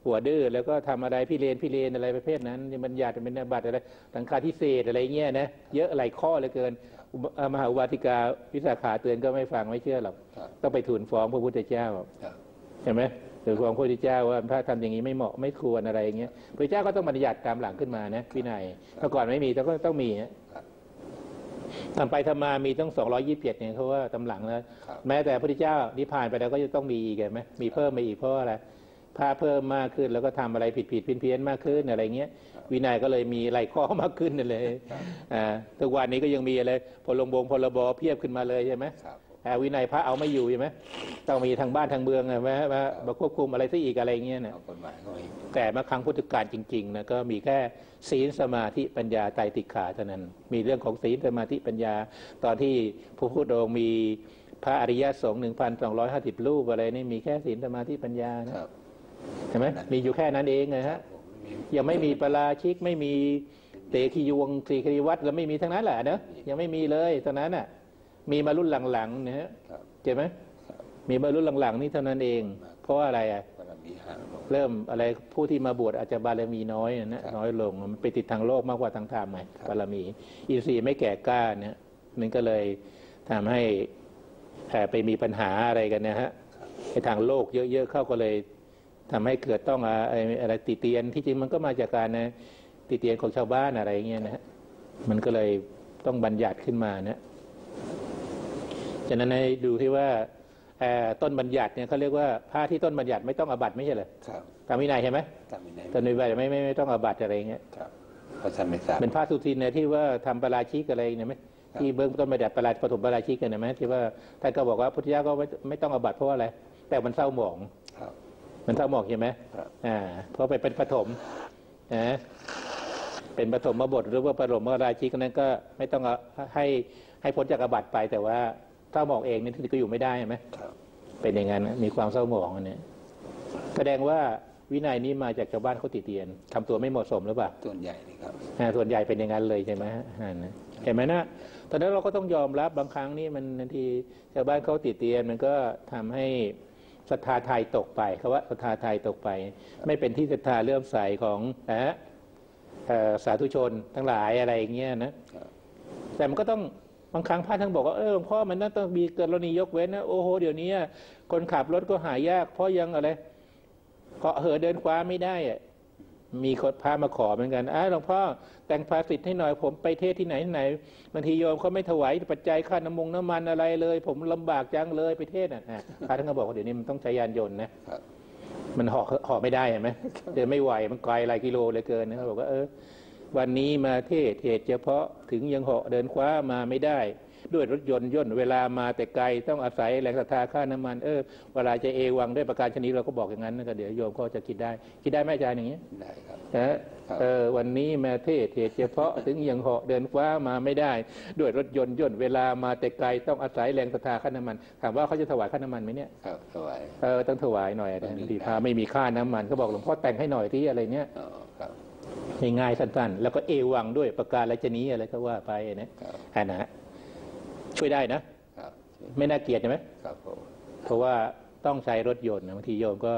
หัวดื้อแล้วก็ทำอะไรพี่เลนพี่เลนอะไรประเภทนั้นบัญญัติเป็นอาบัติอะไรสังฆาทิเศษอะไรเงี้ยนะเยอะหลายข้อเหลือเกินมหาอุบาสิกาวิสาขาเตือนก็ไม่ฟังไม่เชื่อหรอกต้องไปทูลฟ้องพระพุทธเจ้าใช่ไหมหรือฟ้องพระพุทธเจ้าว่าถ้าทำอย่างนี้ไม่เหมาะไม่ควรอะไรอย่างเงี้ยพระเจ้าก็ต้องบัญญัติตามหลังขึ้นมานะวินัยเมื่อก่อนไม่มีแต่ก็ต้องมีทำไปทำมามีต้องสองร้อยยี่สิบเจ็ดเนี่ยเขาว่าตำหลังแล้วแม้แต่พระพุทธเจ้านิพพานไปแล้วก็จะต้องมีอีกไหมมีเพิ่มมาอีกเพราะอะไรพระเพิ่มมากขึ้นแล้วก็ทำอะไรผิดผิดเพี้ยนเพี้ยนมากขึ้นอะไรเงี้ยวินัยก็เลยมีหลายข้อมากขึ้นนั่นเลยอ่าทุกวันนี้ก็ยังมีอะไรพลบงพลบเพียบขึ้นมาเลยใช่ไหมวินัยพระเอาไม่อยู่ใช่ไหมต้องมีทางบ้านทางเมืองใช่ไหมมามาควบคุมอะไรซะอีกอะไรเงี้ยนะแต่เมื่อครั้งพุทธกาลจริงๆนะก็มีแค่ศีลสมาธิปัญญาไตรสิกขาเท่านั้นมีเรื่องของศีลสมาธิปัญญาตอนที่พระพุทธองค์มีพระอริยสงฆ์หนึ่งพันสองร้อยห้าสิบรูปอะไรนี่มีแค่ศีลสมาธิปัญญานะใช่ไหมมีอยู่แค่นั้นเองนะฮะยังไม่มีปราชิกไม่มีเตขียวงสีครีวัตแล้วไม่มีทั้งนั้นแหละเนอะยังไม่มีเลยตอนนั้นน่ะมีมารุ่นหลังๆนะฮะเจ็บไหมมีมารุ่นหลังๆนี่เท่านั้นเองเพราะอะไรอ่ะเริ่มอะไรผู้ที่มาบวชอาจจะบารมีน้อยนะน้อยลงมันไปติดทางโลกมากกว่าทางธรรมไหมบารมีอินทรีย์ไม่แก่กล้าเนี่ยมันก็เลยทำให้ไปมีปัญหาอะไรกันนะฮะในทางโลกเยอะๆเข้าก็เลยทำให้เกิดต้องอะไรติเตียนที่จริงมันก็มาจากการนะติเตียนของชาวบ้านอะไรเงี้ยนะมันก็เลยต้องบัญญัติขึ้นมานะฉะนั้นให้ดูที่ว่าต้นบัญญัติเนี่ยเขาเรียกว่าผ้าที่ต้นบัญญัติไม่ต้องอาบัติไม่ใช่เหรอตามวินัยใช่ไหมต้นวินัยไม่ไม่ไม่ต้องอาบัติอะไรเงี้ยเป็นผ้าสุทินเนี่ยที่ว่าทำปราชิกอะไรเนี่ยไหมที่เบื้องต้นบัญญัติปราปฐมปราชิกกันนะไหมที่ว่าท่านก็บอกว่าพุทธเจ้าก็ไม่ไม่ต้องอาบัติเพราะอะไรแต่มันเศร้าหมองมันเศร้าหมองใช่ไหมอ่าเพราะไปเป็นปฐมนะเป็นปฐมบทหรือว่าปฐมราชิกนั้นก็ไม่ต้องให้ให้พ้นจากอาบัติไปแต่ว่าเศร้าหมองเองนี่ก็อยู่ไม่ได้ใช่ไหมเป็นอย่างนั้นมีความเศร้าหมองอันนี้แสดงว่าวินัยนี้มาจากชาวบ้านเขาติเตียนทำตัวไม่เหมาะสมหรือเปล่าส่วนใหญ่นี่ครับส่วนใหญ่เป็นอย่างนั้นเลยใช่ไหมเห็นไหมนะตอนนั้นเราก็ต้องยอมรับบางครั้งนี่มันบางทีชาวบ้านเขาติเตียนมันก็ทำให้ศรัทธาไทยตกไปคำว่าศรัทธาไทยตกไปไม่เป็นที่ศรัทธาเลื่อมใสของนะสาธุชนทั้งหลายอะไรอย่างเงี้ยนะแต่มันก็ต้องบางครั้งพระท่านบอกว่าเออหลวงพ่อมันต้องมีกรณียกเว้นนะโอ้โหเดี๋ยวนี้คนขับรถก็หายากเพราะยังอะไรเกาะเห่อเดินคว้าไม่ได้อะมีคนพามาขอเหมือนกันอ้าหลวงพ่อแต่งภาษิตให้หน่อยผมไปเทศที่ไหนที่ไหนบางทีโยมเขาไม่ถวายปัจจัยค่าน้ำมงน้ำมันอะไรเลยผมลำบากจังเลยไปเทศน่ะพระท่านก็บอกว่าเดี๋ยวนี้มันต้องใช้ยานยนต์นะมันห่อห่อไม่ได้เห็นไหมเดินไม่ไหวมันไกลหลายกิโลเลยเกินนะเขาบอกว่าเออวันนี้มาเทศเทศเฉพาะถึงยังเหาะเดินคว้ามาไม่ได้ด้วยรถยนต์ย่นเวลามาแต่ไกลต้องอาศัยแรงศรัทธาค่าน้ำมันเออเวลาจะเอวังด้วยประการชนิดเราก็บอกอย่างนั้นนะเดี๋ยวโยมก็จะคิดได้คิดได้ไหมอาจารย์อย่างนี้ได้ครับนะเออวันนี้มาเทศเทศเฉพาะถึงยังเหาะเดินคว้ามาไม่ได้ด้วยรถยนต์ย่นเวลามาแต่ไกลต้องอาศัยแรงศรัทธาค่าน้ำมันถามว่าเขาจะถวายค่าน้ำมันไหมเนี่ยครับถวายเออต้องถวายหน่อยทีพาไม่มีค่าน้ำมันเขาบอกหลวงพ่อแต่งให้หน่อยที่อะไรเนี้ยง่ายๆสั้นๆแล้วก็เอวังด้วยประการและชนี้อะไรก็ว่าไปนะอันนะช่วยได้นะไม่น่าเกลียดใช่ไหมครับผมเพราะว่าต้องใช้รถยนต์บางทีโยมก็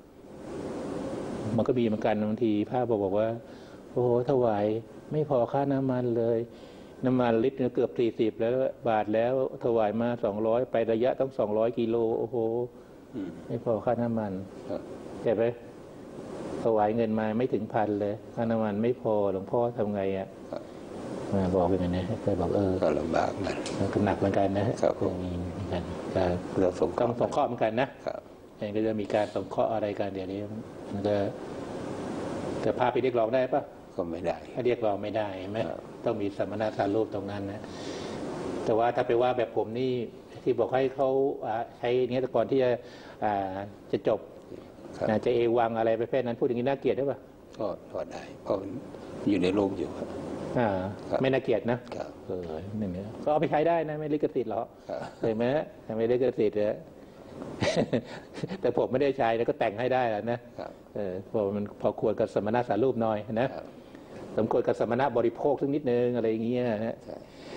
มันก็มีเหมือนกันบางทีพระบอกว่าโอ้โหถวายไม่พอค่าน้ำมันเลยน้ำมันลิตรเกือบสี่สิบแล้วบาทแล้วถวายมาสองร้อยไประยะต้องสองร้อยกิโลโอ้โหไม่พอค่าน้ำมันใช่ไหมถวายเงินมาไม่ถึงพันเลยค่าน้ำมันไม่พอหลวงพ่อทำไงอ่ะมาบอกอย่างนี้เคยบอกเออก็ลำบากมันก็หนักเหมือนกันนะครับตรงนี้เหมือนกันเราสงต้องสงเคราะห์เหมือนกันนะครับเองก็จะมีการสงเคราะห์อะไรกันเดี๋ยวนี้มันก็จะพาไปเรียกร้องได้ปะก็ไม่ได้ถ้าเรียกร้องไม่ได้ไหมต้องมีสมณสารูปตรงนั้นนะแต่ว่าถ้าไปว่าแบบผมนี่ที่บอกให้เขาใช้เนี้ยก่อนที่จะจะจบจะเอวังอะไรประเภทนั้นพูดอย่างนี้น่าเกลียดได้ปะก็พอได้เพราะอยู่ในโลกอยู่ครับอ่าไม่น่าเกลียดนะเออนี่เนี่ยก็เอาไปใช้ได้นะไม่ลิขสิทธิ์หรอกเห็นไหมไม่ลิขสิทธิ์เนี่ยแต่ผมไม่ได้ใช้แล้วก็แต่งให้ได้แล้วนะเออพอมันพอควรกับสมณะสารูปหน่อยนะสมควรกับสมณะบริโภคสักนิดนึงอะไรอย่างเงี้ยนะ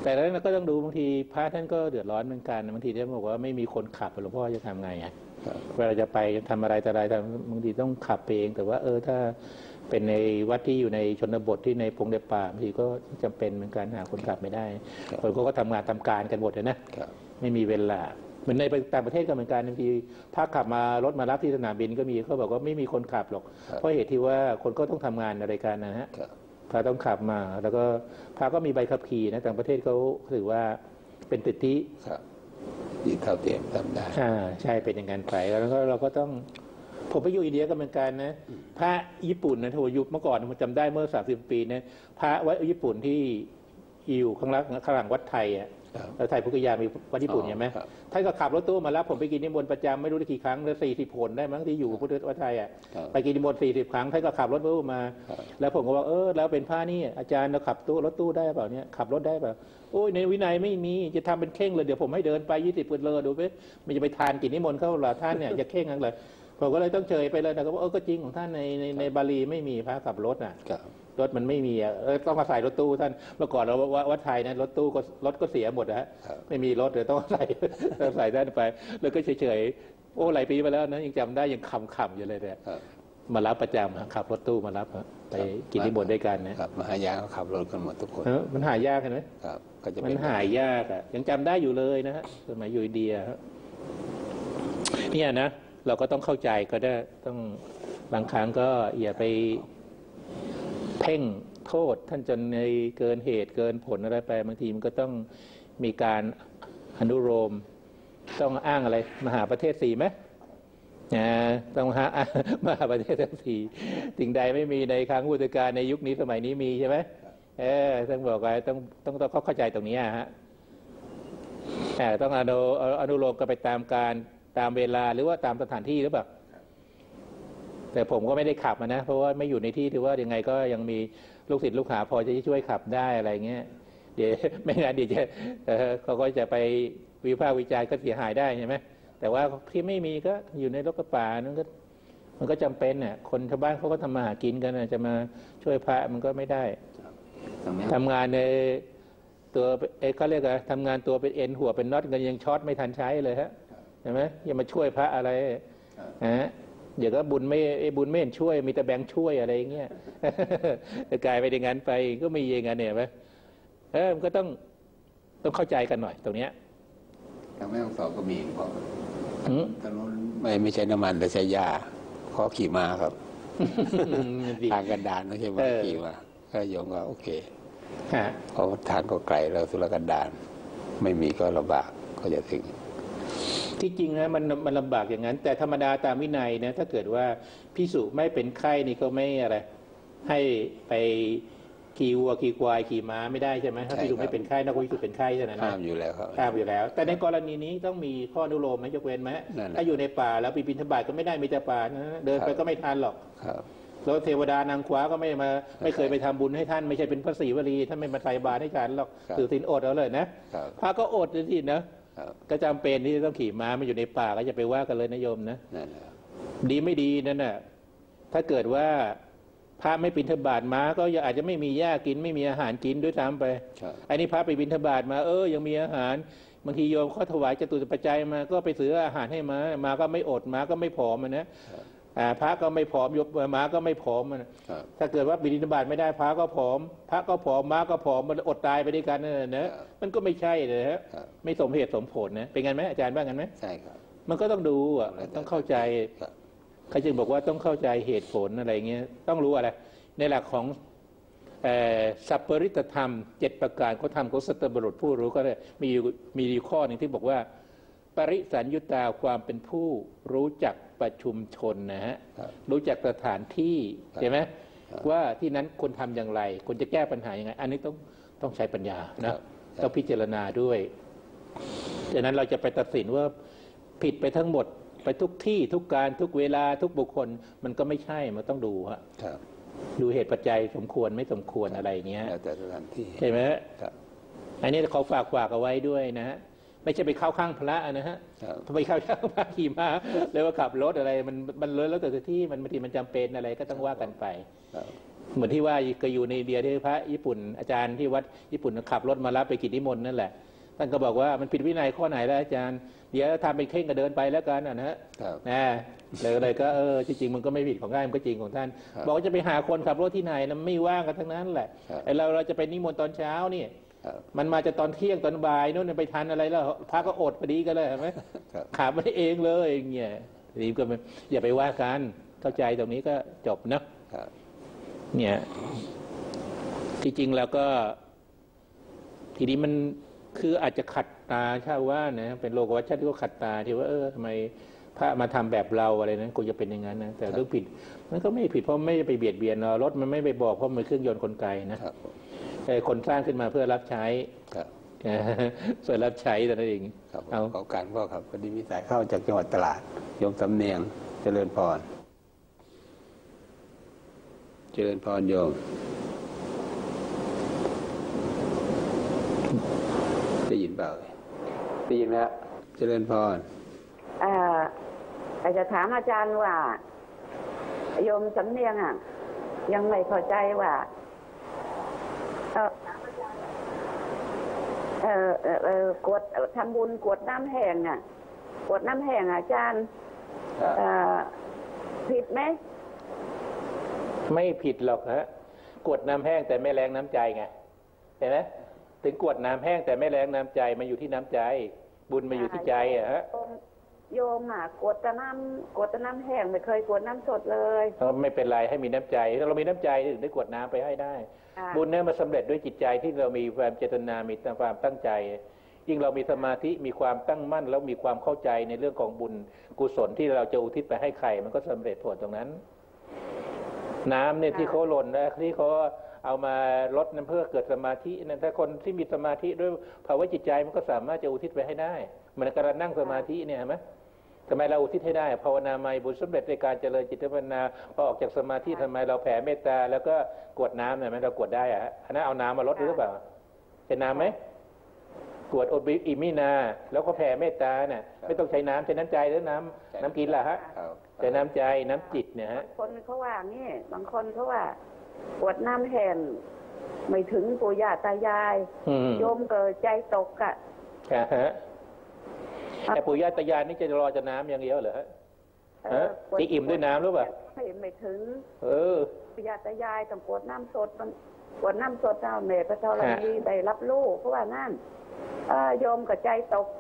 แต่แล้วก็ต้องดูบางทีพระท่านก็เดือดร้อนเหมือนกันบางทีท่านบอกว่าไม่มีคนขับหลวงพ่อจะทำไงอ่ะเวลาจะไปทำอะไรแต่อะไรบางทีต้องขับเองแต่ว่าเออถ้าเป็นในวัดที่อยู่ในชนบทที่ในพงในป่าบางทีก็จำเป็นเหมือนกันหาคนขับไม่ได้คนก็ทำงานทำการกันหมดเลยนะไม่มีเวลาเหมือนในต่างประเทศก็เหมือนกันบางทีถ้าขับมารถมารับที่สนามบินก็มีเขาบอกว่าไม่มีคนขับหรอกเพราะเหตุที่ว่าคนก็ต้องทำงานอะไรกันนะฮะพาต้องขับมาแล้วก็พาก็มีใบขับขี่นะต่างประเทศเขาถือว่าเป็นสิทธิที่เท่าเทียมทำได้อ่าใช่เป็นอย่างนั้นไปแล้วก็เราก็ต้องผมไปอยู่อินเดียก็เหมือนกันนะพระญี่ปุ่นนะทัวยุคเมื่อก่อนผมจำได้เมื่อสามสิบปีนะพระวัดญี่ปุ่นที่อยู่ข้างหลังข้างหลังวัดไทยอ่ะแล้วไทยพุทธยามีวัดญี่ปุ่นใช่ไหมท่านก็ขับรถตู้มารับผมไปกินนิมนต์ประจำไม่รู้ได้กี่ครั้งแล้วสี่สิบคนได้มั้งที่อยู่พุทธวัดไทยอ่ะไปกินนิมนต์สี่สิบครั้งท่านก็ขับรถตู้มาแล้วผมก็บอกเออแล้วเป็นพระนี่อาจารย์เราขับตู้รถตู้ได้เปล่าเนี่ยขับรถได้เปล่าโอ้ยในวินัยไม่มีจะทำเป็นเข่งเลยเดี๋ยวผมให้เดินไปยี่สิบกิโลดูไปมันจะไปทานกินนิมนต์เข้าหล่ะท่านเนี่ยจะเข่งกันเลยผมก็เลยต้องเฉยไปเลยนะก็ว่าเออก็จริงของท่านในในในบาลีไม่มีพระขับรถน่ะรถมันไม่มีอ่ะต้องมาใส่รถตู้ท่านเมื่อก่อนเราวัดไทยนะรถตู้ก็รถก็เสียหมดนะฮะไม่มีรถเลยต้องใส่ใส่ท่านไปแล้วก็เฉยๆโอ้หลายปีไปแล้วนะยังจำได้ยังขำๆอยู่เลยเนี่ยมารับประจำขับรถตู้มารับไปกินนิมนต์ด้วยกันนะครับมหายาเขาขับรถกันหมดทุกคนมันหายากเห็นไหมครับมันหายากอ่ะยังจำได้อยู่เลยนะฮะสมัยอยู่อินเดียเนี่ยนะเราก็ต้องเข้าใจก็ได้ต้องบางครั้งก็อย่าไปเพ่งโทษท่านจนในเกินเหตุเกินผลอะไรไปบางทีมันก็ต้องมีการอนุโลมต้องอ้างอะไรมหาประเทศสี่ไหมนะต้องหามหาประเทศสี่สิ่งใดไม่มีในครั้งพุทธกาลในยุคนี้สมัยนี้มีใช่ไหมเออต้องบอกไว้ต้องต้องต้องเข้าใจตรงนี้ฮะแต่ต้องอนุอนุโลมกันไปตามการตามเวลาหรือว่าตามสถานที่หรือเปล่าแต่ผมก็ไม่ได้ขับนะเพราะว่าไม่อยู่ในที่ที่ว่ายังไงก็ยังมีลูกศิษย์ลูกหาพอจะช่วยขับได้อะไรเงี้ยเดี๋ยวไม่งั้นเดี๋ยวจะเขาก็จะไปวิพากษ์วิจารณ์ก็เสียหายได้ใช่ไหมแต่ว่าที่ไม่มีก็อยู่ในรถกระบะนั่นก็มันก็จำเป็นเนี่ยคนชาวบ้านเขาก็ทำมาหากินกันจะมาช่วยพระมันก็ไม่ได้ทำงานในตัวเอเขาเรียกอะไรทำงานตัวเป็นเอ็นหัวเป็นน็อตกันยังช็อตไม่ทันใช้เลยฮะใช่ไหมอย่ามาช่วยพระอะไรนะฮะเดี๋ยวก็บุญไม่บุญไม่เห็นช่วยมีแต่แบงค์ช่วยอะไรอย่างเงี้ยกลายไปอย่างนั้นไปก็มีอย่างนั้นเนี่ยไหมเออมันก็ต้องต้องเข้าใจกันหน่อยตรงเนี้ยทางแม่ของสอบก็มีพอถนนไม่ไม่ใช่น้ำมันแต่ใช้ยาขอขี่มาครับทางกันดารไม่ใช่ว่าขี่มาก็โยมก็โอเคเพราะทางก็ไกลแล้วสุรกันดารไม่มีก็ลำบากก็จะถึงที่จริงนะมันมันลำบากอย่างนั้นแต่ธรรมดาตามวินัยนะถ้าเกิดว่าภิกษุไม่เป็นไข้นี่ก็ไม่อะไรให้ไปขี่วัวขี่ควายขี่ม้าไม่ได้ใช่ไหมถ้าภิกษุไม่เป็นไข้นักภิกษุเป็นไข้ใช่ไหมห้ามอยู่แล้วครับห้ามอยู่แล้วแต่ในกรณีนี้ต้องมีข้ออนุโลมไหมยกเว้นไหมถ้าอยู่ในป่าแล้วไปบิณฑบาตก็ไม่ได้มีแต่ป่านะเดินไปก็ไม่ทันหรอกแล้วเทวดานางคว้าก็ไม่มาไม่เคยไปทำบุญให้ท่านไม่ใช่เป็นพระศรีวลีท่านไม่มาใส่บาตรให้ฉันหรอกถือศีลอดเอาเลยนะพระก็อดเลยที่นะก็จำเป็นที่ต้องขี่ม้ามาอยู่ในป่าก็จะไปว่ากันเลยนะโยมนะดีไม่ดีนั่นน่ะถ้าเกิดว่าพระไม่บิณฑบาตม้าก็อาจจะไม่มีหญ้ากินไม่มีอาหารกินด้วยซ้ำไปอันนี้พระไปบิณฑบาตมาเออยังมีอาหารบางทีโยมเขาถวายจตุปัจจัยมาก็ไปซื้ออาหารให้ม้าม้าก็ไม่อดม้าก็ไม่ผอมนะพระก็ไม่ผอมยกม้าก็ไม่ผอมถ้าเกิดว่าบิณฑบาตไม่ได้พระก็ผอมพระก็ผอมม้าก็ผอมมันอดตายไปด้วยกันนะมันก็ไม่ใช่เลยฮะไม่สมเหตุสมผลนะเป็นไงไหมอาจารย์ว่างั้นไหมใช่ครับมันก็ต้องดูอ่ะต้องเข้าใจเขาจึงบอกว่าต้องเข้าใจเหตุผลอะไรเงี้ยต้องรู้อะไรในหลักของสัพปริตธรรมเจ็ดประการเขาทำของสัตบุรุษผู้รู้ก็ได้มีมีข้อหนึ่งที่บอกว่าปริสัญญุตาความเป็นผู้รู้จักประชุมชนนะฮะรู้จักสถานที่ใช่ไหมว่าที่นั้นคนทำอย่างไรคนจะแก้ปัญหาอย่างไรอันนี้ต้องต้องใช้ปัญญานะต้องพิจารณาด้วยดังนั้นเราจะไปตัดสินว่าผิดไปทั้งหมดไปทุกที่ทุกการทุกเวลาทุกบุคคลมันก็ไม่ใช่มันต้องดูฮะดูเหตุปัจจัยสมควรไม่สมควรอะไรเงี้ยแต่สถานที่ใช่ไหมอันนี้เขาฝากฝากเอาไว้ด้วยนะฮะไม่ใช่ไปเข้าข้างพระนะฮะไปเข้าข้างพระขี่ม้าเลยว่าขับรถอะไรมันมันเลยแล้วแต่ที่มันบางทีมันจำเป็นอะไรก็ต้องว่ากันไปเหมือนที่ว่าก็อยู่ในอินเดียที่พระญี่ปุ่นอาจารย์ที่วัดญี่ปุ่นขับรถมารับไปกิจนิมนต์นั่นแหละท่านก็บอกว่ามันผิดวินัยข้อไหนแล้วอาจารย์เดี๋ยวทำเป็นเข่งก็เดินไปแล้วกันนะฮะนะเลยเลยก็เออจริงๆมันก็ไม่ผิดของง่ายมันก็จริงของท่านบอกว่าจะไปหาคนขับรถที่ไหนนะไม่ว่างกันทั้งนั้นแหละไอเราเราจะไปนิมนต์ตอนเช้านี่มันมาจะตอนเที่ยงตอนบ่ายนู่นไปทันอะไรแล้วพระก็อดพอดีกันเลยเห็นไหมขาไม่เองเลยอย่างเงี้ยนี่ก็อย่าไปว่ากันเข้าใจตรงนี้ก็จบนะเนี่ยจริงๆแล้วก็ทีนี้มันคืออาจจะขัดตาชาวว่านะเป็นโลกวัชชะที่ก็ขัดตาที่ว่าเออทำไมพระมาทำแบบเราอะไรนั้นกูจะเป็นอย่างนั้นนะแต่เรื่องผิดมันก็ไม่ผิดเพราะไม่ไปเบียดเบียนรถมันไม่ไปบอกเพราะมันเครื่องยนต์กลไกนะแต่คนสร้างขึ้นมาเพื่อรับใช้เพื่อรับใช้แต่นั่นเองเอาขอการพ่อครับพอดีมีสายเข้าจากจังหวัดตราดโยมสำเนียงเจริญพรเจริญพรโยมได้ยินเปล่าได้ยินแล้วเจริญพรเอ่ออาจจะถามอาจารย์ว่าโยมสำเนียงอ่ะยังไม่เข้าใจว่าเออเออเออเออกวดทำบุญกวดน้ำแห้งอ่ะกวดน้ำแห้งอาจารย์เอ่อผิดไหมไม่ผิดหรอกฮะกวดน้ำแห้งแต่ไม่แรงน้ำใจไงเห็นไหมถึงกวดน้ำแห้งแต่ไม่แรงน้ำใจมันอยู่ที่น้ำใจบุญมาอยู่ที่ใจอะฮะโยมอ่ะกวดแต่น้ำกวดแต่น้ำแห้งไม่เคยกวดน้ำสดเลยไม่เป็นไรให้มีน้ำใจถ้าเรามีน้ำใจถึงได้กวดน้ำไปให้ได้บุญเนี่ยมาสำเร็จด้วยจิตใจที่เรามีความเจตนามีความตั้งใจยิ่งเรามีสมาธิมีความตั้งมั่นแล้วมีความเข้าใจในเรื่องของบุญกุศลที่เราจะอุทิศไปให้ใครมันก็สำเร็จผลตรงนั้นน้ำเนี่ยที่เขาหล่นนะที่เขาเอามาลดน้ำเพื่อเกิดสมาธินั่นถ้าคนที่มีสมาธิด้วยภาวะจิตใจมันก็สามารถจะอุทิศไปให้ได้เหมือนการนั่งสมาธิเนี่ยเห็นไหมทำไมเราอุทิศให้ได้ภาวนาไม่บุญสำเร็จในการเจริญจิตภาวนาพอออกจากสมาธิทำไมเราแผ่เมตตาแล้วก็กวดน้ำเนี่ยไหมเรากวดได้อะอันนั้นเอาน้ำมาลดหรือเปล่าใช้น้ำไหมกวดอดอิมินาแล้วก็แผ่เมตตาเนี่ยไม่ต้องใช้น้ำใช้น้ำใจหรือน้ำน้ำกินล่ะฮะใช้น้ำใจน้ำจิตเนี่ยฮะคนเขาว่านี่บางคนเขาว่ากวดน้ำแห้งไม่ถึงปู่ย่าตายายโยมเกิดใจตกอ่ะฮะแต่ปู่ย่าตายายนี่จะรอจะน้ำอย่างเดียวเหรอฮะที่อิ่มด้วยน้ำหรือเปล่าไม่ไม่ถึงเออปู่ย่าตายายต้องกวดน้ำสดมันกวดน้ำสดเอาเมตพระธรณีได้รับรู้เพราะว่านั่นโยมกับใจตก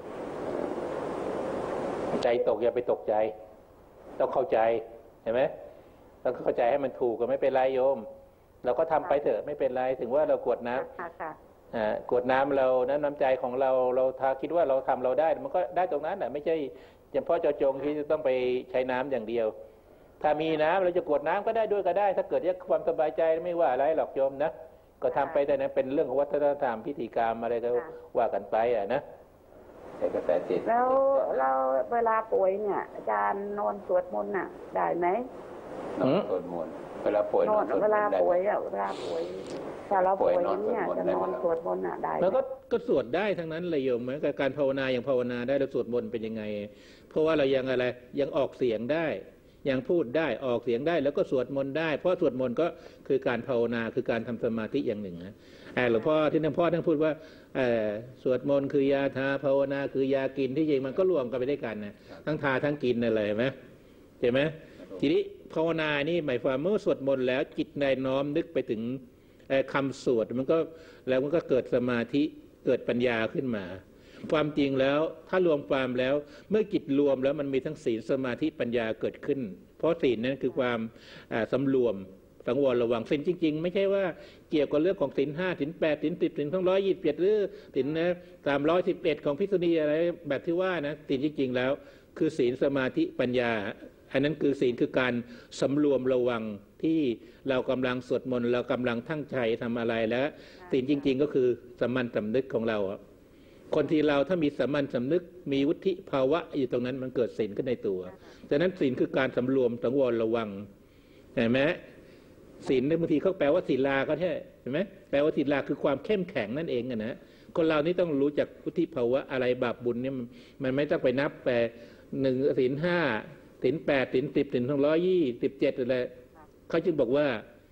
ใจตกอย่าไปตกใจต้องเข้าใจเห็นไหมต้องเข้าใจให้มันถูกก็ไม่เป็นไรโยมเราก็ทำไปเถอะไม่เป็นไรถึงว่าเรากวดน้ำอ่ากวดน้ำเรานะน้ำใจของเราเราถ้าคิดว่าเราทำเราได้มันก็ได้ตรงนั้นแหละไม่ใช่เฉพาะเจาะจงที่จะต้องไปใช้น้ำอย่างเดียวถ้ามีน้ำเราจะกวดน้ำก็ได้ด้วยก็ได้ถ้าเกิดความสบายใจไม่ว่าอะไรหรอกโยมนะก็ทำไปแต่นั้นเป็นเรื่องของวัฒนธรรมพิธีกรรมอะไรก็ว่ากันไปอ่ะนะแล้วเราเวลาป่วยเนี่ยอาจารย์นอนสวดมนต์น่ะได้ไหมนอนสวดมนต์เวลาป่วยนอนเวลาป่วยอ่ะเวลาป่วยถ้าเราป่วยเนี่ยจะนอนสวดมนต์น่ะได้แล้วก็ก็สวดได้ทั้งนั้นเลยโยมเหมือนกับการภาวนาอย่างภาวนาได้แล้วสวดมนต์เป็นยังไงเพราะว่าเรายังอะไรยังออกเสียงได้ยังพูดได้ออกเสียงได้แล้วก็สวดมนต์ได้เพราะสวดมนต์ก็คือการภาวนาคือการทำสมาธิอย่างหนึ่งนะหลวงพ่อที่ท่านพ่อท่านพูดว่าสวดมนต์คือยาทาภาวนาคือยากินที่จริงมันก็รวมกันไปด้วยกันนะทั้งทาทั้งกินนั่นเลยไหมเห็นไหมทีนี้ภาวนานี่หมายความเมื่อสวดมนต์แล้วจิตในน้อมนึกไปถึงคำสวดมันก็แล้วมันก็เกิดสมาธิเกิดปัญญาขึ้นมาความจริงแล้วถ้ารวมความแล้วเมื่อจิตรวมแล้วมันมีทั้งศีลสมาธิปัญญาเกิดขึ้นเพราะศีลนั้นคือความสำรวมสังวรระวังศีลจริงๆไม่ใช่ว่าเกี่ยวกับเรื่องของศีลห้าศีลแปดศีลสิบศีลทั้งร้อยยี่สิบเจ็ดหรือศีลนะสามร้อยสิบเอ็ดของภิกษุณีอะไรแบบที่ว่านะศีลจริงๆแล้วคือศีลสมาธิปัญญาอันนั้นคือศีลคือการสำรวมระวังที่เรากำลังสวดมนต์เรากำลังตั้งใจทำอะไรแล้วศีลจริงๆก็คือสัมมันสำนึกของเราคนที่เราถ้ามีสัมมันสำนึกมีวุฒิภาวะอยู่ตรงนั้นมันเกิดศีลขึ้นในตัวดังนั้นศีลคือการสำรวมสังวรระวังเห็นไหมศีลบางทีเขาแปลว่าศีลาก็ใช่เห็นไหมแปลว่าศีลาคือความเข้มแข็งนั่นเองนะคนเรานี่ต้องรู้จักวุฒิภาวะอะไรบาปบุญเนี่ยมันไม่ต้องไปนับแต่หนึ่งศีลห้าศีลแปดศีลสิบศีลสองร้อยยี่สิบเจ็ดอะไรเขาจึงบอกว่า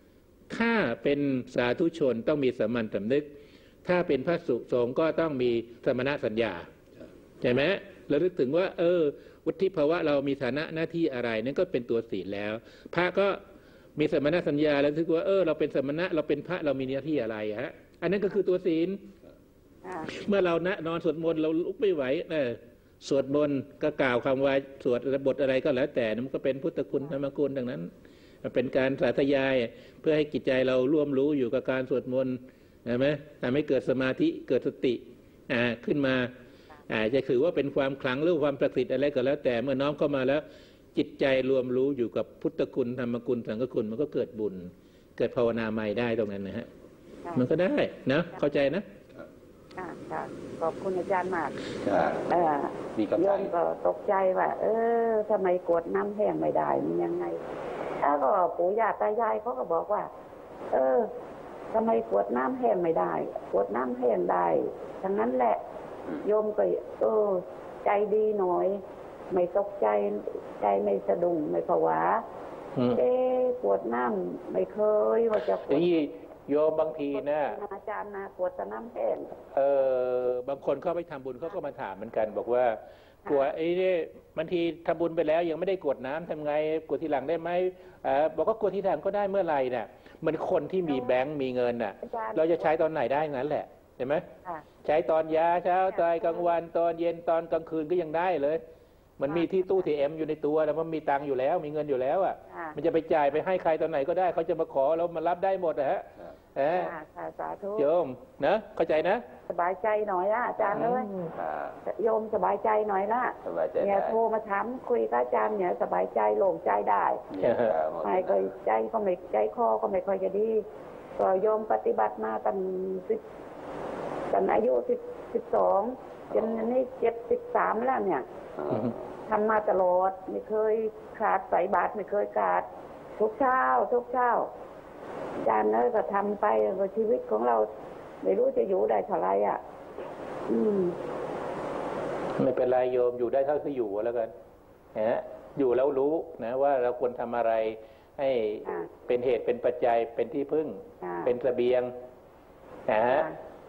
ถ้าเป็นสาธุชนต้องมีสามัญสำนึกถ้าเป็นพระสงฆ์ก็ต้องมีสมณสัญญาใช่ไหมเราลึกถึงว่าเออวุฒิภาวะเรามีฐานะหน้าที่อะไรนั่นก็เป็นตัวศีลแล้วพระก็มีสมณสัญญาแล้วถึงว่าเออเราเป็นสมณะเราเป็นพระเรามีหน้าที่อะไรฮะอันนั้นก็คือตัวศีลเมื่อเรานะนอนสวดมนต์เราลุกไม่ไหวเออสวดมนต์ก็กล่าวคำว่าสวดบทอะไรก็แล้วแต่มันก็เป็นพุทธคุณธรรมคุณดังนั้นเป็นการสาธยายเพื่อให้จิตใจเราร่วมรู้อยู่กับการสวดมนต์ใช่ไหมทำให้เกิดสมาธิเกิดสติอ่าขึ้นมาอาจจะถือว่าเป็นความขลังหรือความประสิทธิ์อะไรก็แล้วแต่เมื่อน้อมเข้ามาแล้วจิตใจรวมรู้อยู่กับพุทธคุณธรรมคุณสังฆคุณมันก็เกิดบุญเกิดภาวนาใหม่ได้ตรงนั้นนะฮะมันก็ได้นะเข้าใจนะค่ะขอบคุณอาจารย์มากเออมีกำลังโยมก็ตกใจว่าเออทำไมกวดน้ำแห้งไม่ได้มันยังไงแล้วก็ปู่ย่าตายายเขาก็บอกว่าเออทำไมกวดน้ำแห้งไม่ได้กวดน้ำแห้งได้ทั้งนั้นแหละโยมก็เออใจดีหน่อยไม่ตกใจใจไม่สะดุ้งไม่ผวาเอ๊ะกวดน้ำไม่เคยว่าจะกวดโยมบางทีนะอาจารย์นะกวดแต่น้ำแห้งเออบางคนเข้าไปทำบุญเขาก็มาถามเหมือนกันบอกว่ากวดไอ้นี่บางทีทำบุญไปแล้วยังไม่ได้กวดน้ำทำไงกวดทีหลังได้ไหมอ่าบอกว่ากวดทีหลังก็ได้เมื่อไหร่เนี่ยมันคนที่มีแบงค์มีเงินน่ะเราจะใช้ตอนไหนได้งั้นแหละเห็นไหมใช้ตอนยาเช้าตอนกลางวันตอนเย็นตอนกลางคืนก็ยังได้เลยมันมีที่ตู้ทีเอ็มอยู่ในตัวแล้วมันมีตังค์อยู่แล้วมีเงินอยู่แล้วอ่ะมันจะไปจ่ายไปให้ใครตอนไหนก็ได้เขาจะมาขอแล้วมารับได้หมดนะฮะเออสาธุโยมนะเข้าใจนะสบายใจหน่อยนะอาจารย์เลยโยมสบายใจหน่อยละเนี่ยโทรมาถามคุยกับอาจารย์เนี่ยสบายใจโล่งใจได้ไม่ก็ใจก็ไม่ใจคอก็ไม่ค่อยจะดีก็โยมปฏิบัติมาตั้งสิบตั้งอายุสิบสิบสองจนนี่เจ็ดสิบสามแล้วเนี่ยทำมาตลอดไม่เคยขาดใส่บาตรไม่เคยขาดทุกเช้าทุกเช้าอาจารย์เนยก็ทำไปชีวิตของเราไม่รู้จะอยู่ได้เท่าไรอ่ะอืมไม่เป็นไรโยมอยู่ได้เท่าที่อยู่แล้วกันฮะอยู่แล้วรู้นะว่าเราควรทำอะไรให้เป็นเหตุเป็นปัจจัยเป็นที่พึ่งเป็นเสบียงนะฮะ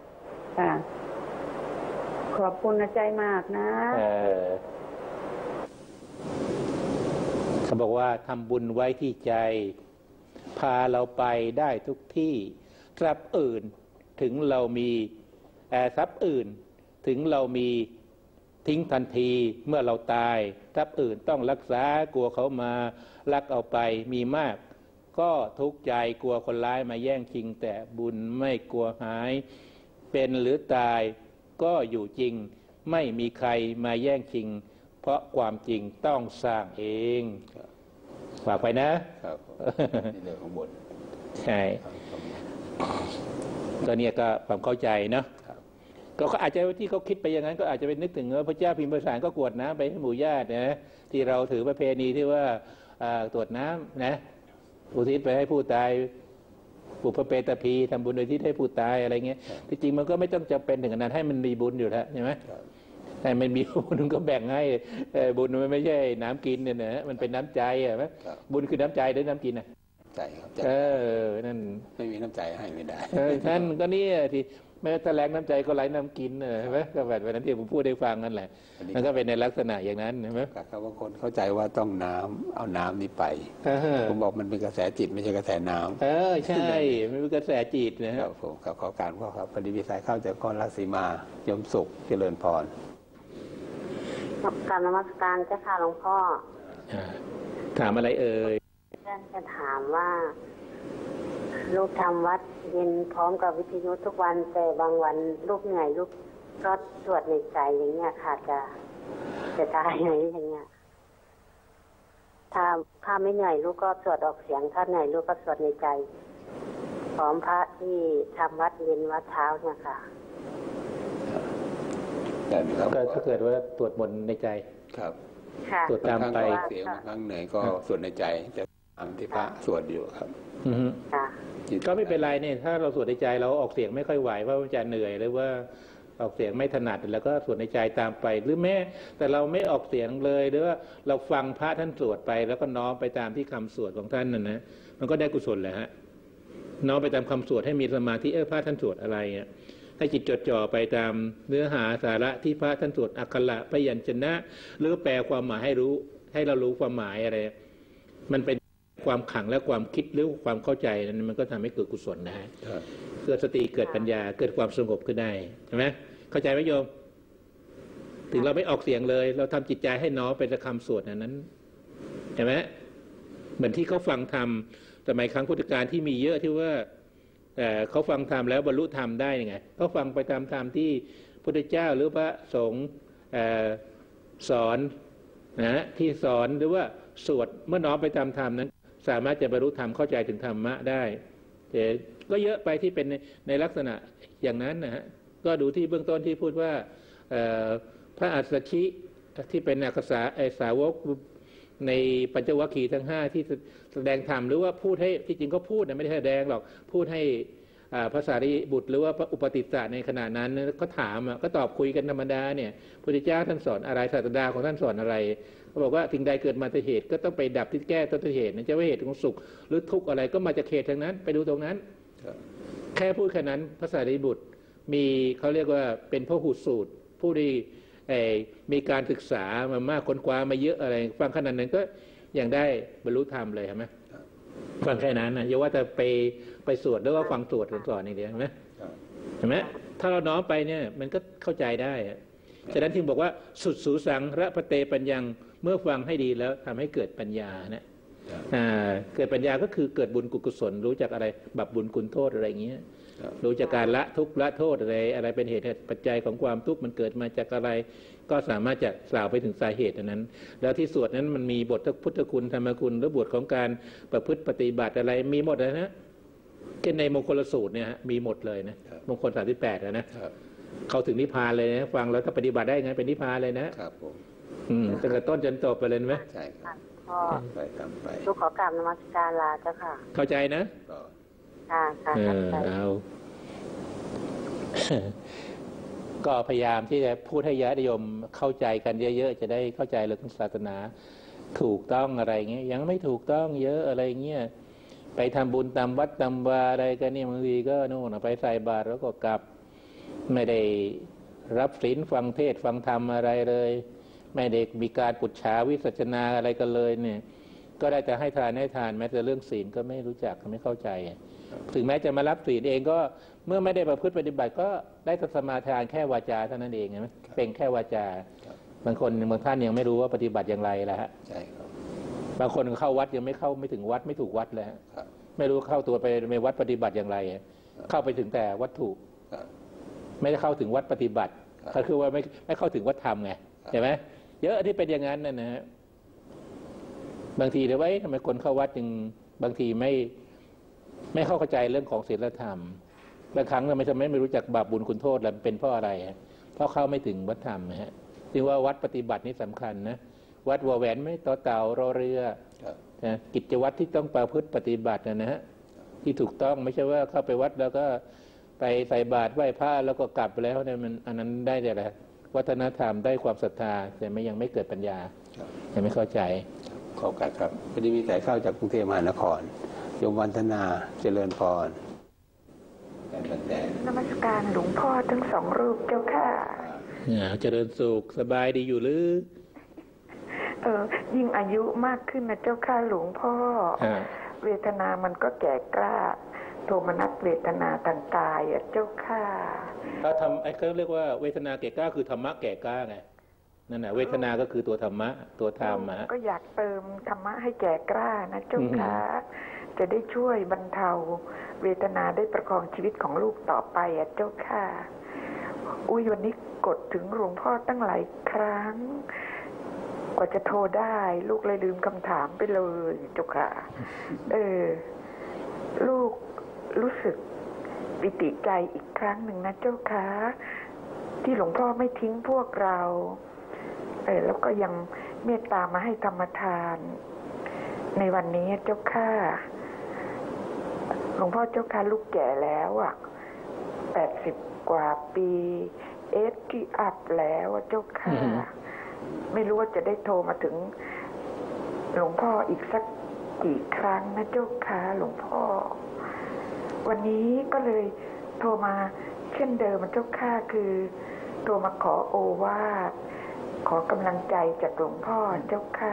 ขอบคุณใจมากนะเขาบอกว่าทำบุญไว้ที่ใจพาเราไปได้ทุกที่ทรัพย์อื่นถึงเรามีทรัพย์อื่นถึงเรามีทิ้งทันทีเมื่อเราตายทรัพย์อื่นต้องรักษากลัวเขามาลักเอาไปมีมากก็ทุกข์ใจกลัวคนร้ายมาแย่งชิงแต่บุญไม่กลัวหายเป็นหรือตายก็อยู่จริงไม่มีใครมาแย่งชิงเพราะความจริงต้องสร้างเองฝากไปนะครับนี่เรื่องของบทใช่ตัวนี้ก็ความเข้าใจเนาะก็อาจจะที่เขาคิดไปอย่างนั้นก็อาจจะเป็นนึกถึงว่าพระเจ้าพิมพิสารก็กรวดน้ำไปให้หมู่ญาตินะที่เราถือประเพณีที่ว่าตรวจน้ำนะอุทิศไปให้ผู้ตายปุพเพตพีทำบุญโดยที่ให้ผู้ตายอะไรเงี้ยที่จริงมันก็ไม่ต้องจะเป็นถึงขนาดให้มันมีบุญอยู่แล้วใช่ไหมแต่มันมีบุญก็แบ่งให้บุญมันไม่ใช่น้ำกินเนี่ยนะมันเป็นน้ำใจอ่ะไหมบุญคือน้ำใจหรือน้ำกินอ่ะใจครับเออนั่นไม่มีน้ำใจให้ไม่ได้ท่านก็นี่ที่แม้แต่แรงน้ำใจก็ไหลน้ำกินใช่ไหมก็แบบวันนั้นที่ผมพูดได้ฟังนั่นแหละมันก็เป็นในลักษณะอย่างนั้นใช่ไหมครับว่าคนเข้าใจว่าต้องน้ำเอาน้ำนี้ไปผมบอกมันเป็นกระแสจิตไม่ใช่กระแสน้ำเออใช่ไม่เป็นกระแสจิตนะครับผมขอขอการพ่อครับปฏิวิสัยเข้าจากกรราศีมายมสุขเจริญพรกับการนมัสการเจ้าค่ะหลวงพ่อถามอะไรเอ่ยจะถามว่าลูกทำวัดเย็นพร้อมกับวิทยุทุกวันแต่บางวันลูกเหนื่อยลูกก็สวดในใจอย่างเงี้ยค่ะจะจะได้ไหมอย่างเงี้ยถ้าถ้าไม่เหนื่อยลูกก็สวดออกเสียงถ้าเหนื่อยลูกก็สวดในใจพร้อมพระที่ทำวัดเย็นวัดเช้าเนี่ยค่ะก็ถ้าเกิดว่าตรวจมนต์ในใจครับสวดตามไปเสียงครั้งเหนื่อยก็สวดในใจแต่ตามที่พระสวดอยู่ครับก็ไม่เป็นไรเนี่ยถ้าเราสวดในใจเราออกเสียงไม่ค่อยไหวเพราะมันจะเหนื่อยหรือว่าออกเสียงไม่ถนัดแล้วก็สวดในใจตามไปหรือแม้แต่เราไม่ออกเสียงเลยหรือว่าเราฟังพระท่านสวดไปแล้วก็น้อมไปตามที่คำสวดของท่านนั่นนะมันก็ได้กุศลแหละฮะน้อมไปตามคำสวดให้มีสมาธิเออพระท่านสวดอะไรอ่ะให้จิตจดจ่อไปตามเนื้อหาสาระที่พระท่านสวดอักขระพยัญชนะหรือแปลความหมายให้รู้ให้เรารู้ความหมายอะไรมันเป็นความขังและความคิดหรือความเข้าใจนั้นมันก็ทำให้เกิดกุศลได้เกิดสติเกิดปัญญาเกิดความสงบขึ้นได้ใช่ไหมเข้าใจไหมโยมถึงเราไม่ออกเสียงเลยเราทำจิตใจให้น้อมไปกับคำสวดนั้นเห็นไหมเหมือนที่เขาฟังธรรมสมัยครั้งพุทธกาลที่มีเยอะที่ว่าเขาฟังธรรมแล้วบรรลุธรรมได้ยังไงเขาฟังไปตามธรรมที่พุทธเจ้าหรือพระสงฆ์สอนนะที่สอนหรือว่าสวดเมื่อน้อมไปตามธรรมนั้นสามารถจะบรรลุธรรมเข้าใจถึงธรรมะได้แต่ก็เยอะไปที่เป็นในในลักษณะอย่างนั้นนะฮะก็ดูที่เบื้องต้นที่พูดว่าพระอัสสชิที่เป็นอักษาสาวกในปัญจวัคคีย์ทั้งห้าที่แสดงธรรมหรือว่าพูดให้ที่จริงก็พูดนะไม่ได้แสดงหรอกพูดให้พระสารีบุตรหรือว่าพระอุปติสสะในขณะนั้นก็ถามก็ตอบคุยกันธรรมดาเนี่ยพระพุทธเจ้าท่านสอนอะไรศาสดาของท่านสอนอะไรเขาบอกว่าสิ่งใดเกิดมาจากเหตุก็ต้องไปดับที่แก้ต้นเหตุนั่นจะว่าเหตุของสุขหรือทุกข์อะไรก็มาจากเหตุทั้งนั้นไปดูตรงนั้นแค่พูดแค่นั้นพระสารีบุตรมีเขาเรียกว่าเป็นพหุสูตรผู้ที่มีการศึกษามามากค้นคว้ามาเยอะอะไรฟังขนาดนั้นก็ยังได้บรรลุธรรมเลยใช่ไหมฟังแค่นั้นนะอย่าว่าแต่ไปไปสวดแล้วก็ฟังสวดสอนอย่างเดียวใช่ไหมเห็นไหมถ้าเราน้อมไปเนี่ยมันก็เข้าใจได้ฉะนั้นถึงบอกว่าสุดสูสังระพเตปัญญังเมื่อฟังให้ดีแล้วทำให้เกิดปัญญานะเกิดปัญญาก็คือเกิดบุญกุศลรู้จักอะไรบาปบุญคุณโทษอะไรอย่างเงี้ยรู้จักการละทุกข์ละโทษอะไรอะไรเป็นเหตุปัจจัยของความทุกข์มันเกิดมาจากอะไรก็สามารถจะกล่าวไปถึงสาเหตุนั้นแล้วที่สวดนั้นมันมีบทพุทธคุณธรรมคุณหรือบทของการประพฤติปฏิบัติอะไรมีหมดเลยนะเช่นในมงคลสูตรเนี่ยมีหมดเลยนะมงคลสามสิบแปดนะเขาถึงนิพพานเลยนะฟังแล้วถ้าปฏิบัติได้ไงเป็นนิพพานเลยนะครับผมอืมตั้งแต่ต้นจนจบไปเลยไหมใช่ครับไปทำไปลูกขอกราบนมัสการลาเจ้าค่ะเข้าใจนะค่ะค่ะเอาก็พยายามที่จะพูดให้ญาติโยมเข้าใจกันเยอะๆจะได้เข้าใจเรื่องศาสนาถูกต้องอะไรเงี้ยยังไม่ถูกต้องเยอะอะไรเงี้ยไปทำบุญตามวัดตามวาอะไรกันนี่บางทีก็โน่นไปใส่บาตรแล้วก็กลับไม่ได้รับศีลฟังเทศฟังธรรมอะไรเลยไม่ได้มีการปุจฉาวิสัชนาอะไรกันเลยเนี่ยก็ได้แต่ให้ทานให้ทานแม้แต่เรื่องศีลก็ไม่รู้จักไม่เข้าใจถึงแม้จะมารับศีลเองก็เมื่อไม่ได้ประพฤติปฏิบัติก็ได้แต่สมาทานแค่วาจาเท่านั้นเองนะเป็นแค่วาจาบางคนบางท่านยังไม่รู้ว่าปฏิบัติอย่างไรแล้วฮะใช่ครับบางคนเข้าวัดยังไม่เข้าไม่ถึงวัดไม่ถูกวัดเลยไม่รู้เข้าตัวไปในวัดปฏิบัติอย่างไรเข้าไปถึงแต่วัตถุไม่ได้เข้าถึงวัดปฏิบัติก็คือว่าไม่ไม่เข้าถึงวัดธรรมไงเห็นไหมเยอะที่เป็นอย่างนั้นนะฮะบางทีเดี๋ยวไว้ทำไมคนเข้าวัดจึงบางทีไม่ไม่เข้าใจเรื่องของศีลธรรมบางครั้งทำไมทำไมไม่รู้จักบาปบุญคุณโทษแล้วเป็นเพราะอะไรเพราะเข้าไม่ถึงวัดธรรมนะฮะจึงว่าวัดปฏิบัตินี่สำคัญนะวัดวัวแหวนไม่ต่อเต่ารอเรือนะกิจวัตรที่ต้องประพฤติปฏิบัตินะฮะที่ถูกต้องไม่ใช่ว่าเข้าไปวัดแล้วก็ไปใส่บาตรไหว้พระแล้วก็กลับไปแล้วเนี่ยมันอันนั้นได้แต่ละวัฒนธรรมได้ความศรัทธาแต่ไม่ยังไม่เกิดปัญญายังไม่เข้าใจขอบคุณครับพอดีมีสายเข้าจากกรุงเทพมหานครโยมวันธนาเจริญพรนมัสการหลวงพ่อทั้งสองรูปเจ้าค่ะเจริญสุขสบายดีอยู่หรือเออยิ่งอายุมากขึ้นนะเจ้าค่ะหลวงพ่อเวทนามันก็แก่กล้าโทมนัสเวทนาต่างๆอ่ะเจ้าค่ะถ้าทำไอ้เขาเรียกว่าเวทนาแก่กล้าคือธรรมะแก่กล้าไงนั่นแหละเวทนาก็คือตัวธรรมะตัวธรรมะก็อยากเติมธรรมะให้แก่กล้านะเจ้าค่ะจะได้ช่วยบรรเทาเวทนาได้ประคองชีวิตของลูกต่อไปอ่ะเจ้าค่ะอุ้ยวันนี้กดถึงหลวงพ่อตั้งหลายครั้งกว่าจะโทรได้ลูกเลยลืมคำถามไปเลยเจ้าค่ะเออลูกรู้สึกปิติใจอีกครั้งหนึ่งนะเจ้าค่ะที่หลวงพ่อไม่ทิ้งพวกเราเออแล้วก็ยังเมตตามาให้ธรรมทานในวันนี้เจ้าค่ะหลวงพ่อเจ้าค่ะลูกแก่แล้วอ่ะแปดสิบกว่าปีเอสที่อัพแล้วเจ้าค่ะไม่รู้ว่าจะได้โทรมาถึงหลวงพ่ออีกสักกี่ครั้งนะเจ้าค่ะหลวงพ่อวันนี้ก็เลยโทรมาเช่นเดิมเจ้าค่ะคือโทรมาขอโอวาทขอกำลังใจจากหลวงพ่อเจ้าค่ะ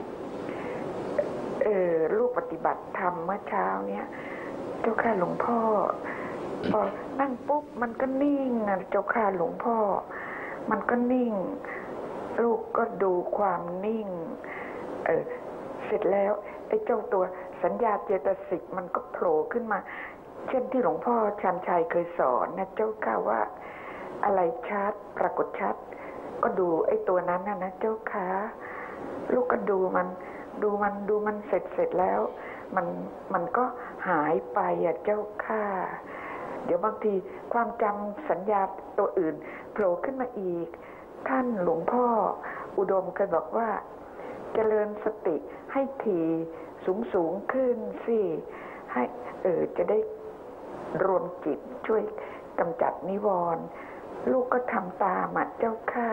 เออลูกปฏิบัติธรรมเมื่อเช้าเนี้ยเจ้าค่ะหลวงพ่อพอนั่งปุ๊บมันก็นิ่งนะเจ้าค่ะหลวงพ่อมันก็นิ่งลูกก็ดูความนิ่งเออเสร็จแล้วไอ้เจ้าตัวสัญญาเจตสิกมันก็โผล่ขึ้นมาเช่นที่หลวงพ่อชันชัยเคยสอนนะเจ้าค่ะว่าอะไรชัดปรากฏชัดก็ดูไอ้ตัวนั้นนะนะเจ้าค่ะลูกก็ดูมันดูมันดูมันเสร็จเสร็จแล้วมันมันก็หายไปอ่ะเจ้าค่ะเดี๋ยวบางทีความจำสัญญาตัวอื่นโผล่ขึ้นมาอีกท่านหลวงพ่ออุดมเคยบอกว่าเจริญสติให้ถี่สูงสูงขึ้นสิให้เออจะได้รวมจิตช่วยกำจัดนิวรณ์ลูกก็ทำตามอ่ะเจ้าค่ะ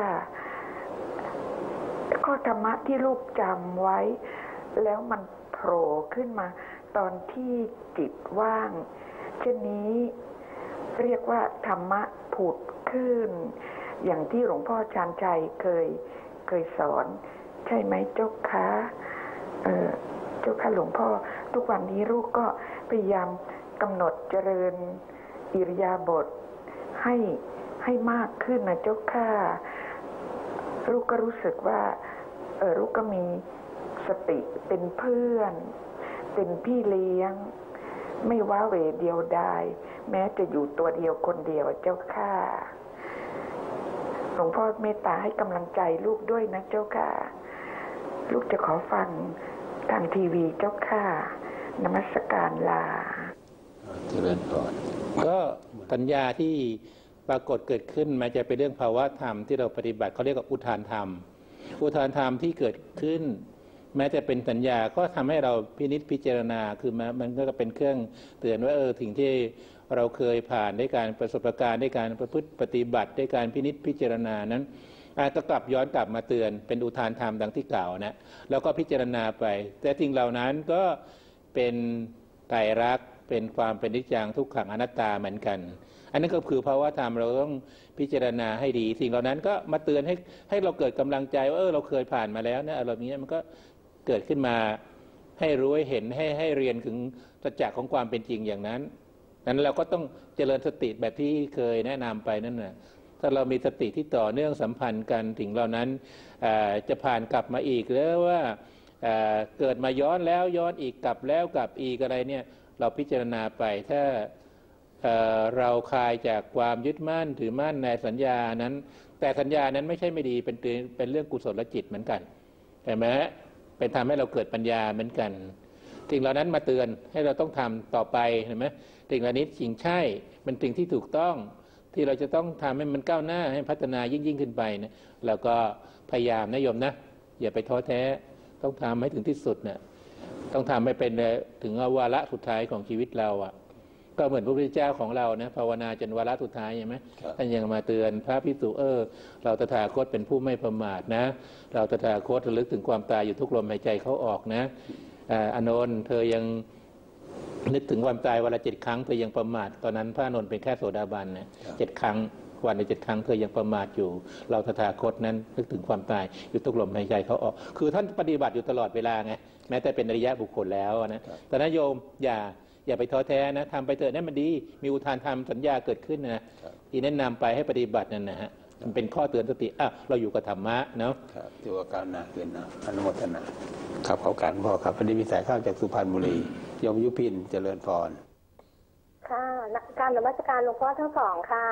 ข้อธรรมะที่ลูกจำไว้แล้วมันโผล่ขึ้นมาตอนที่จิตว่างเช่นนี้เรียกว่าธรรมะผุดขึ้นอย่างที่หลวงพ่อชาญชัยเคยเคยสอนใช่ไหมเจ้าคะเออเจ้าค่ะหลวงพ่อทุกวันนี้ลูกก็พยายามกำหนดเจริญอิริยาบถให้ให้มากขึ้นนะเจ้าค่ะลูกก็รู้สึกว่าเออลูกก็มีสติเป็นเพื่อนเป็นพี่เลี้ยงไม่ว้าเหวเดียวดายแม้จะอยู่ตัวเดียวคนเดียวเจ้าค่ะหลวงพ่อเมตตาให้กำลังใจลูกด้วยนะเจ้าค่ะลูกจะขอฟังทางทีวีเจ้าค่ะนมัสการลาเจริญพรก็สัญญาที่ปรากฏเกิดขึ้นมันจะเป็นเรื่องภาวะธรรมที่เราปฏิบัติเขาเรียกว่าอุทานธรรมอุทานธรรมที่เกิดขึ้นแม้จะเป็นสัญญาก็ทำให้เราพินิจพิจารณาคือมันก็เป็นเครื่องเตือนว่าเออสิ่งที่เราเคยผ่านได้การประสบการณ์ได้การประพฤติปฏิบัติได้การพินิจพิจารณานั้นอาจจะกลับย้อนกลับมาเตือนเป็นอุทานธรรมดังที่กล่าวนะแล้วก็พิจารณาไปแต่สิ่งเหล่านั้นก็เป็นไตรลักษณ์เป็นความเป็นนิจจังทุกขังอนัตตาเหมือนกันอันนั้นก็คือภาวะธรรมเราต้องพิจารณาให้ดีสิ่งเหล่านั้นก็มาเตือนให้ให้เราเกิดกำลังใจว่าเออเราเคยผ่านมาแล้วนะอะไรนี้มันก็เกิดขึ้นมาให้รู้ให้เห็นให้ให้เรียนถึงสัจจะของความเป็นจริงอย่างนั้นนั้นเราก็ต้องเจริญสติแบบที่เคยแนะนำไปนั่นแหละถ้าเรามีสติที่ต่อเนื่องสัมพันธ์กันถึงเหล่านั้นจะผ่านกลับมาอีกแล้วว่าเกิดมาย้อนแล้วย้อนอีกกลับแล้วกลับอีกอะไรเนี่ยเราพิจารณาไปถ้าเราคลายจากความยึดมั่นถือมั่นในสัญญานั้นแต่สัญญานั้นไม่ใช่ไม่ดีเป็นเป็นเรื่องกุศลจิตเหมือนกันใช่ไหมเป็นทำให้เราเกิดปัญญาเหมือนกันสิ่งเหล่านั้นมาเตือนให้เราต้องทำต่อไปเห็นไหมสิ่งเหล่านี้สิ่งใช่เป็นสิ่งที่ถูกต้องที่เราจะต้องทำให้มันก้าวหน้าให้พัฒนายิ่งยิ่งขึ้นไปนะแล้วก็พยายามนะโยมนะอย่าไปท้อแท้ต้องทำให้ถึงที่สุดนะต้องทำให้เป็นถึงวาระสุดท้ายของชีวิตเราอ่ะก็เหมือนพระพุทธเจ้าของเรานะภาวนาจนวาระสุดท้ายใช่ไหมท่านยังมาเตือนพระภิกษุเออเราตถาคตเป็นผู้ไม่ประมาทนะเราตถาคตระลึกถึงความตายอยู่ทุกลมหายใจเขาออกนะอานนท์เธอยังนึกถึงความตายวันละเจ็ดครั้งเธอยังประมาทตอนนั้นพระอานนท์เป็นแค่โสดาบันนะเจ็ดครั้งวันในเจ็ดครั้งเธอยังประมาทอยู่เราตถาคตนั้นนึกถึงความตายอยู่ทุกลมหายใจเขาออกคือท่านปฏิบัติอยู่ตลอดเวลาไงแม้แต่เป็นอริยะบุคคลแล้วนะแต่นะโยมอย่าอย่าไปท้อแท้นะทำไปเถอะนั่นมันดีมีอุทานธรรมสัญญาเกิดขึ้นนะที่แนะนำไปให้ปฏิบัตินั่นนะฮะมันเป็นข้อเตือนสติอ่ะเราอยู่กับธรรมะเนาะครับถือว่าการนาเกินนะอนุโมทนาครับเขาการพ่อครับพอดีมีสายเข้าจากสุพรรณบุรียมยุพินเจริญพรค่ะการนมัสการหลวงพ่อทั้งสองค่ะ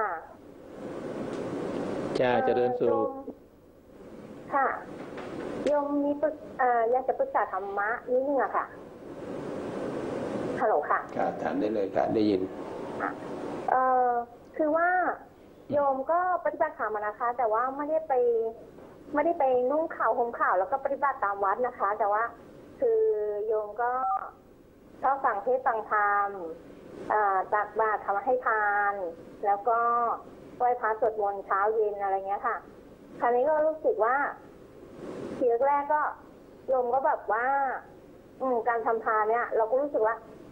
จ้าเจริญสุขค่ะโยมมีปรึกเอ่ออยากจะปรึกษาธรรมะนิดนึงอะค่ะฮัลโหลค่ะครับถามได้เลยค่ะได้ยินเอ่อคือว่าโยมก็ปฏิบัติธรรมนะคะแต่ว่าไม่ได้ไปไม่ได้ไปนุ่งขาวห่มขาวแล้วก็ปฏิบัติตามวัดนะคะแต่ว่าคือโยมก็ชอบฟังเทศน์ฟังธรรมตักบาตรทำให้ทานแล้วก็ไหว้พระสวดมนต์เช้าเย็นอะไรเงี้ยค่ะคราวนี้ก็รู้สึกว่าทีแรกก็โยมก็แบบว่าอืมการทำทานเนี่ยเราก็รู้สึกว่าเอ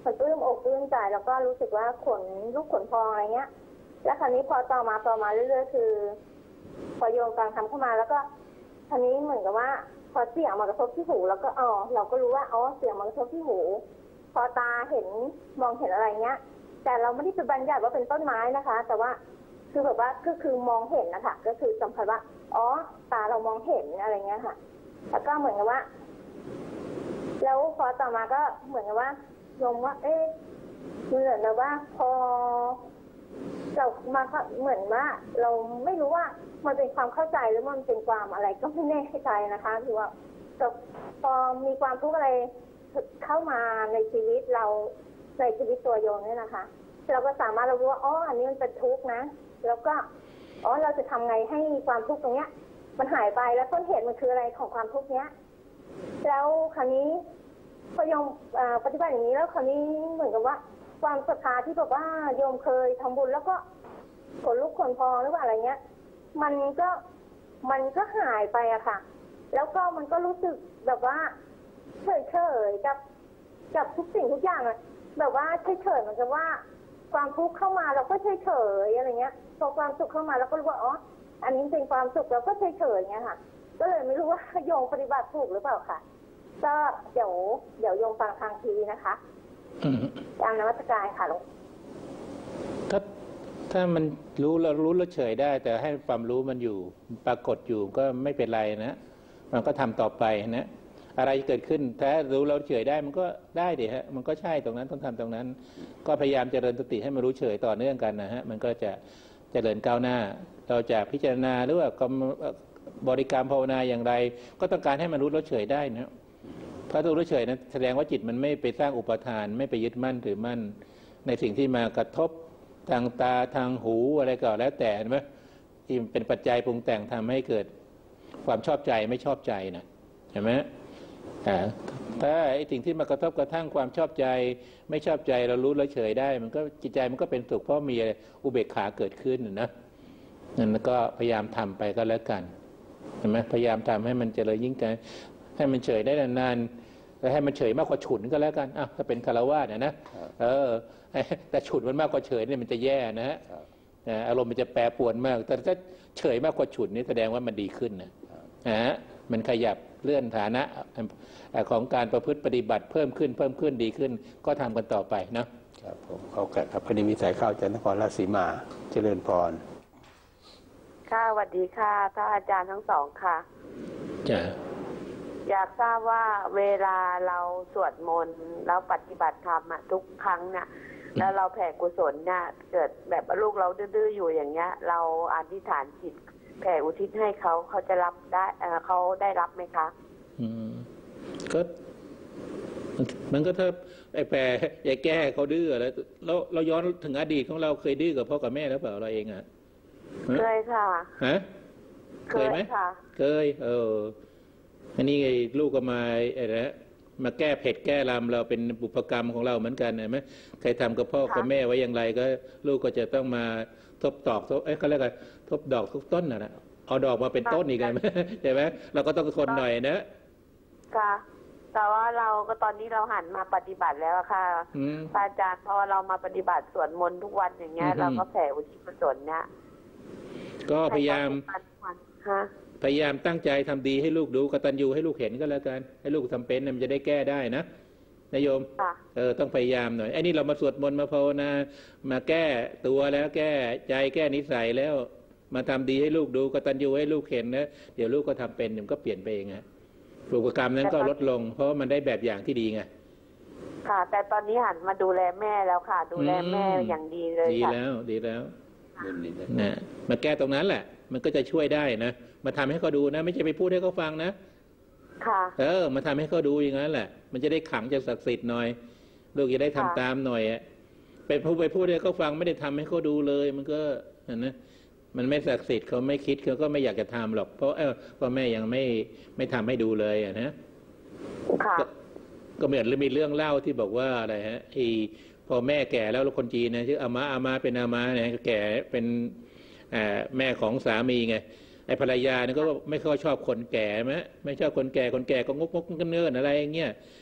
มันปลื้มอกปลื้มใจแล้วก็รู้สึกว่าขนลูกขนพองอะไรเงี้ยแล้วคราวนี้พอต่อมาต่อมาเรื่อยๆคือพอโยมฟังทำเข้ามาแล้วก็คราวนี้เหมือนกับว่าพอเสียงมากระทบที่หูแล้วก็อ๋อเราก็รู้ว่าอ๋อเสียงมากระทบที่หูพอตาเห็นมองเห็นอะไรเงี้ยแต่เราไม่ได้ไปบัญญัติว่าเป็นต้นไม้นะคะแต่ว่าคือแบบว่าก็คือมองเห็นนะคะก็คือสัมผัสว่าอ๋อตาเรามองเห็นอะไรเงี้ยค่ะแล้วก็เหมือนกับว่าแล้วพอต่อมาก็เหมือนกับว่าโยมว่าเอ๊ะเหมือนกับว่าพอเรามาเหมือนว่าเราไม่รู้ว่ามันเป็นความเข้าใจหรือมันเป็นความอะไรก็ไม่แน่ใจนะคะคือว่าพอมีความทุกข์อะไรเข้ามาในชีวิตเราในชีวิตตัวโยมเนี่ยนะคะเราก็สามารถเรารู้ว่าอ๋ออันนี้มันเป็นทุกข์นะแล้วก็อ๋อเราจะทำไงให้ความทุกข์ตรงเนี้ยมันหายไปแล้วต้นเหตุมันคืออะไรของความทุกข์เนี้ยแล้วคราวนี้พอโยมปฏิบัติอย่างนี้แล้วคราวนี้เหมือนกับว่าความศรัทธาที่บอกว่าโยมเคยทำบุญแล้วก็ขนลุกขนพองหรือว่าอะไรเงี้ยมันก็มันก็หายไปอะค่ะแล้วก็มันก็รู้สึกแบบว่าเฉยเฉยกับกับทุกสิ่งทุกอย่างอะแบบว่าเฉยเฉยเหมือนกับว่าความทุกข์เข้ามาเราก็เฉยเฉยอะไรเงี้ยพอความสุขเข้ามาเราก็รู้ว่าอ๋ออันนี้เป็นความสุขเราก็เฉยเฉยเงี้ยค่ะก็เลยไม่รู้ว่าโยมปฏิบัติถูกหรือเปล่าค่ะก็เดี๋ยวเดี๋ยวโยมฟังทางทีวีนะคะตามนวัตกรรมค่ะลูกถ้าถ้ามันรู้แล้วรู้แล้วเฉยได้แต่ให้ความรู้มันอยู่ปรากฏอยู่ก็ไม่เป็นไรนะมันก็ทำต่อไปนะอะไรเกิดขึ้นถ้ารู้แล้วเฉยได้มันก็ได้ดิฮะมันก็ใช่ตรงนั้นต้องทำตรงนั้นก็พยายามเจริญสติให้มันรู้เฉยต่อเนื่องกันนะฮะมันก็จะเจริญก้าวหน้าเราจะพิจารณาหรือว่าบริกรรมภาวนาอย่างไรก็ต้องการให้มันรู้แล้วเฉยได้นะถ้ารู้เฉยนะแสดงว่าจิตมันไม่ไปสร้างอุปทานไม่ไปยึดมั่นถือมั่นในสิ่งที่มากระทบทางตาทางหูอะไรก็แล้วแต่เห็นไหมที่เป็นปัจจัยปรุงแต่งทำให้เกิดความชอบใจไม่ชอบใจนะเห็นไหมถ้าไอ้สิ่งที่มากระทบกระทั่งความชอบใจไม่ชอบใจเรารู้แล้วเฉยได้มันก็จิตใจมันก็เป็นสุขเพราะมีอุเบกขาเกิดขึ้นนะนั่นก็พยายามทำไปก็แล้วกันเห็นไหมพยายามทำให้มันเจริญยิ่งใจให้มันเฉยได้นานๆแล้วให้มันเฉยมากกว่าฉุนก็แล้วกันอ้าวถ้าเป็นคารวะเนี่ยนะเออแต่ฉุนมันมากกว่าเฉยเนี่ยมันจะแย่นะฮะอารมณ์มันจะแปรปรวนมากแต่ถ้าเฉยมากกว่าฉุนนี่แสดงว่ามันดีขึ้นนะฮะมันขยับเลื่อนฐานะของการประพฤติปฏิบัติเพิ่มขึ้นเพิ่มขึ้นดีขึ้นก็ทำกันต่อไปนะครับผมเขาแก่ครับพอดีมีสายเข้าจากนครราชสีมาเจริญพรค่ะสวัสดีค่ะท่านอาจารย์ทั้งสองค่ะจ้ะอยากทราบว่าเวลาเราสวดมนต์แล้วปฏิบัติธรรมอะทุกครั้งเนี่ยแล้วเราแผ่กุศลเนี่ยเกิดแบบลูกเราดื้อๆอยู่อย่างเงี้ยเราอธิษฐานจิตแผ่อุทิศให้เขาเขาจะรับได้เขาได้รับไหมคะอืมก็มันก็ถ้าไอ้แผ่อย่าแก้เขาดื้อแล้วเราเราย้อนถึงอดีตของเราเคยดื้อกับพ่อกับแม่แล้วเปล่าเราเองอ่ะเคยค่ะฮะเคยไหมเคยเอออันนี้ไงลูกก็มาไอ้นะมาแก้เผ็ดแก้รำเราเป็นบุพกรรมของเราเหมือนกันเห็นไหมใครทำกับพ่อกับแม่ไว้อย่างไรก็ลูกก็จะต้องมาทบตอกทบเอ้เขาเรียกว่าทบดอกทุกต้นนะเอาดอกมาเป็นต้นอีกไงใช่ไหมเราก็ต้องทนหน่อยนะค่ะแต่ว่าเราก็ตอนนี้เราหันมาปฏิบัติแล้วค่ะพระอาจารย์พอเรามาปฏิบัติสวดมนต์ทุกวันอย่างเงี้ยเราก็แผ่อุทิศกุศลเนี่ยก็พยายามพยายามตั้งใจทำดีให้ลูกดูกตัญญูให้ลูกเห็นก็แล้วกันให้ลูกทำเป็นมันจะได้แก้ได้นะนายโยมเออต้องพยายามหน่อยไอ้นี่เรามาสวดมนต์มาภาวนามาแก้ตัวแล้วแก้ใจแก้นิสัยแล้วมาทำดีให้ลูกดูกตัญญูให้ลูกเห็นนะเดี๋ยวลูกก็ทำเป็นมันก็เปลี่ยนไปเองฮะบุพกรรมนั้นก็ลดลงเพราะมันได้แบบอย่างที่ดีไงค่ะแต่ตอนนี้หันมาดูแลแม่แล้วค่ะดูแลแม่อย่างดีเลยดีแล้วดีแล้วนะมาแก้ตรงนั้นแหละมันก็จะช่วยได้นะมาทำให้เขาดูนะไม่ใช่ไปพูดให้เขาฟังนะค่ะเออมาทำให้เขาดูอย่างนั้นแหละมันจะได้ขังจากศักดิ์สิทธิ์หน่อยลูกจะได้ทำตามหน่อยอ่ะไปพูดไปพูดให้เขาฟังไม่ได้ทำให้เขาดูเลยมันก็นะมันไม่ศักดิ์สิทธิ์เขาไม่คิดเขาก็ไม่อยากจะทำหรอกเพราะเออพ่อแม่ยังไม่ไม่ทำให้ดูเลยอ่ะนะค่ะก็เหมือนมีเรื่องเล่าที่บอกว่าอะไรฮะไอ้พอแม่แก่แล้วคนจีนนะชื่ออาม่าอาม่าเป็นอาม่าเนี่ยแก่เป็นแม่ของสามีไงไอ้ภรรยาเนี่ยก็ไม่ค่อยชอบคนแก่ไหมไม่ชอบคนแก่คนแก่ก็งกงกเนิ่นอะไรอย่างเงี้ย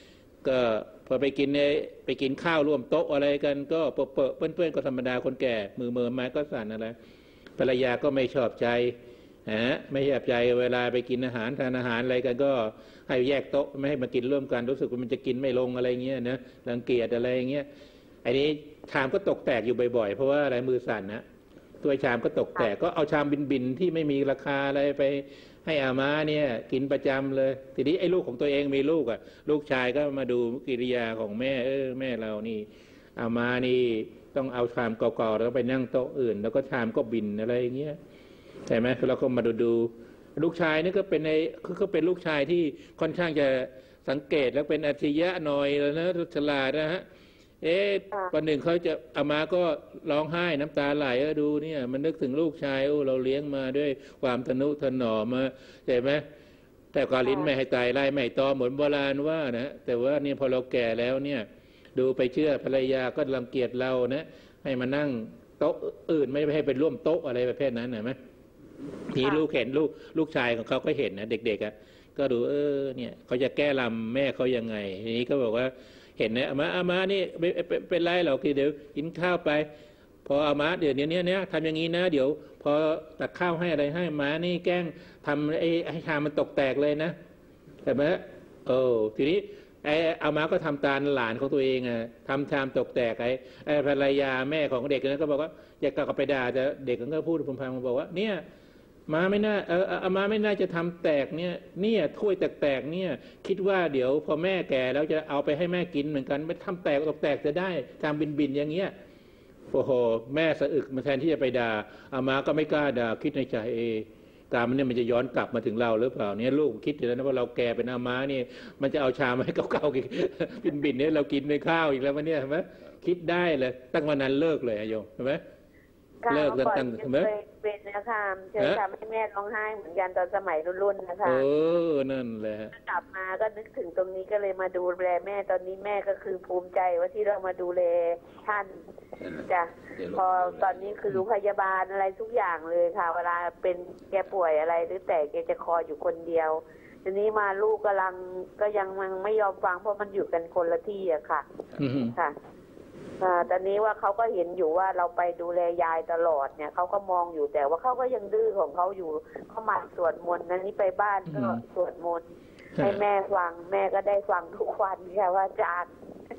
ก็พอไปกินเนี่ยไปกินข้าวร่วมโต๊ะอะไรกันก็เปอะเปอะเปื้อนๆก็ธรรมดาคนแก่มือเมือไม้ก็สั่นอะไรภรรยาก็ไม่ชอบใจฮะไม่ชอบใจเวลาไปกินอาหารทานอาหารอะไรกันก็ให้แยกโต๊ะไม่ให้มากินร่วมกันรู้สึกว่ามันจะกินไม่ลงอะไรเงี้ยนะรังเกียจอะไรเงี้ยอันนี้ชามก็ตกแตกอยู่บ่อยๆเพราะว่าอะไรมือสั่นนะตัวชามก็ตกแตกก็เอาชามบินๆที่ไม่มีราคาอะไรไปให้อาม่าเนี่ยกินประจำเลยทีนี้ไอ้ลูกของตัวเองมีลูกอ่ะลูกชายก็มาดูกิริยาของแม่เออแม่เรานี่อาม่านี่ต้องเอาชามเก่าๆแล้วไปนั่งโต๊ะอื่นแล้วก็ชามก็บินอะไรอย่างเงี้ยใช่ไหมเราก็มาดูดูลูกชายนี่ก็เป็นในคือเขาเป็นลูกชายที่ค่อนข้างจะสังเกตแล้วเป็นอัจฉริยะหน่อยแล้วนะฉลาดนะฮะเอ๊ะวันหนึ่งเขาจะอาม่าก็ร้องไห้น้ำตาไหลเออดูเนี่ยมันนึกถึงลูกชายโอ้เราเลี้ยงมาด้วยความทนุถนอมมาใช่ไหมแต่กอลิ้นไม่ให้ตายไล่ไม่ตอเหมือนโบราณว่านะแต่ว่าเนี่ยพอเราแก่แล้วเนี่ยดูไปเชื่อภรรยาก็รังเกียจเรานะให้มานั่งโต๊ะอื่นไม่ให้ไปร่วมโต๊ะอะไรประเภทนั้นเห็นไหมทีลูกเห็นลูกลูกชายของเขาก็เห็นนะเด็กๆอ่ะก็ดูเออเนี่ยเขาจะแก้ลำแม่เขายังไงทีนี้ก็บอกว่าเห็นนะอามาอามานี่เป็นไรหรอกคือเดี๋ยวกินข้าวไปพออามาเดี๋ยวนี้เนี่ยเนี่ยทำอย่างนี้นะเดี๋ยวพอตักข้าวให้อะไรให้มานี่แกล้งทำไอ้ให้ชามมันตกแตกเลยนะเห็นไหมเออทีนี้ไอ้อามาก็ทำตามหลานของตัวเองอ่ะทำชามตกแตกไอ้ไอ้ภรรยาแม่ของเด็กนั้นก็บอกว่าอยากกลับไปด่าแต่เด็กก็พูดพึมพำบอกว่าเนี่ยมาไม่น่าเอออามาไม่น่าจะทำแตกเนี่ยเนี่ยถ้วยแตกๆเนี่ยคิดว่าเดี๋ยวพอแม่แก่แล้วจะเอาไปให้แม่กินเหมือนกันไม่ทำแตกตกแตกจะได้ทำบินบินอย่างเงี้ยโอ้โหแม่สะอึกมาแทนที่จะไปด่าอามาก็ไม่กล้าด่าคิดในใจเอตามมันเนี่ยมันจะย้อนกลับมาถึงเราหรือเปล่าเนี่ยลูกคิดอยู่แล้วนะว่าเราแก่เป็นอามาเนี่ยมันจะเอาชามให้เก่าๆกินบินบินเนี่ยเรากินในข้าวอีกแล้วมันเนี่ยเห็นไหมคิดได้เลยตั้งวันนั้นเลิกเลยโยมเห็นไหมเลิกตั้งตั้งเห็นไหมเป็นนะคะเคยทำให้แม่ร้องไห้เหมือนกันตอนสมัยรุ่นๆนะคะเออนั่นแหละกลับมาก็นึกถึงตรงนี้ก็เลยมาดูแลแม่ตอนนี้แม่ก็คือภูมิใจว่าที่เรามาดูแลท่านจ้ะพอตอนนี้คือรู้พยาบาลอะไรทุกอย่างเลยค่ะเวลาเป็นแกป่วยอะไรหรือแต่แกจะคอยอยู่คนเดียวทีนี้มาลูกกำลังก็ยังมันไม่ยอมฟังเพราะมันอยู่กันคนละที่อะค่ะค่ะตอนนี้ว่าเขาก็เห็นอยู่ว่าเราไปดูแลยายตลอดเนี่ยเขาก็มองอยู่แต่ว่าเขาก็ยังดื้อของเขาอยู่เขาหมั่นสวดมนต์นั้นนี่ไปบ้านก็สวดมนต์ให้แม่ฟังแม่ก็ได้ฟังทุกวันค่ะว่าอาจารย์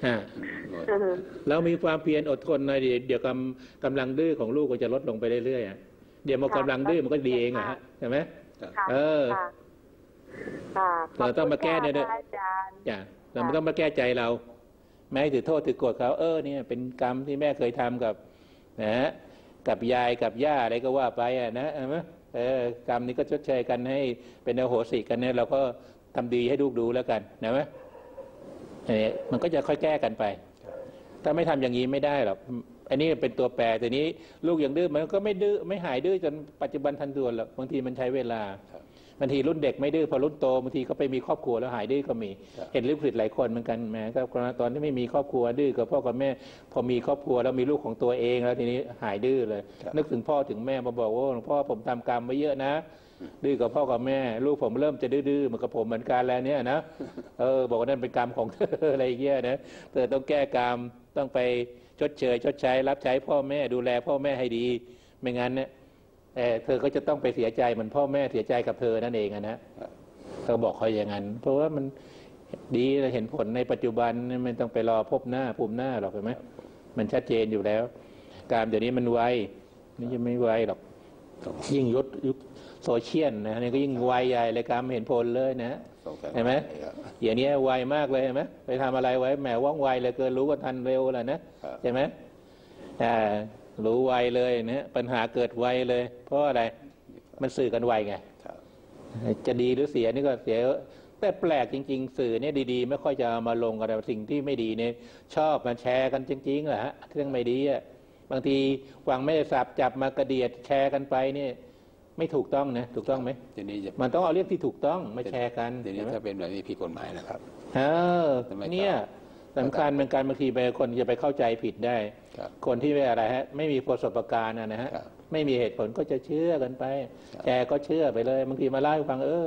แล้วมีความเพียรอดทนหน่อยเดี๋ยวกำกำลังดื้อของลูกก็จะลดลงไปเรื่อยๆเดี๋ยวมันกำลังดื้อมันก็ดีเองอะฮะใช่ไหมเออเราต้องมาแก้เนี่ยด้วยจ้ะเราไม่ต้องมาแก้ใจเราแม้ถือโทษถือโกรธเขาเออเนี่ยเป็นกรรมที่แม่เคยทำกับนะกับยายกับย่าอะไรก็ว่าไปอ่ะนะเออกรรมนี้ก็ชดเชยกันให้เป็นอโหสิกันเนี่ยเราก็ทำดีให้ลูกดูแล้วกันนะไหมเนี่ยมันก็จะค่อยแก้กันไปถ้าไม่ทำอย่างนี้ไม่ได้หรอกอันนี้เป็นตัวแปรแต่นี้ลูกอย่างดื้อมันก็ไม่ดื้อไม่หายดื้อจนปัจจุบันทันด่วนหรอกบางทีมันใช้เวลาบางทีรุ่นเด็กไม่ดื้อพอรุ่นโตบางทีก็ไปมีครอบครัวแล้วหายดื้อก็มีเห็นลิขิตหลายคนเหมือนกันแม้ก็ตอนที่ไม่มีครอบครัวดื้อกับพ่อกับแม่พอมีครอบครัวแล้วมีลูกของตัวเองแล้วทีนี้หายดื้อเลยนึกถึงพ่อถึงแม่มาบอกว่าหลวงพ่อผมทำกรรมไว้เยอะนะดื้อกับพ่อกับแม่ลูกผมเริ่มจะดื้อๆเหมือนกับผมเหมือนกันแล้วเนี่ยนะเออบอกว่านั่นเป็นกรรมของเธออะไรเงี้ยนะเธอต้องแก้กรรมต้องไปชดเชยชดใช้รับใช้พ่อแม่ดูแลพ่อแม่ให้ดีไม่งั้นเนี่ยแต่เธอก็จะต้องไปเสียใจเหมือนพ่อแม่เสียใจกับเธอนั่นเองนะเขาบอกเขาอย่างนั้นเพราะว่ามันดีเราเห็นผลในปัจจุบันไม่ต้องไปรอพบหน้าภูมิหน้าหรอกเห็นไหมมันชัดเจนอยู่แล้วการเดี๋ยวนี้มันไวนี่จะไม่ไวหรอกยิ่งยุคยุคโซเชียลนะนี่ก็ยิ่งไวใหญ่เลยการเห็นผลเลยนะเห็นไหมอย่างนี้ไวมากเลยเห็นไหมไปทำอะไรไว้แหมว่องไวเลยเกินรู้ว่าทันเร็วเลยนะใช่ไหมอ่ารู้ไวเลยเนี่ยปัญหาเกิดไวเลยเพราะอะไรมันสื่อกันไวไงจะดีหรือเสียนี่ก็เสียแต่แปลกจริงๆสื่อเนี่ยดีๆไม่ค่อยจะมาลงกันแต่สิ่งที่ไม่ดีเนี่ยชอบมาแชร์กันจริงๆแหละฮะเรื่องไม่ดีอ่ะบางทีฟังไม่ได้สับจับมากระเดียดแชร์กันไปเนี่ยไม่ถูกต้องนะถูกต้องไหมมันต้องเอาเรื่องที่ถูกต้องมาแชร์กันเดี๋ยวนี้ถ้าเป็นแบบนี้ผิดกฎหมายนะครับเออเนี่ยสำคัญเป็นการบางทีไปคนจะไปเข้าใจผิดได้คนที่ไม่อะไรฮะไม่มีประสบการณ์นะฮะไม่มีเหตุผลก็จะเชื่อกันไปแกก็เชื่อไปเลยบางทีมาเล่าให้ฟังเออ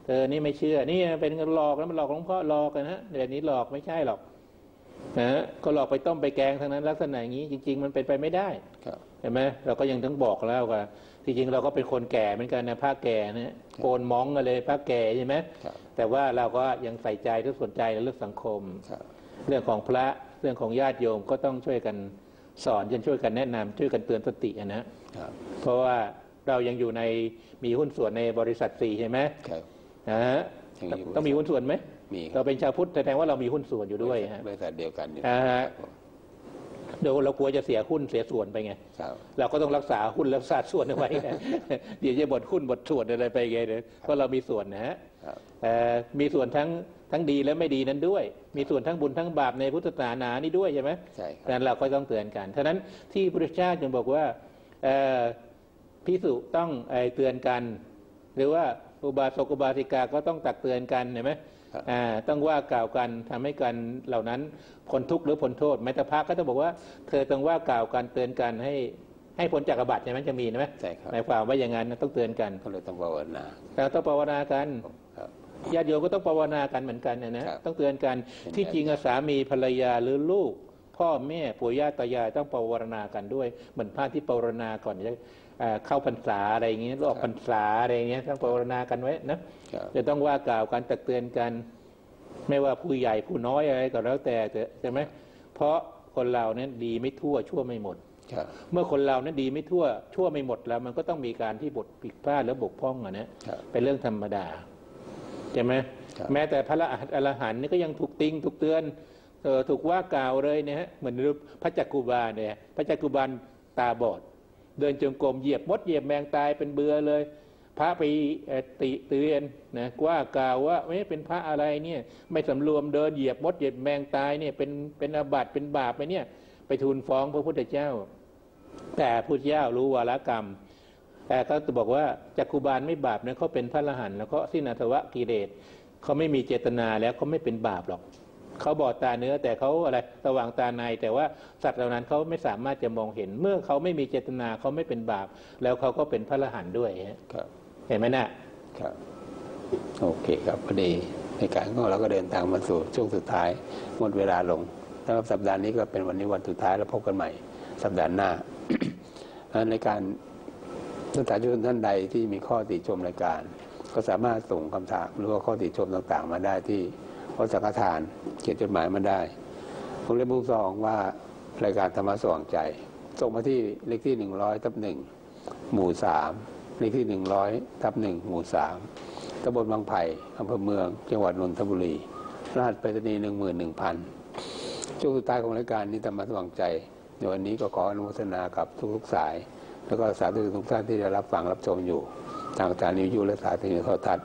เธอนี่ไม่เชื่อนี่เป็นหลอกแล้วมันหลอกหลวงพ่อหลอกกันนะแบบนี้หลอกไม่ใช่หรอกนะก็หลอกไปต้มไปแกงทั้งนั้นลักษณะอย่างนี้จริงๆมันเป็นไปไม่ได้เห็นไหมเราก็ยังต้องบอกแล้วว่าจริงๆเราก็เป็นคนแก่เหมือนกันนะพระแก่นะโกนมองกันเลยพระแก่ใช่ไหมแต่ว่าเราก็ยังใส่ใจทุกสนใจในเรื่องสังคมเรื่องของพระเรื่องของญาติโยมก็ต้องช่วยกันสอนจนช่วยกันแนะนำช่วยกันเตือนสตินะเพราะว่าเรายังอยู่ในมีหุ้นส่วนในบริษัทสี่ใช่ไหมนะฮะต้องมีหุ้นส่วนไหมเราเป็นชาวพุทธแสดงว่าเรามีหุ้นส่วนอยู่ด้วยฮะบริษัทเดียวกันเดี๋ยวเรากลัวจะเสียหุ้นเสียส่วนไปไงเราก็ต้องรักษาหุ้นรักษาส่วนเอาไว้เดี๋ยวจะบดหุ้นบดส่วนอะไรไปไงเนี่ยเพราะเรามีส่วนนะฮะมีส่วนทั้งทั้งดีและไม่ดีนั้นด้วยมีส่วนทั้งบุญทั้งบาปในพุทธศาสนานี่ด้วยใช่ไหมใช่ดังนั้นเราก็ต้องเตือนกันฉะนั้นที่พระพุทธเจ้าจึงบอกว่าภิกษุต้องเตือนกันหรือว่าอุบาสกอุบาสิกาก็ต้องตักเตือนกันเห็นไหมต้องว่ากล่าวกันทำให้กันเหล่านั้นพ้นทุกข์หรือพ้นโทษแม้แต่พระก็ต้องบอกว่าเธอต้องว่ากล่าวกันเตือนกันให้ให้พ้นจากอาบัติใช่ไหมจะมีไหมใช่ครับหมายความว่าอย่างนั้นต้องเตือนกันก็เลยต้องภาวนาเราต้องภาวนากันญาติโยมก็ต้องภาวนากันเหมือนกันนะนะต้องเตือนกันที่จริงสามีภรรยาหรือลูกพ่อแม่ปู่ย่าตายายต้องภาวนากันด้วยเหมือนพระที่ภาวนาก่อนจะเข้าพรรษาอะไรอย่างเงี้ยรอบพรรษาอะไรอย่างเงี้ยต้องภาวนากันไว้นะจะต้องว่ากล่าวกันตักเตือนกันไม่ว่าผู้ใหญ่ผู้น้อยอะไรก็แล้วแต่ใช่ไหมเพราะคนเราเนี่ยดีไม่ทั่วชั่วไม่หมดเมื่อคนเรานั้นดีไม่ทั่วชั่วไม่หมดแล้วมันก็ต้องมีการที่บทผิดพลาดและบกพร่องอ่ะนะเป็นเรื่องธรรมดาใช่ไหมแม้แต่พระอรหันต์นี่ก็ยังถูกติงถูกเตือนถูกว่ากล่าวเลยเนี่ยฮะเหมือนพระจักกุบาลเนี่ยพระจักกุบาลตาบอดเดินจงกรมเหยียบมดเหยียบแมงตายเป็นเบื่อเลยพระไปติเตือนนะว่ากล่าวว่าไม่เป็นพระอะไรเนี่ยไม่สำรวมเดินเหยียบมดเหยียบแมงตายเนี่ยเป็นเป็นอาบัติเป็นบาปไปเนี่ยไปทูลฟ้องพระพุทธเจ้าแต่พระพุทธเจ้ารู้วาระกรรมแต่เขาจะบอกว่าจักกุบาลไม่บาปนะเขาเป็นพระอรหันต์แล้วก็สิ้นอาสวะกิเลสเขาไม่มีเจตนาแล้วเขาไม่เป็นบาปหรอกเขาบอดตาเนื้อแต่เขาอะไรสว่างตาในแต่ว่าสัตว์เหล่านั้นเขาไม่สามารถจะมองเห็นเมื่อเขาไม่มีเจตนาเขาไม่เป็นบาปแล้วเขาก็เป็นพระอรหันต์ด้วยเห็นไหมนะครับโอเคครับพอดีในการของเราก็เดินทางมาสู่ช่วงสุดท้ายหมดเวลาลงสำหรับสัปดาห์นี้ก็เป็นวันนี้วันสุดท้ายแล้วพบกันใหม่สัปดาห์หน้า ในการสถานชนท่านใดที่มีข้อติชมรายการก็สามารถส่งคำถามหรือว่าข้อติชมต่างๆมาได้ที่วัดสังฆทานเขียนจดหมายมาได้ผมเรียนมุ่งสองว่ารายการธรรมะสว่างใจส่งมาที่เลขที่หนึ่งร้อยทับหนึ่งหมู่สามเลขที่หนึ่งร้อยทับหนึ่งหมู่สามตำบลบางไผ่อำเภอเมืองจังหวัดนนทบุรีรหัสไปรษณีย์หนึ่งหมื่นหนึ่งพันช่วงสุดท้ายของรายการนี้ธรรมะสว่างใจในวันนี้ก็ขออนุโมทนากับทุกๆสายแล้วก็สาธุทุกท่านที่ได้รับฟังรับชมอยู่ทางสถานีวิทยุและสถานีโทรทัศน์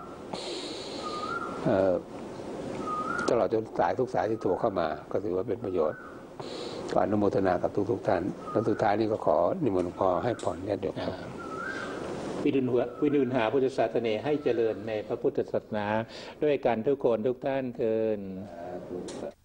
ตลอดจนสายทุกสายที่โทรเข้ามาก็ถือว่าเป็นประโยชน์ก็อนุโมทนากับทุกๆท่านแล้วสุดท้ายนี้ก็ขอนิมนต์หลวงพ่อให้พรญาติโยมครับวิดุลหัววิดุลหาพุทธศาสนาให้เจริญในพระพุทธศาสนาด้วยกันทุกคนทุกท่านเถิด